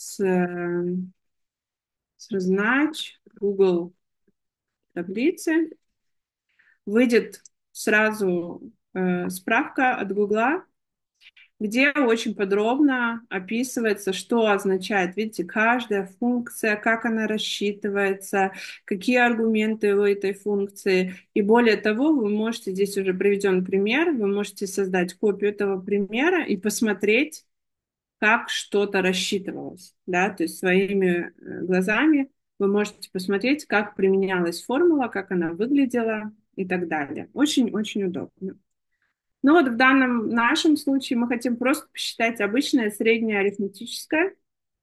S2: сразнач Google таблицы. Выйдет сразу справка от Google, где очень подробно описывается, что означает, видите, каждая функция, как она рассчитывается, какие аргументы у этой функции. И более того, вы можете, здесь уже приведен пример, вы можете создать копию этого примера и посмотреть, как что-то рассчитывалось, да, то есть своими глазами вы можете посмотреть, как применялась формула, как она выглядела и так далее. Очень-очень удобно. Ну вот в данном нашем случае мы хотим просто посчитать обычное среднее арифметическое.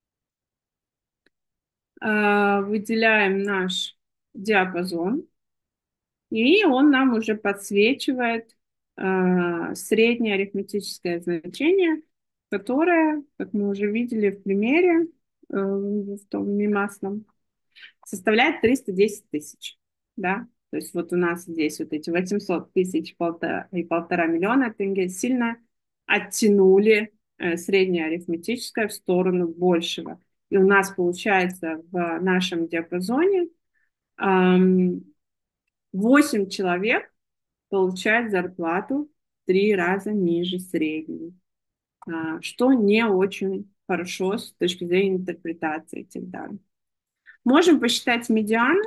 S2: Выделяем наш диапазон, и он нам уже подсвечивает среднее арифметическое значение, которое, как мы уже видели в примере, в том мимасном, составляет 310 тысяч. Да? То есть вот у нас здесь вот эти 800 тысяч и 1,5 миллиона тенге сильно оттянули среднее арифметическое в сторону большего. И у нас получается в нашем диапазоне 8 человек получают зарплату в 3 раза ниже средней, что не очень хорошо с точки зрения интерпретации этих данных. Можем посчитать медиану.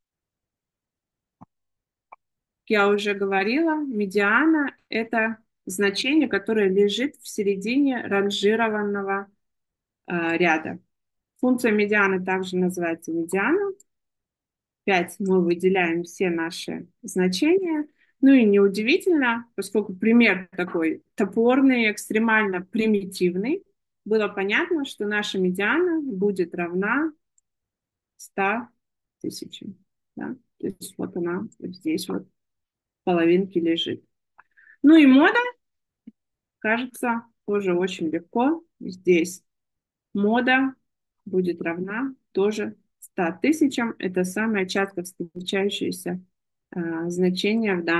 S2: Я уже говорила, медиана – это значение, которое лежит в середине ранжированного ряда. Функция медианы также называется медиана. 5 мы выделяем все наши значения. Ну и неудивительно, поскольку пример такой топорный, экстремально примитивный, было понятно, что наша медиана будет равна 100 тысячам. Да? То есть вот она вот здесь вот в половинке лежит. Ну и мода, кажется, тоже очень легко. Здесь мода будет равна тоже 100 тысячам. Это самое часто встречающееся значение в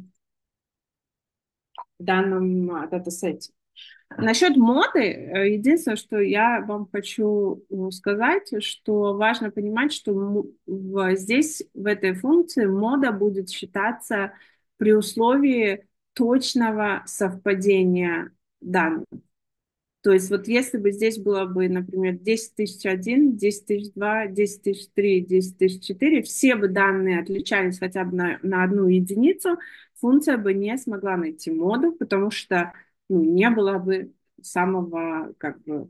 S2: данном датасете. Насчет моды, единственное, что я вам хочу сказать, что важно понимать, что здесь, в этой функции, мода будет считаться при условии точного совпадения данных. То есть вот если бы здесь было бы, например, 10 001, 10 002, 10 003, 10 004, все бы данные отличались хотя бы на одну единицу, функция бы не смогла найти моду, потому что не было бы самого как бы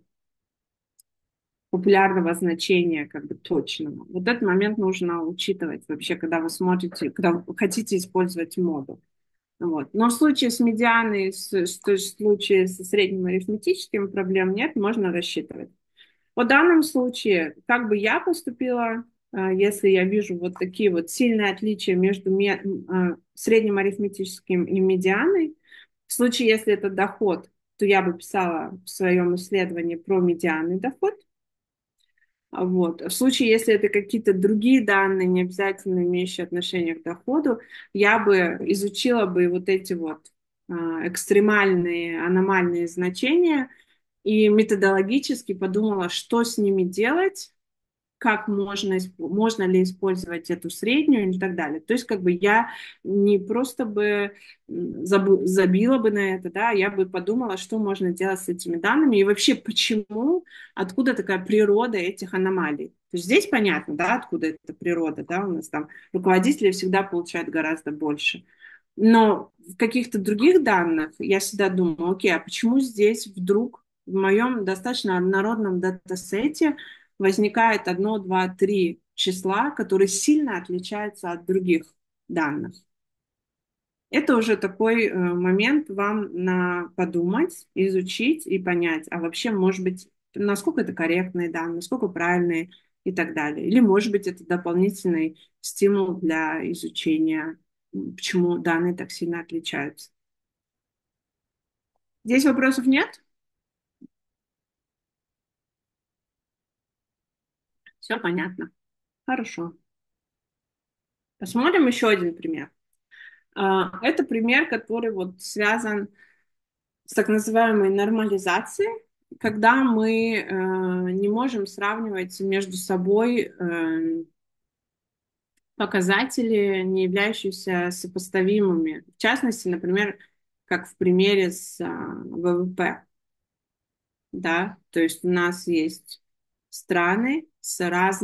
S2: популярного значения, как бы точного. Вот этот момент нужно учитывать вообще, когда вы смотрите, когда вы хотите использовать моду. Вот. Но в случае с медианой, в случае со средним арифметическим проблем нет, можно рассчитывать. В данном случае, как бы я поступила, если я вижу вот такие вот сильные отличия между средним арифметическим и медианой, в случае, если это доход, то я бы писала в своем исследовании про медианный доход. Вот. В случае, если это какие-то другие данные, не обязательно имеющие отношение к доходу, я бы изучила бы вот эти вот экстремальные, аномальные значения и методологически подумала, что с ними делать, как можно ли использовать эту среднюю и так далее. То есть как бы я не просто бы забила бы на это, да, я бы подумала, что можно делать с этими данными и вообще почему, откуда такая природа этих аномалий. То есть здесь понятно, да, откуда эта природа, да, у нас там руководители всегда получают гораздо больше. Но в каких-то других данных я всегда думаю, окей, а почему здесь вдруг в моем достаточно однородном датасете возникает одно, два, три числа, которые сильно отличаются от других данных. Это уже такой момент вам на подумать, изучить и понять, а вообще, может быть, насколько это корректные данные, насколько правильные и так далее. Или, может быть, это дополнительный стимул для изучения, почему данные так сильно отличаются. Здесь вопросов нет? Все понятно. Хорошо. Посмотрим еще один пример. Это пример, который вот связан с так называемой нормализацией, когда мы не можем сравнивать между собой показатели, не являющиеся сопоставимыми. В частности, например, как в примере с ВВП. Да? То есть у нас есть страны с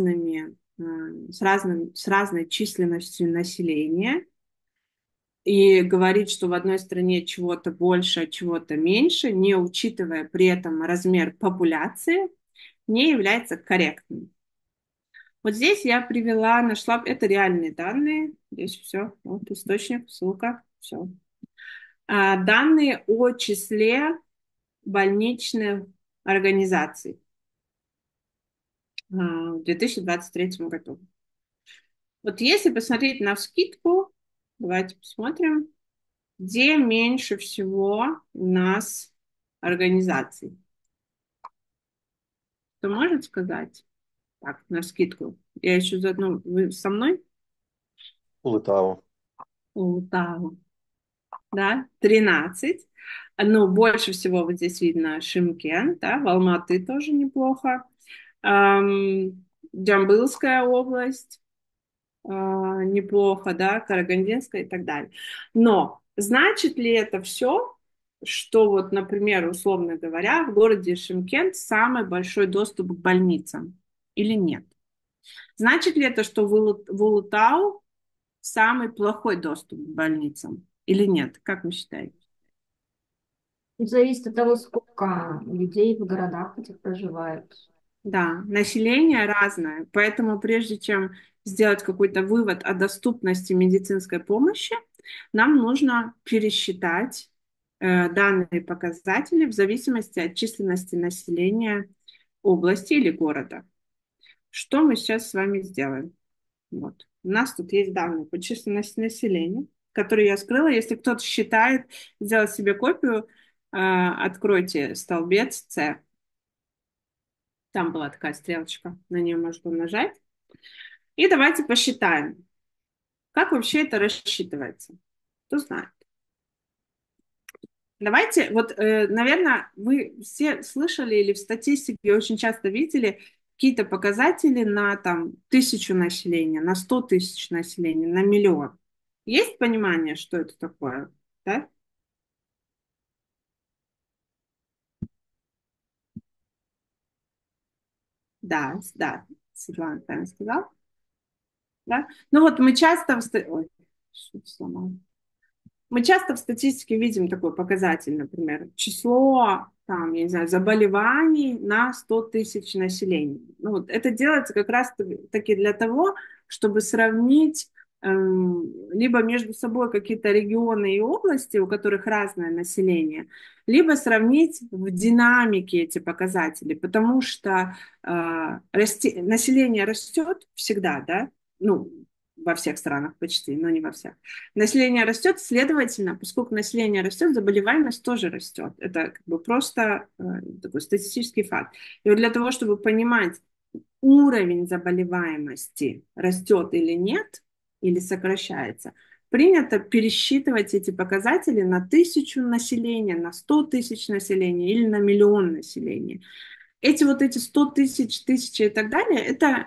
S2: разной численностью населения, и говорить, что в одной стране чего-то больше, а чего-то меньше, не учитывая при этом размер популяции, не является корректным. Вот здесь я нашла, это реальные данные, здесь все, вот источник, ссылка, все. Данные о числе больничных организаций в 2023 году. Вот если посмотреть навскидку, давайте посмотрим, где меньше всего у нас организаций. Кто может сказать? Так, навскидку. Я еще заодно... Вы со мной?
S10: Полтава.
S2: Полтава. Да, 13. Но больше всего вот здесь видно Шымкент, да, в Алматы тоже неплохо. Джамбылская область неплохо, да, Карагандинская и так далее. Но значит ли это все, что вот, например, условно говоря, в городе Шымкент самый большой доступ к больницам или нет? Значит ли это, что в Улутау самый плохой доступ к больницам или нет? Как вы считаете?
S5: Зависит от того, сколько людей в городах этих проживает.
S2: Да, население разное, поэтому прежде чем сделать какой-то вывод о доступности медицинской помощи, нам нужно пересчитать данные показатели в зависимости от численности населения области или города. Что мы сейчас с вами сделаем? Вот. У нас тут есть данные по численности населения, которые я скрыла. Если кто-то считает, сделать себе копию, откройте столбец С. Там была такая стрелочка, на нее можно нажать. И давайте посчитаем, как вообще это рассчитывается. Кто знает? Давайте, вот, наверное, вы все слышали или в статистике очень часто видели какие-то показатели на там 1000 населения, на 100 тысяч населения, на миллион. Есть понимание, что это такое? Да? Да, да, Светлана правильно сказала. Да? Ну вот мы часто... Ой, что-то сломала. Мы часто в статистике видим такой показатель, например, число там, я не знаю, заболеваний на 100 тысяч населения. Ну, вот это делается как раз-таки для того, чтобы сравнить либо между собой какие-то регионы и области, у которых разное население, либо сравнить в динамике эти показатели, потому что население растет всегда, да, ну, во всех странах почти, но не во всех. Население растет, следовательно, поскольку население растет, заболеваемость тоже растет. Это как бы просто такой статистический факт. И вот для того, чтобы понимать, уровень заболеваемости растет или нет, или сокращается, принято пересчитывать эти показатели на 1000 населения, на 100 тысяч населения или на миллион населения. Эти 100 тысяч, 1000 и так далее, это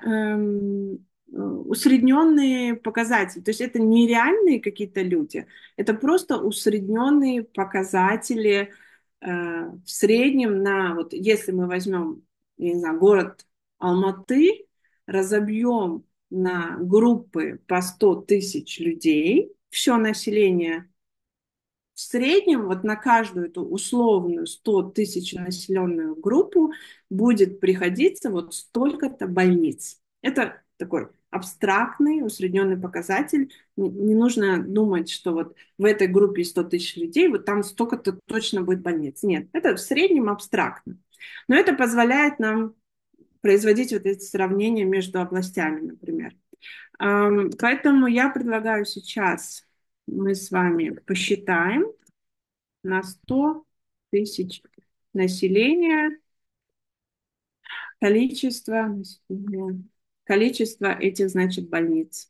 S2: усредненные показатели. То есть это не реальные какие-то люди, это просто усредненные показатели в среднем на, вот если мы возьмем, я не знаю, город Алматы, разобьем на группы по 100 тысяч людей, все население в среднем вот на каждую эту условную 100 тысяч населенную группу будет приходиться вот столько-то больниц. Это такой абстрактный, усредненный показатель. Не нужно думать, что вот в этой группе 100 тысяч людей, вот там столько-то точно будет больниц. Нет, это в среднем абстрактно. Но это позволяет нам производить вот эти сравнения между областями, например. Поэтому я предлагаю сейчас мы с вами посчитаем на 100 тысяч населения количество этих, значит, больниц.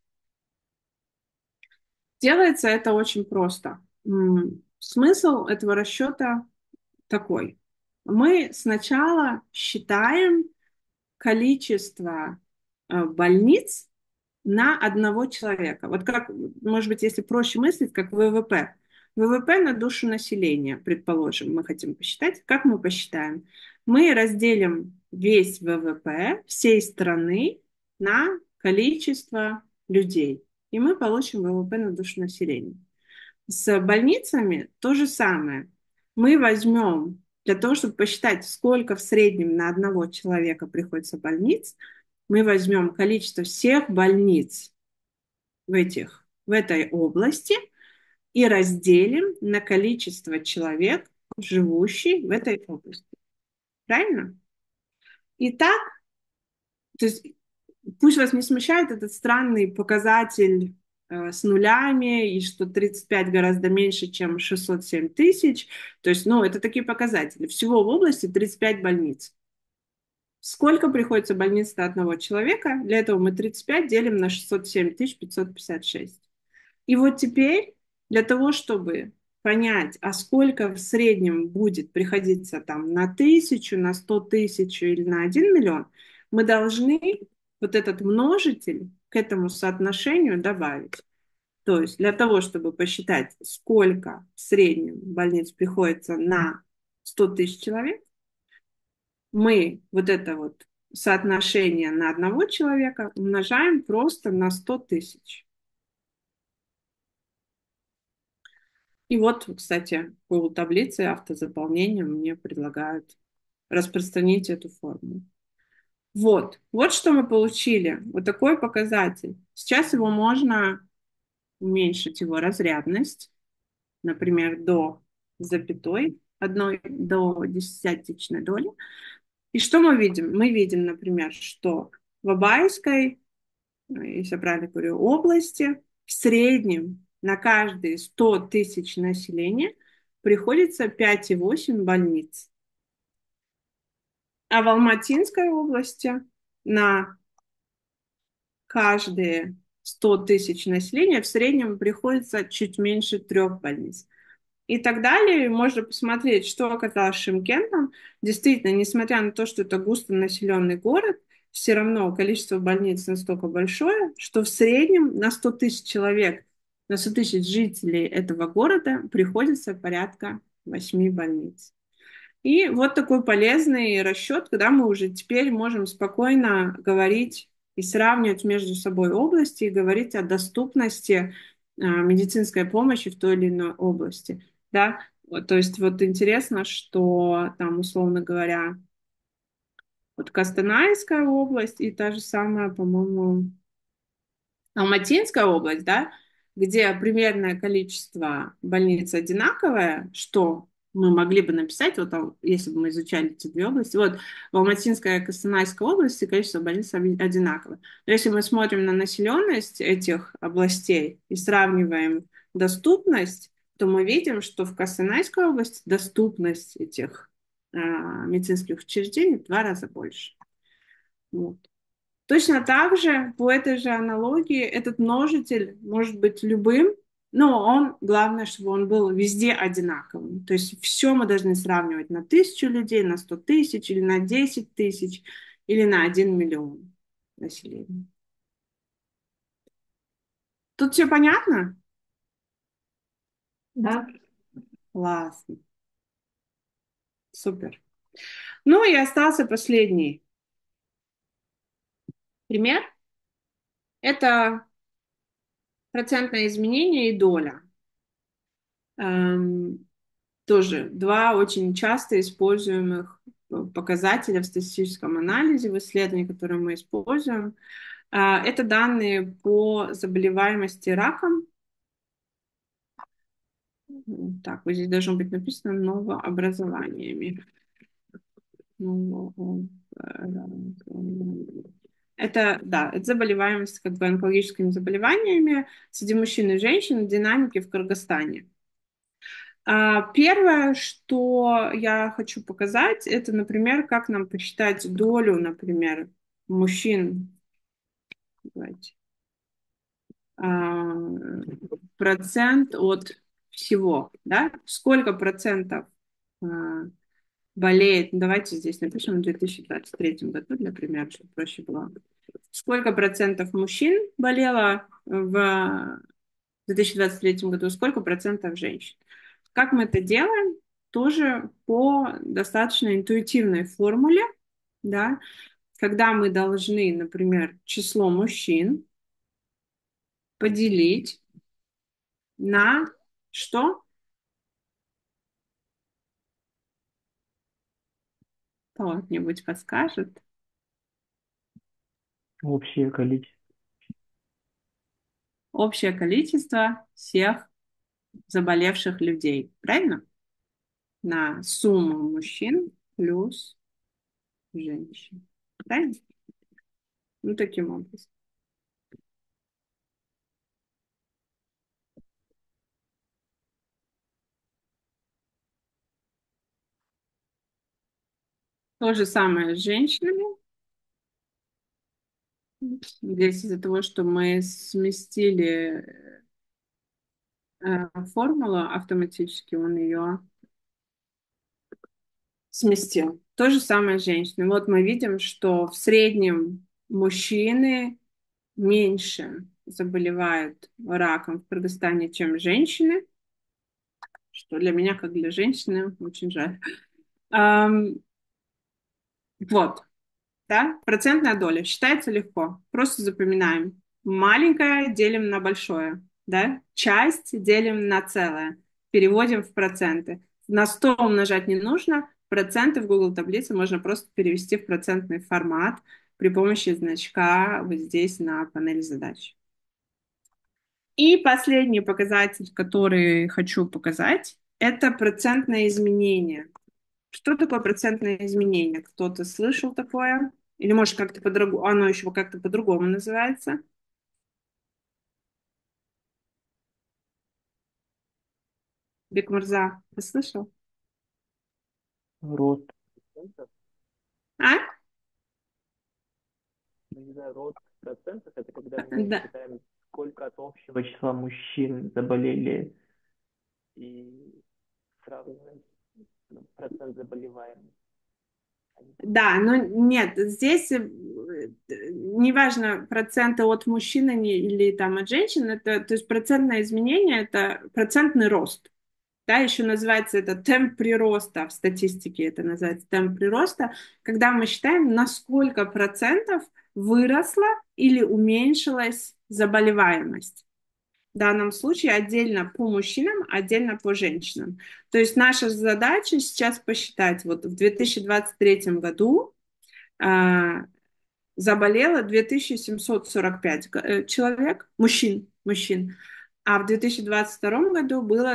S2: Делается это очень просто. Смысл этого расчета такой. Мы сначала считаем количество больниц на одного человека. Вот как, может быть, если проще мыслить, как ВВП. ВВП на душу населения, предположим, мы хотим посчитать. Как мы посчитаем? Мы разделим весь ВВП всей страны на количество людей. И мы получим ВВП на душу населения. С больницами то же самое. Мы возьмем, для того, чтобы посчитать, сколько в среднем на одного человека приходится больниц, мы возьмем количество всех больниц в этой области и разделим на количество человек, живущих в этой области. Правильно? Итак, то есть пусть вас не смущает этот странный показатель с нулями, и что 35 гораздо меньше, чем 607 тысяч. То есть, ну, это такие показатели. Всего в области 35 больниц. Сколько приходится больниц на одного человека? Для этого мы 35 делим на 607 556. И вот теперь для того, чтобы понять, а сколько в среднем будет приходиться там на 1000, на 100 тысяч или на 1 миллион, мы должны вот этот множитель к этому соотношению добавить. То есть для того, чтобы посчитать, сколько в среднем больниц приходится на 100 тысяч человек, мы вот это вот соотношение на одного человека умножаем просто на 100 тысяч. И вот, кстати, по таблице автозаполнения мне предлагают распространить эту формулу. Вот что мы получили. Вот такой показатель. Сейчас его можно уменьшить, его разрядность, например, до с запятой, 1 до 10 доли. И что мы видим? Мы видим, например, что в Абайской, если я правильно говорю, области, в среднем на каждые 100 тысяч населения приходится 5,8 больниц. А в Алматинской области на каждые 100 тысяч населения в среднем приходится чуть меньше 3 больниц. И так далее. Можно посмотреть, что оказалось Шымкентом. Действительно, несмотря на то, что это густонаселенный город, все равно количество больниц настолько большое, что в среднем на 100 тысяч человек, на 100 тысяч жителей этого города приходится порядка 8 больниц. И вот такой полезный расчет, когда мы уже теперь можем спокойно говорить и сравнивать между собой области и говорить о доступности медицинской помощи в той или иной области. Да? Вот, то есть вот интересно, что там, условно говоря, вот Костанайская область и та же самая, по-моему, Алматинская область, да, где примерное количество больниц одинаковое, что мы могли бы написать, вот там, если бы мы изучали эти две области, вот в Алматинской и Костанайской области количество больниц одинаковое. Но если мы смотрим на населенность этих областей и сравниваем доступность, то мы видим, что в Костанайской области доступность этих медицинских учреждений в 2 раза больше. Вот. Точно так же, по этой же аналогии, этот множитель может быть любым, но он, главное, чтобы он был везде одинаковым. То есть все мы должны сравнивать на 1000 людей, на 100 тысяч, или на 10 тысяч, или на 1 миллион населения. Тут все понятно?
S5: Да.
S2: Классно. Супер. Ну и остался последний пример. Это процентное изменение и доля. Тоже 2 очень часто используемых показателя в статистическом анализе, в исследовании, которые мы используем. Это данные по заболеваемости раком. Так, вот здесь должно быть написано новообразованиями. Это, да, это заболеваемость как бы онкологическими заболеваниями среди мужчин и женщин в динамике в Кыргызстане. Первое, что я хочу показать, это, например, как нам посчитать долю, например, мужчин. Давайте. Процент от всего, да? Сколько процентов болеет, давайте здесь напишем в 2023 году, для примера, чтобы проще было. Сколько процентов мужчин болело в 2023 году, сколько процентов женщин? Как мы это делаем? Тоже по достаточно интуитивной формуле, да, когда мы должны, например, число мужчин поделить на что? Кто-нибудь подскажет?
S3: Общее количество.
S2: Общее количество всех заболевших людей, правильно? На сумму мужчин плюс женщин. Правильно? Ну, таким образом. То же самое с женщинами. Здесь из-за того, что мы сместили формулу автоматически, он ее сместил. То же самое с женщинами. Вот мы видим, что в среднем мужчины меньше заболевают раком в Кыргызстане, чем женщины, что для меня, как для женщины, очень жаль. Вот, да, процентная доля считается легко. Просто запоминаем. Маленькое делим на большое, да, часть делим на целое, переводим в проценты. На 100 умножать не нужно, проценты в Google таблице можно просто перевести в процентный формат при помощи значка вот здесь на панели задач. И последний показатель, который хочу показать, это процентное изменение. Что такое процентное изменение? Кто-то слышал такое? Или может как-то по-другому, оно еще как-то по-другому называется? Бекмурза, ты слышал?
S3: Рост процентов,
S2: А?
S3: ну, не знаю, рост процентов, это когда мы
S2: Да.
S3: считаем, сколько от общего числа мужчин заболели и сравниваем процент заболеваемости.
S2: Да, но нет, здесь неважно проценты от мужчин или там от женщин, это, то есть процентное изменение, это процентный рост. Да, еще называется это темп прироста, в статистике это называется темп прироста, когда мы считаем, на сколько процентов выросла или уменьшилась заболеваемость. В данном случае отдельно по мужчинам, отдельно по женщинам. То есть наша задача сейчас посчитать, вот в 2023 году заболело 2745 человек, мужчин, а в 2022 году было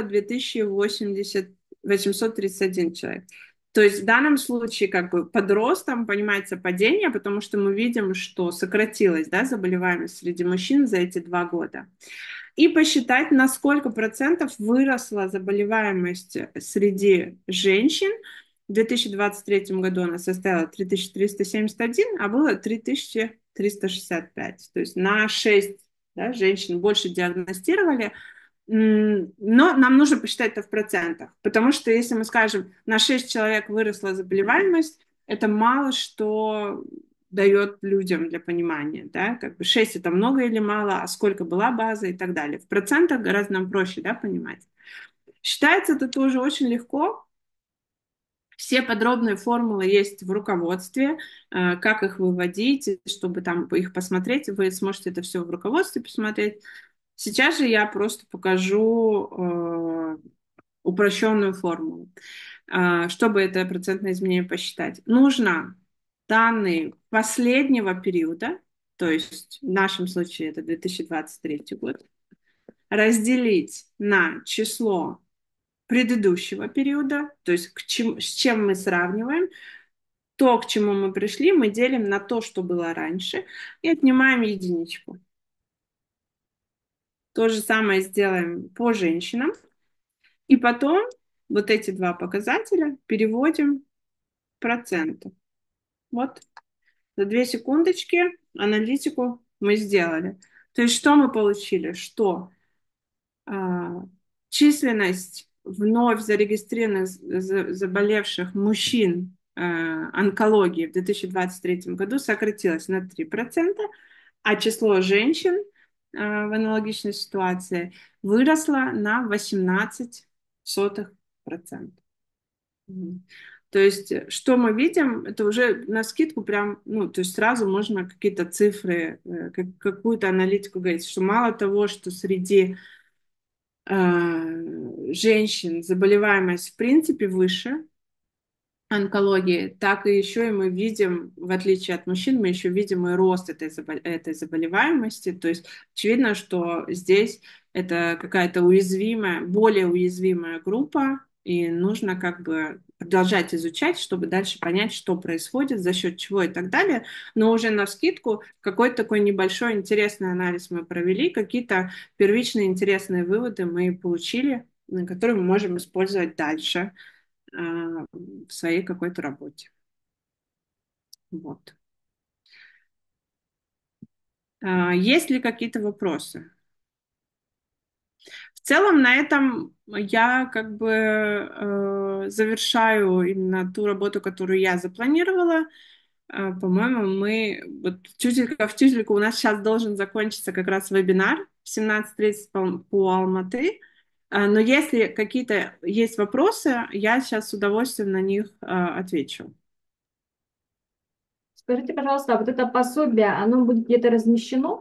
S2: 2831 человек. То есть в данном случае как бы под ростом понимается падение, потому что мы видим, что сократилась, да, заболеваемость среди мужчин за эти 2 года. И посчитать, на сколько процентов выросла заболеваемость среди женщин. В 2023 году она составила 3371, а было 3365. То есть на 6, да, женщин больше диагностировали. Но нам нужно посчитать это в процентах, потому что если мы скажем, на 6 человек выросла заболеваемость, это мало что дает людям для понимания, да, как бы 6 это много или мало, а сколько была база и так далее. В процентах гораздо нам проще, да, понимать. Считается это тоже очень легко. Все подробные формулы есть в руководстве, как их выводить, чтобы там их посмотреть, вы сможете это все в руководстве посмотреть. Сейчас же я просто покажу упрощенную формулу. Чтобы это процентное изменение посчитать, нужно данные последнего периода, то есть в нашем случае это 2023 год, разделить на число предыдущего периода, то есть с чем мы сравниваем, то, к чему мы пришли, мы делим на то, что было раньше, и отнимаем единичку. То же самое сделаем по женщинам. И потом вот эти два показателя переводим в проценты. Вот. За 2 секундочки аналитику мы сделали. То есть что мы получили? Что численность вновь зарегистрированных заболевших мужчин онкологии в 2023 году сократилось на 3%, а число женщин в аналогичной ситуации выросло на 0,18%. То есть, что мы видим, это уже на скидку прям, ну, то есть сразу можно какие-то цифры, какую-то аналитику говорить, что мало того, что среди женщин заболеваемость в принципе выше онкологии, так и еще и мы видим, в отличие от мужчин, мы еще видим и рост этой заболеваемости. То есть очевидно, что здесь это какая-то уязвимая, более уязвимая группа, и нужно как бы продолжать изучать, чтобы дальше понять, что происходит, за счет чего и так далее. Но уже навскидку какой-то такой небольшой интересный анализ мы провели, какие-то первичные интересные выводы мы получили, которые мы можем использовать дальше в своей какой-то работе. Вот. Есть ли какие-то вопросы? В целом на этом я как бы завершаю именно ту работу, которую я запланировала. По-моему, мы вот в Тюзельку у нас сейчас должен закончиться как раз вебинар в 17:30 по Алматы. Но если какие-то есть вопросы, я сейчас с удовольствием на них отвечу.
S5: Скажите, пожалуйста, а вот это пособие, оно будет где-то размещено?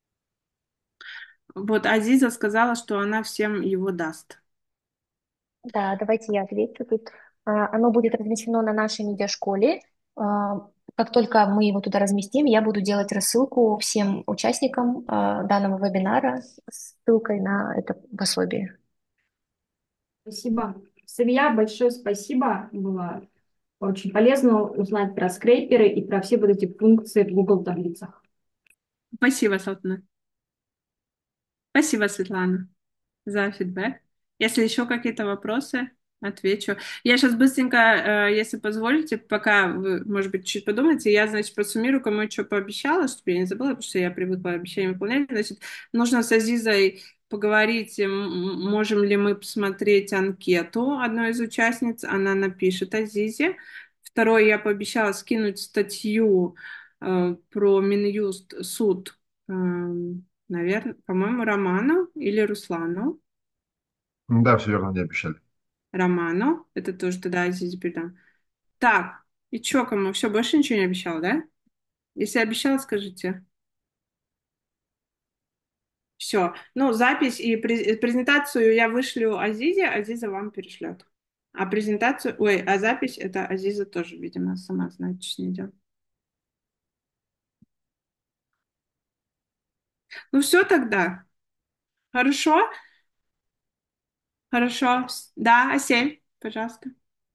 S2: Вот Азиза сказала, что она всем его даст.
S1: Да, давайте я отвечу тут. Оно будет размещено на нашей медиашколе. Как только мы его туда разместим, я буду делать рассылку всем участникам данного вебинара с ссылкой на это пособие.
S5: Спасибо. Савия, большое спасибо. Было очень полезно узнать про скрейперы и про все вот эти функции в Google таблицах.
S2: Спасибо, Салтана. Спасибо, Светлана, за фидбэк. Если еще какие-то вопросы, отвечу. Я сейчас быстренько, если позволите, пока вы, может быть, чуть подумаете, я, значит, просуммирую, кому я что пообещала, чтобы я не забыла, потому что я привыкла обещания выполнять. Значит, нужно с Азизой поговорить, можем ли мы посмотреть анкету одной из участниц. Она напишет Азизе. Второе, я пообещала скинуть статью про Минюст суд, наверное, по-моему, Роману или Руслану.
S8: Да, все верно, не обещали.
S2: Роману. Это тоже тогда Азизе передам. Так, и чё, кому? Все, больше ничего не обещал, да? Если обещал, скажите. Все. Ну, запись и презентацию я вышлю Азизе, Азиза вам перешлет. А презентацию, ой, а запись это Азиза тоже, видимо, сама знает, что с ней делать. Ну все тогда. Хорошо? Хорошо. Да, Асель, пожалуйста.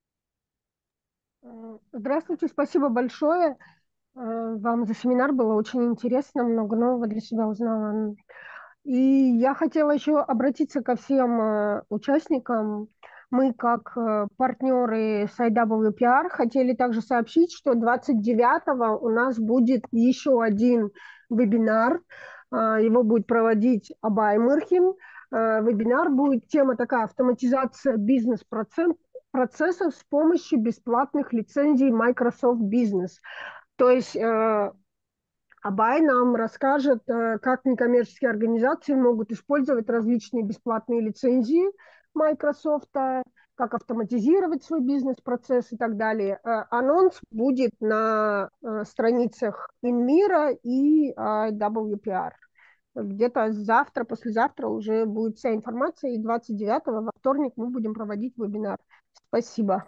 S11: Здравствуйте, спасибо большое вам за семинар. Было очень интересно, много нового для себя узнала. И я хотела еще обратиться ко всем участникам. Мы, как партнеры с IWPR, хотели также сообщить, что 29-го у нас будет еще один вебинар. Его будет проводить Абай Мырхин. Вебинар будет тема такая: автоматизация бизнес-процессов с помощью бесплатных лицензий Microsoft Business. То есть Абай нам расскажет, как некоммерческие организации могут использовать различные бесплатные лицензии Microsoft, как автоматизировать свой бизнес-процесс и так далее. Анонс будет на страницах Инмира и WPR. Где-то завтра, послезавтра уже будет вся информация, и 29-го, во вторник, мы будем проводить вебинар. Спасибо.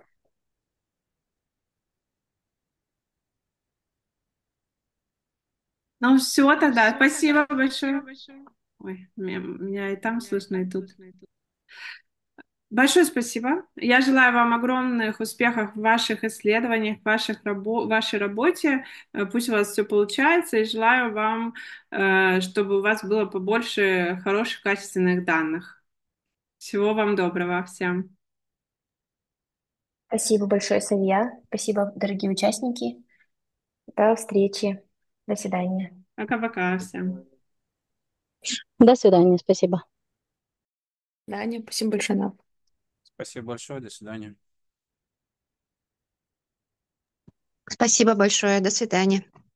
S2: Ну все тогда. Спасибо большое. Ой, меня и там слышно, и тут. Большое спасибо. Я желаю вам огромных успехов в ваших исследованиях, в вашей работе. Пусть у вас все получается. И желаю вам, чтобы у вас было побольше хороших, качественных данных. Всего вам доброго всем.
S1: Спасибо большое, Савья. Спасибо, дорогие участники. До встречи. До свидания.
S2: Пока-пока всем.
S7: До свидания, спасибо.
S12: Даня, спасибо большое, Нав.
S4: Спасибо большое, до свидания.
S6: Спасибо большое. До свидания.